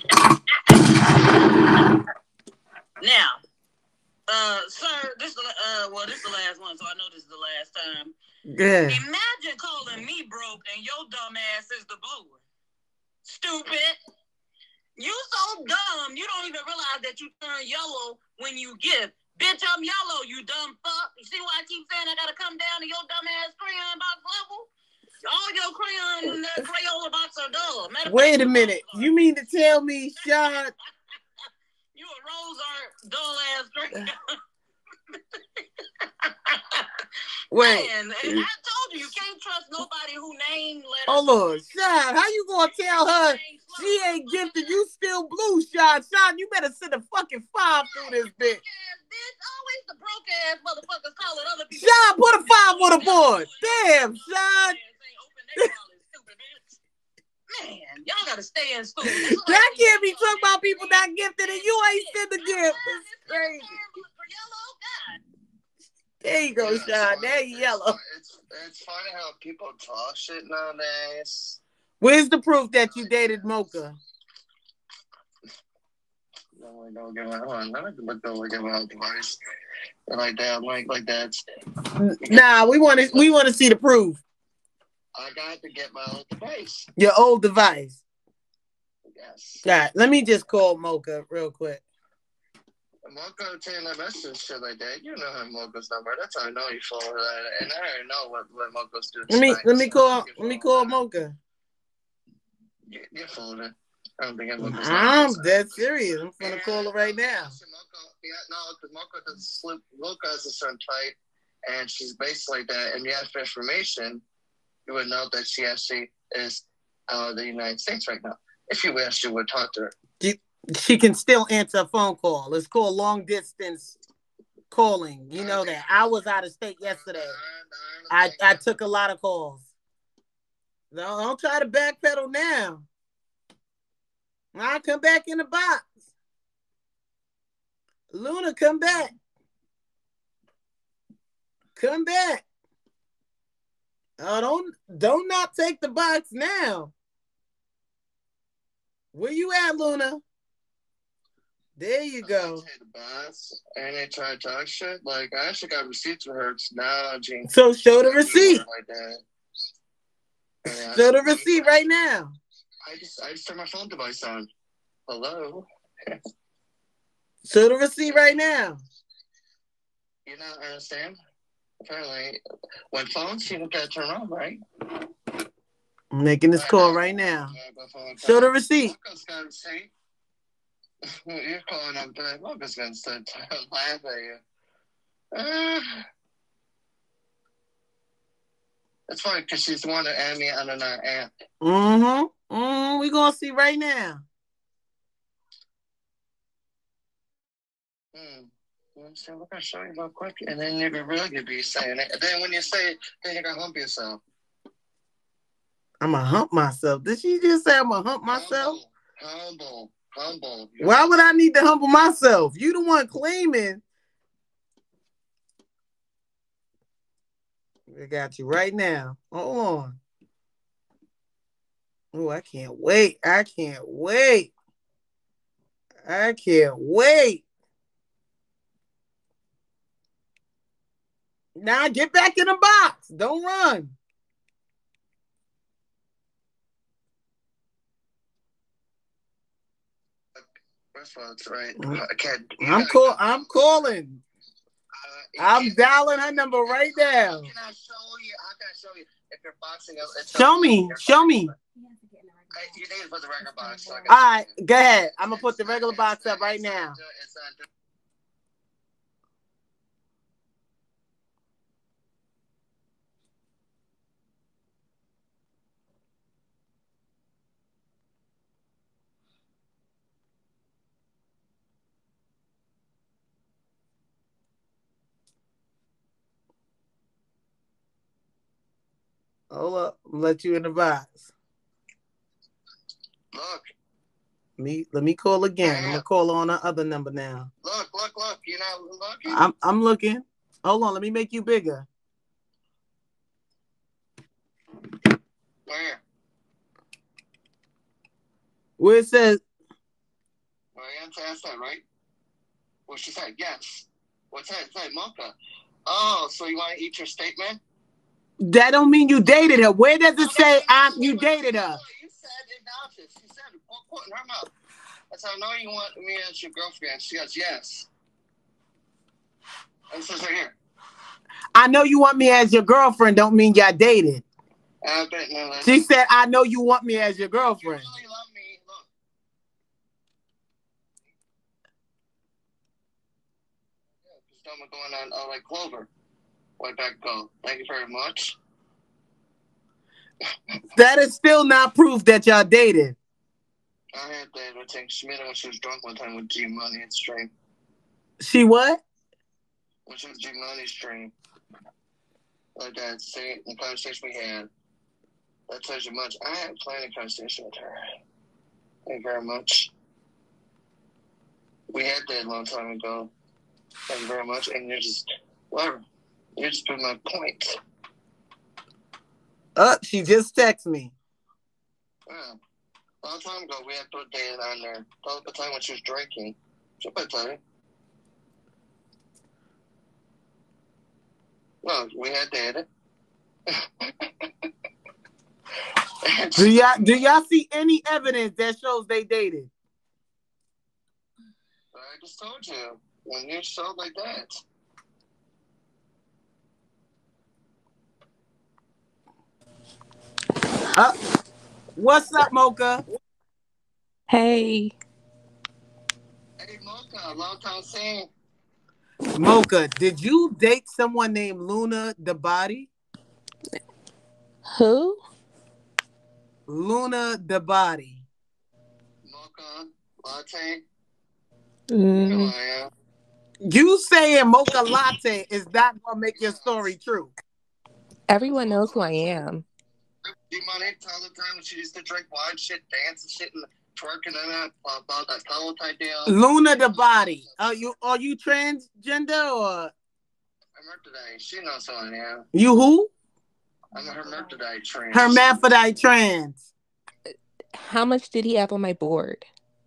Now, sir, this is the last one, so I know this is the last time. Yeah. Imagine calling me broke and your dumb ass is the blue one. Stupid. You so dumb, you don't even realize that you turn yellow when you give. Bitch, I'm yellow, you dumb fuck. You see why I keep saying I gotta come down to your dumb ass crayon box level? All your crayon Crayola box are dull. Wait a minute. You mean to tell me, Sean? You a rose art dull ass crayon. Wait. Man, I told you can't trust nobody who name letters. Hold on, Sean. How you gonna tell her she ain't gifted? You still blue, Sean. Sean, you better send a fucking 5 through this bitch. Always the broke ass motherfuckers calling other people. Sean, put a 5 on the board. Damn, Sean. Man, y'all gotta stay in school. That can't be talking about people not gifted and you ain't sent the gift. It's crazy. There you go, Sean. There you yellow. It's funny how people talk shit nowadays. Where's the proof that you dated Mocha? Don't give my heart. Don't give my heart device. Like that, like that. Nah, we want to see the proof. I got to get my own device. Your old device. Yes. Yeah. Let me just call Mocha real quick. Mocha taking that message shit like that. You know her Mocha's number. That's how I know you follow her. And I already know what Mocha's doing. Let me call Mocha. You're following her. I don't think I'm dead serious. I'm gonna call her right now. No, because Mocha doesn't slip. Mocha has a certain type, and she's basically like that. And you have information, you would know that she actually is out of the United States right now. If you wish, you would talk to her. She can still answer a phone call. It's called long distance calling. You know that. I was out of state yesterday. I took a lot of calls. No, don't try to backpedal now. I'll come back in the box. Luna, come back. Come back. Oh, don't not take the box now. Where you at, Luna? There you go. And they try to talk shit. Like, I actually got receipts for her now, Gene. So show the receipt. Like that. Yeah, show the receipt right now. I just turned my phone device on. Hello? Show the receipt right now. You don't understand? Apparently, when phones, you gotta turn on, right? I'm making this call right now. Show the receipt. You're calling up today. Mocha's gonna start laugh at you. It's funny because she's the one that added me on another app. We're gonna see right now. So we're gonna show you real quick, and then you're really gonna be saying it. And then when you say it, then you're gonna hump yourself. I'm gonna hump myself. Did she just say I'm gonna hump myself? Humble. Why would I need to humble myself? You the one claiming. We got you right now. Hold on. Oh, I can't wait. I can't wait. Now get back in the box. Don't run. First of all, it's right. I'm calling. I'm dialing her number right now. How can I show you if you're boxing? Show me. You need to put the regular box. All right, go ahead. I'm gonna put the regular box up right now. Hold up, I'll let you in the box. Look. Let me call again. I'm gonna call on the other number now. Look. You're not looking? I'm looking. Hold on, let me make you bigger. Where? Where it says Marianne asked that, right? Well, she said yes. What's that? It's like Mocha. Oh, so you want to eat your steak, man? That don't mean you dated her. Where does it say you dated her? You said it. She said it. Quote in her mouth. I said, I know you want me as your girlfriend. She goes, yes. And it says right here. I know you want me as your girlfriend. Don't mean y'all dated. She said, I know you want me as your girlfriend. You really love me. Look. Yeah, because going on like Clover. Way back go. Thank you very much. That is still not proof that y'all dated. I had dated with Tank Schmidt when she was drunk one time with G Money and Stream. She what? When she was G Money Stream. Like that, see the conversation we had. That tells you much. I had plenty of conversation with her. Thank you very much. We had that a long time ago. Thank you very much. And you're just whatever. You're just proving my point. She just texted me. Yeah. A long time ago, we had put dated on there. The time when she was drinking. She'll put that. No, we had dated. Do y'all see any evidence that shows they dated? I just told you. When you show like that. What's up, Mocha? Hey. Hey, Mocha, long time seeing. Mocha, did you date someone named Luna the Body? Who? Luna the Body. Mocha Latte. You saying Mocha Latte is not gonna make your story true. Everyone knows who I am. D-Money all the time she used to drink wine shit, dance and shit, and twerking and that about that color type deal. Luna the Body. Are you transgender or? I'm hermaphrodite. She knows who I am. You who? I'm a hermaphrodite trans. Hermaphrodite trans. How much did he have on my board?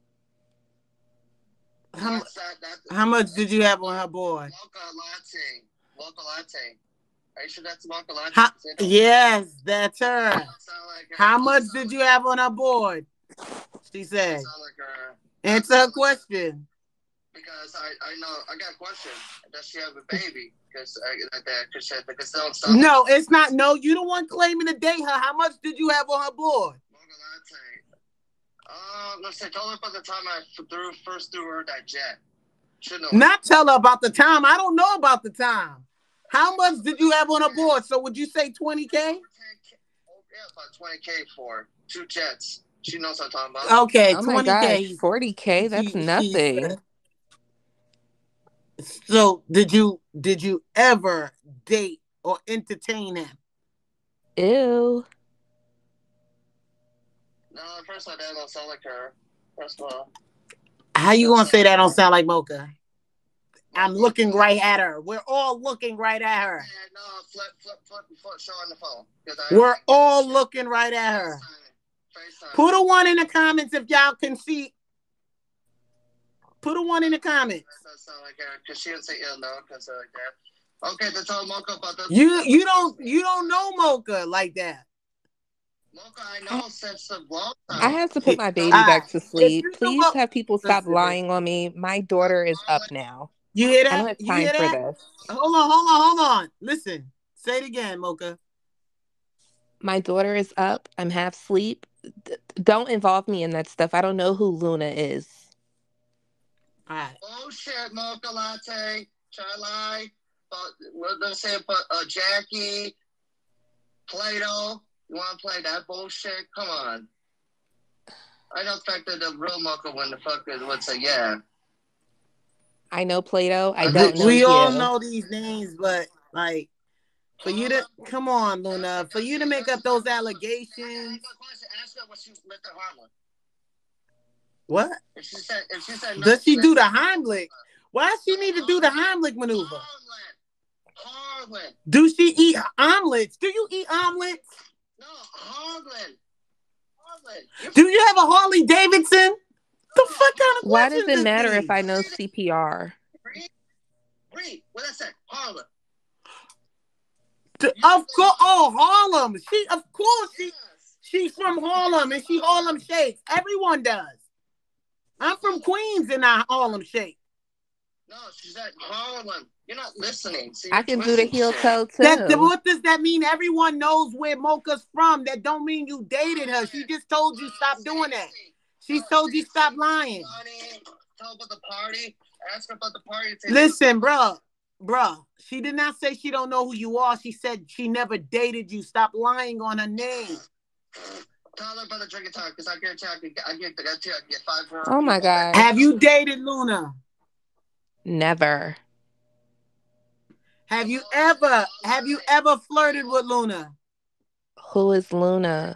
How much did you have on her board? Mocha Latte. Are you sure that's Mocha Latte? Yes, that's her. How much did you have on her board? She said. Answer her question. Because I know I got a question. Does she have a baby? Because no, it's not. No, you the one claiming to date her. How much did you have on her board? Let's say, tell her about the time I first threw her that jet. Not tell her about the time. I don't know about the time. How much did you have on her board? So would you say 20K? Yeah, about 20K for 2 jets. She knows what I'm talking about. Okay, oh 20K. 40K, that's nothing. So did you ever date or entertain him? Ew. No, first of all, that don't sound like her. First of all. How you gonna say that don't sound like Mocha? I'm looking right at her. We're all looking right at her. Yeah, no, flip, show on the phone. We're all looking right at her. Put a 1 in the comments if y'all can see. Put a 1 in the comments. That doesn't sound like her, because she didn't say no, because like that. Okay, to tell Mocha about this. You don't know Mocha like that. Mocha, I know since a long time. I have to put my baby back to sleep. Please have people stop lying on me. My daughter is up now. You hear that? I don't have You time hear for that? this. Hold on. Listen. Say it again, Mocha. My daughter is up. I'm half asleep. Don't involve me in that stuff. I don't know who Luna is. All right. Bullshit, Mocha Latte. Charlie. We're going to say Jackie. Plato. You want to play that bullshit? Come on. I don't expect the real Mocha when the fuck would say yeah. I know Plato. I don't know We you. all know these names, but like for you to come on, Luna, for you to make up those allegations. Ask her what she lived in Harlem. What? If she said does she do the Heimlich? Why does she need to do the Heimlich maneuver? Harlem. Do she eat omelets? Do you eat omelets? No, Harlem. Do you have a Harley Davidson? The fuck kind of Why does it matter if I know CPR? Read. What I said, Harlem. Of course, Harlem. She's from Harlem and she Harlem shakes. Everyone does. I'm from Queens and I Harlem shake. No, she said Harlem. You're not listening. See, I can do the heel toe too. What does that mean? Everyone knows where Mocha's from. That don't mean you dated her. She just told you stop doing that. She told you stop lying. Tell about the party. Ask her about the party. Listen, bruh. She did not say she don't know who you are. She said she never dated you. Stop lying on her name. Tell her about the drinking time because I guarantee I get 5 Oh my God. Have you dated Luna? Never. Have you ever flirted with Luna? Who is Luna?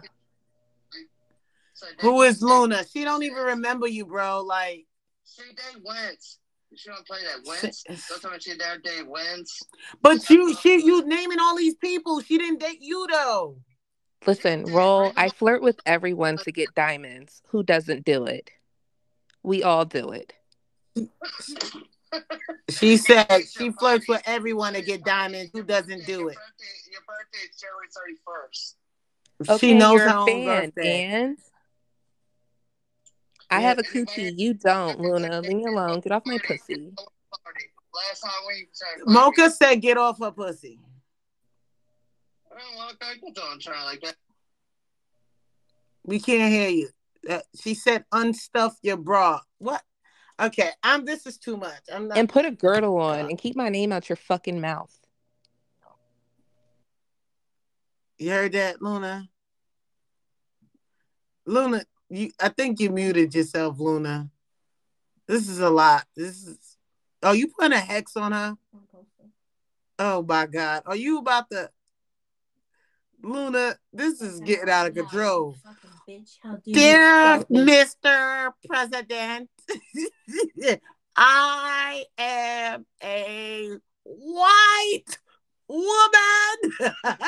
Who is Luna? She don't even remember you, bro. Like she date Wentz. She don't play that Wentz. Don't tell me she there date Wentz. But you naming all these people. She didn't date you though. Listen, Roll. I flirt with everyone to get diamonds. Who doesn't do it? We all do it. She said she flirts with everyone to get diamonds. Who doesn't do it? Your birthday is January 31st. Okay, She knows you're her a own fan, birthday. and I have a coochie. You don't, Luna. Leave me alone. Get off my pussy. Last time we said Mocha said get off her pussy. Don't try like that. We can't hear you. She said unstuff your bra. What? Okay, this is too much. I'm not. And put a girdle on and keep my name out your fucking mouth. You heard that, Luna? Luna, I think you muted yourself, Luna. This is a lot. Oh, you putting a hex on her? Oh my God. Are you about to Luna, this is getting out of control. Dear Mr. President, I am a white woman.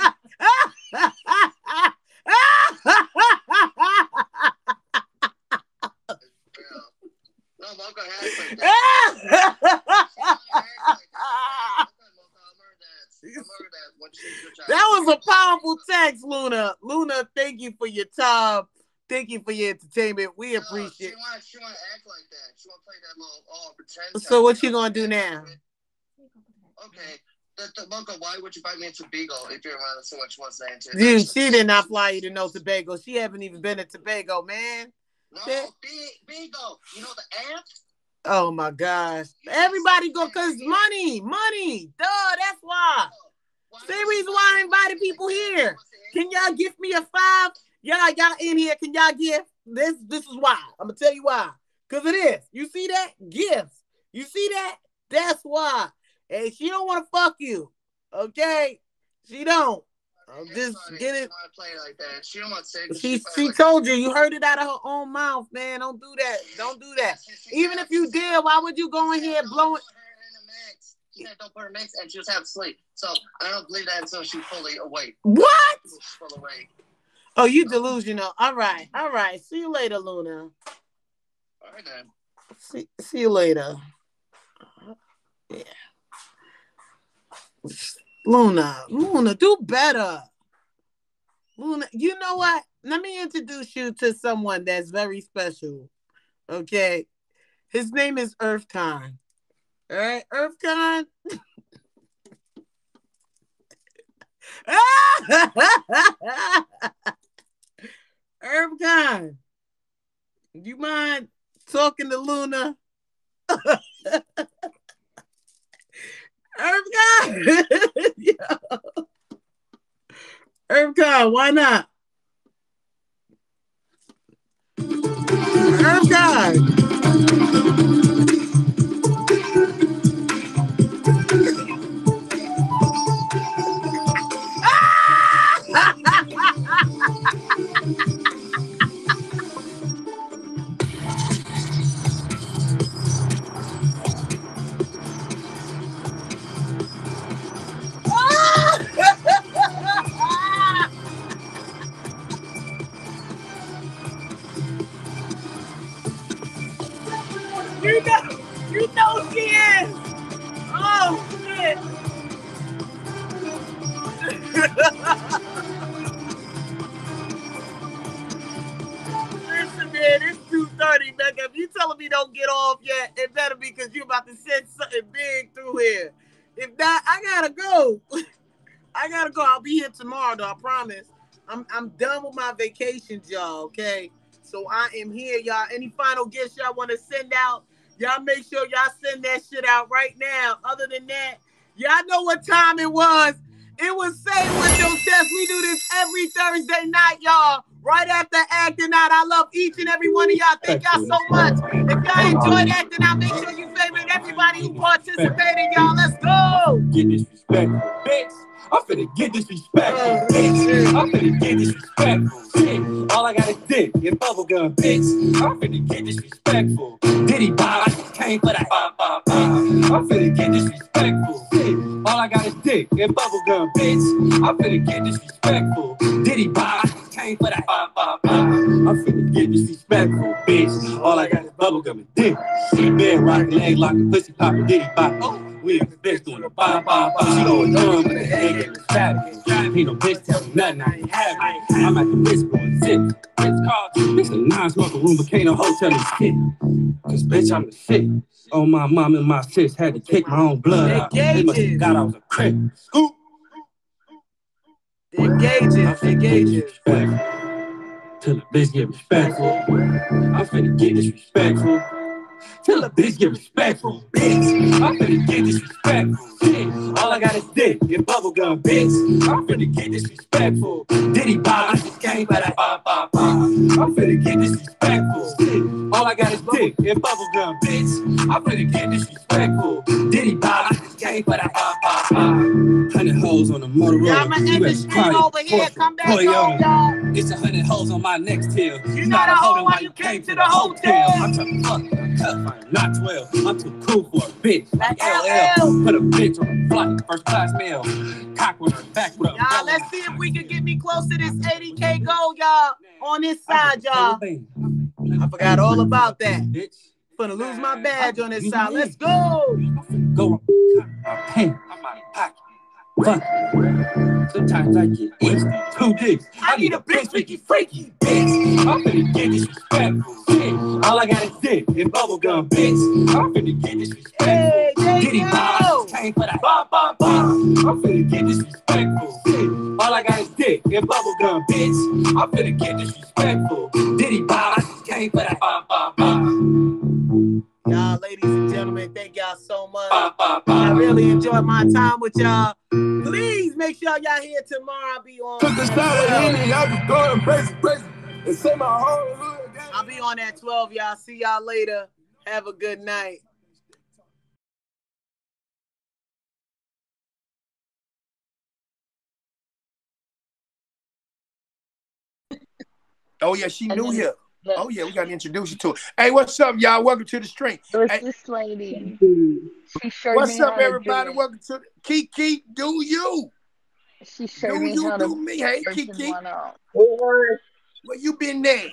That was a powerful text, Luna. Luna, thank you for your time. Thank you for your entertainment. We appreciate it. She want to act like that. She want to play that little pretend. So what you going to do now? Okay. Mocha, why would you invite me to Tobago if you're around so much wants to answer? Dude, she did not fly you to no Tobago. She haven't even been to Tobago, man. No, Bigo. You know the app? Oh my gosh. Everybody go because money. Duh, that's why. Same reason why I invited people here. Can y'all give me a 5? Y'all in here, can y'all give? This is why. I'm gonna tell you why. Because it is. You see that? Gifts. You see that? That's why. And she don't want to fuck you. Okay? She don't. I'm just get it. She don't want to say she told you. You heard it out of her own mouth, man. Don't do that. Don't do that. Even if you did, why would you go in here blowing? She said don't put her mix and she was half asleep. So I don't believe that until she's fully awake. What? She's fully awake. Oh, you delusional. All right. See you later, Luna. All right then. See you later. Yeah. Luna, do better. Luna, you know what? let me introduce you to someone that's very special. Okay. His name is Earthcon. All right, Earthcon. Earthcon. You mind talking to Luna? Earthcon. Earthcon, why not? Earthcon. You know she is. Oh shit. Listen, man, it's 2:30, Becca. If you telling me don't get off yet, it better be because you about to send something big through here. If not, I gotta go. I gotta go. I'll be here tomorrow, though. I promise. I'm done with my vacations, y'all. Okay, so I am here, y'all. Any final gifts y'all want to send out? Y'all make sure y'all send that shit out right now. Other than that, y'all know what time it was. It was Say With Your Chest. We do this every Thursday night, y'all. Right after Acting Out. I love each and every one of y'all. Thank y'all so much. If y'all enjoyed Acting Out, make sure you favorite everybody who participated, y'all. Let's go. Get disrespectful, bitch. I'm finna get disrespectful, bitch. I'm finna get disrespectful, shit. All I got is dick and bubblegum, bitch. I'm finna get disrespectful. Diddy Bob, I just came for that. I'm finna get disrespectful, shit. All I got is dick and bubblegum, bitch. I'm finna get disrespectful. Diddy Bob, I just came for that. I'm finna get disrespectful, bitch. All I got is bubblegum and dick. Bed rockin', leg lockin', pussy poppin', Diddy Bob. We in the bitch doing the bop. She going dumb with the egg and the static. Ain't no bitch tell me nothing, I ain't having it. I'm at the bitch going zip. Bitch called, bitch a non-smoker room, but can't no hotel and shit. Cause bitch, I'm the shit. Oh, my mom and my sis had to kick my own blood out. They must have got out of a crib. Scoop. Engages. Till the bitch get respectful. I'm finna get disrespectful. Till a bitch get respectful, bitch. I'm finna get disrespectful, shit. All I got is dick and bubblegum, bitch. I'm finna get disrespectful. Diddy Bob, I just came by that. I'm finna get disrespectful, shit. All I got is dick and bubblegum, bitch. I'm finna get disrespectful. Diddy Bob, I just came by that. 100 hoes on the Motorola. Y'all might end the stream over here. Come back home, y'all. It's 100 hoes on my next tail. You not a hoe while you came to the hotel. I'm trying to fuck. I'm not 12. I'm too cool for a bitch. Like LL. Put a bitch on a flight. First class mail. Cock with her back with a y'all, let's see if we can get me close to this 80K goal, y'all. On this side, y'all. I forgot all about that. Gonna lose my badge on this side. Let's go. Go. My pen. I'm out of pocket. Fuck. Sometimes I get itchy. 2 dicks. I need a bitch freaky, bitch. I'm finna get disrespectful, shit. All I got is dick and bubblegum, bitch. I'm finna get disrespectful. Diddy Bob, came for that. I'm finna get disrespectful, shit. All I got is dick and bubblegum, bitch. I'm finna get disrespectful. Diddy Bob, came for that. Y'all, ladies and gentlemen, thank y'all so much. I really enjoyed my time with y'all. Please make sure y'all here tomorrow. I'll be on. I'll be on at 12, y'all. See y'all later. Have a good night. Oh yeah, she knew you. Oh yeah, we gotta introduce you to her. Hey, what's up, y'all? Welcome to the stream. It's this lady. She showed what's me up, how everybody? To do Welcome to the Kiki. Do you? She showed me how to do me. Hey, open Kiki. one up. Where you been there?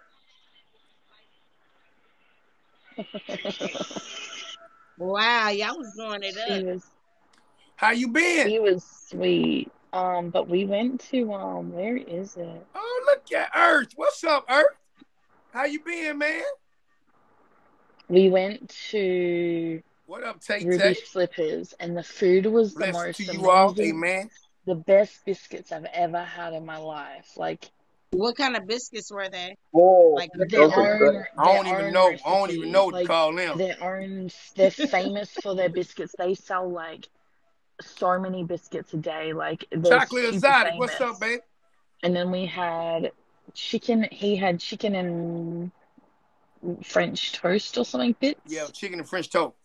Wow, y'all was doing it up. How you been? She was sweet. But we went to where is it? Oh, look Yeah, Earth. What's up, Earth? How you been, man? We went to What up, Tay Ruby Tay? Slippers, and the food was the Blessings most to you all. amazing, Amen. the best biscuits I've ever had in my life. Like, What kind of biscuits were they? Oh, Like their own, I don't even know. I don't even know what to like call them. they're famous for their biscuits. They sell like so many biscuits a day. Like, they're Chocolate super Exotic. famous. What's up, babe? And then we had chicken. He had chicken and French toast or something bits. Yeah, chicken and French toast.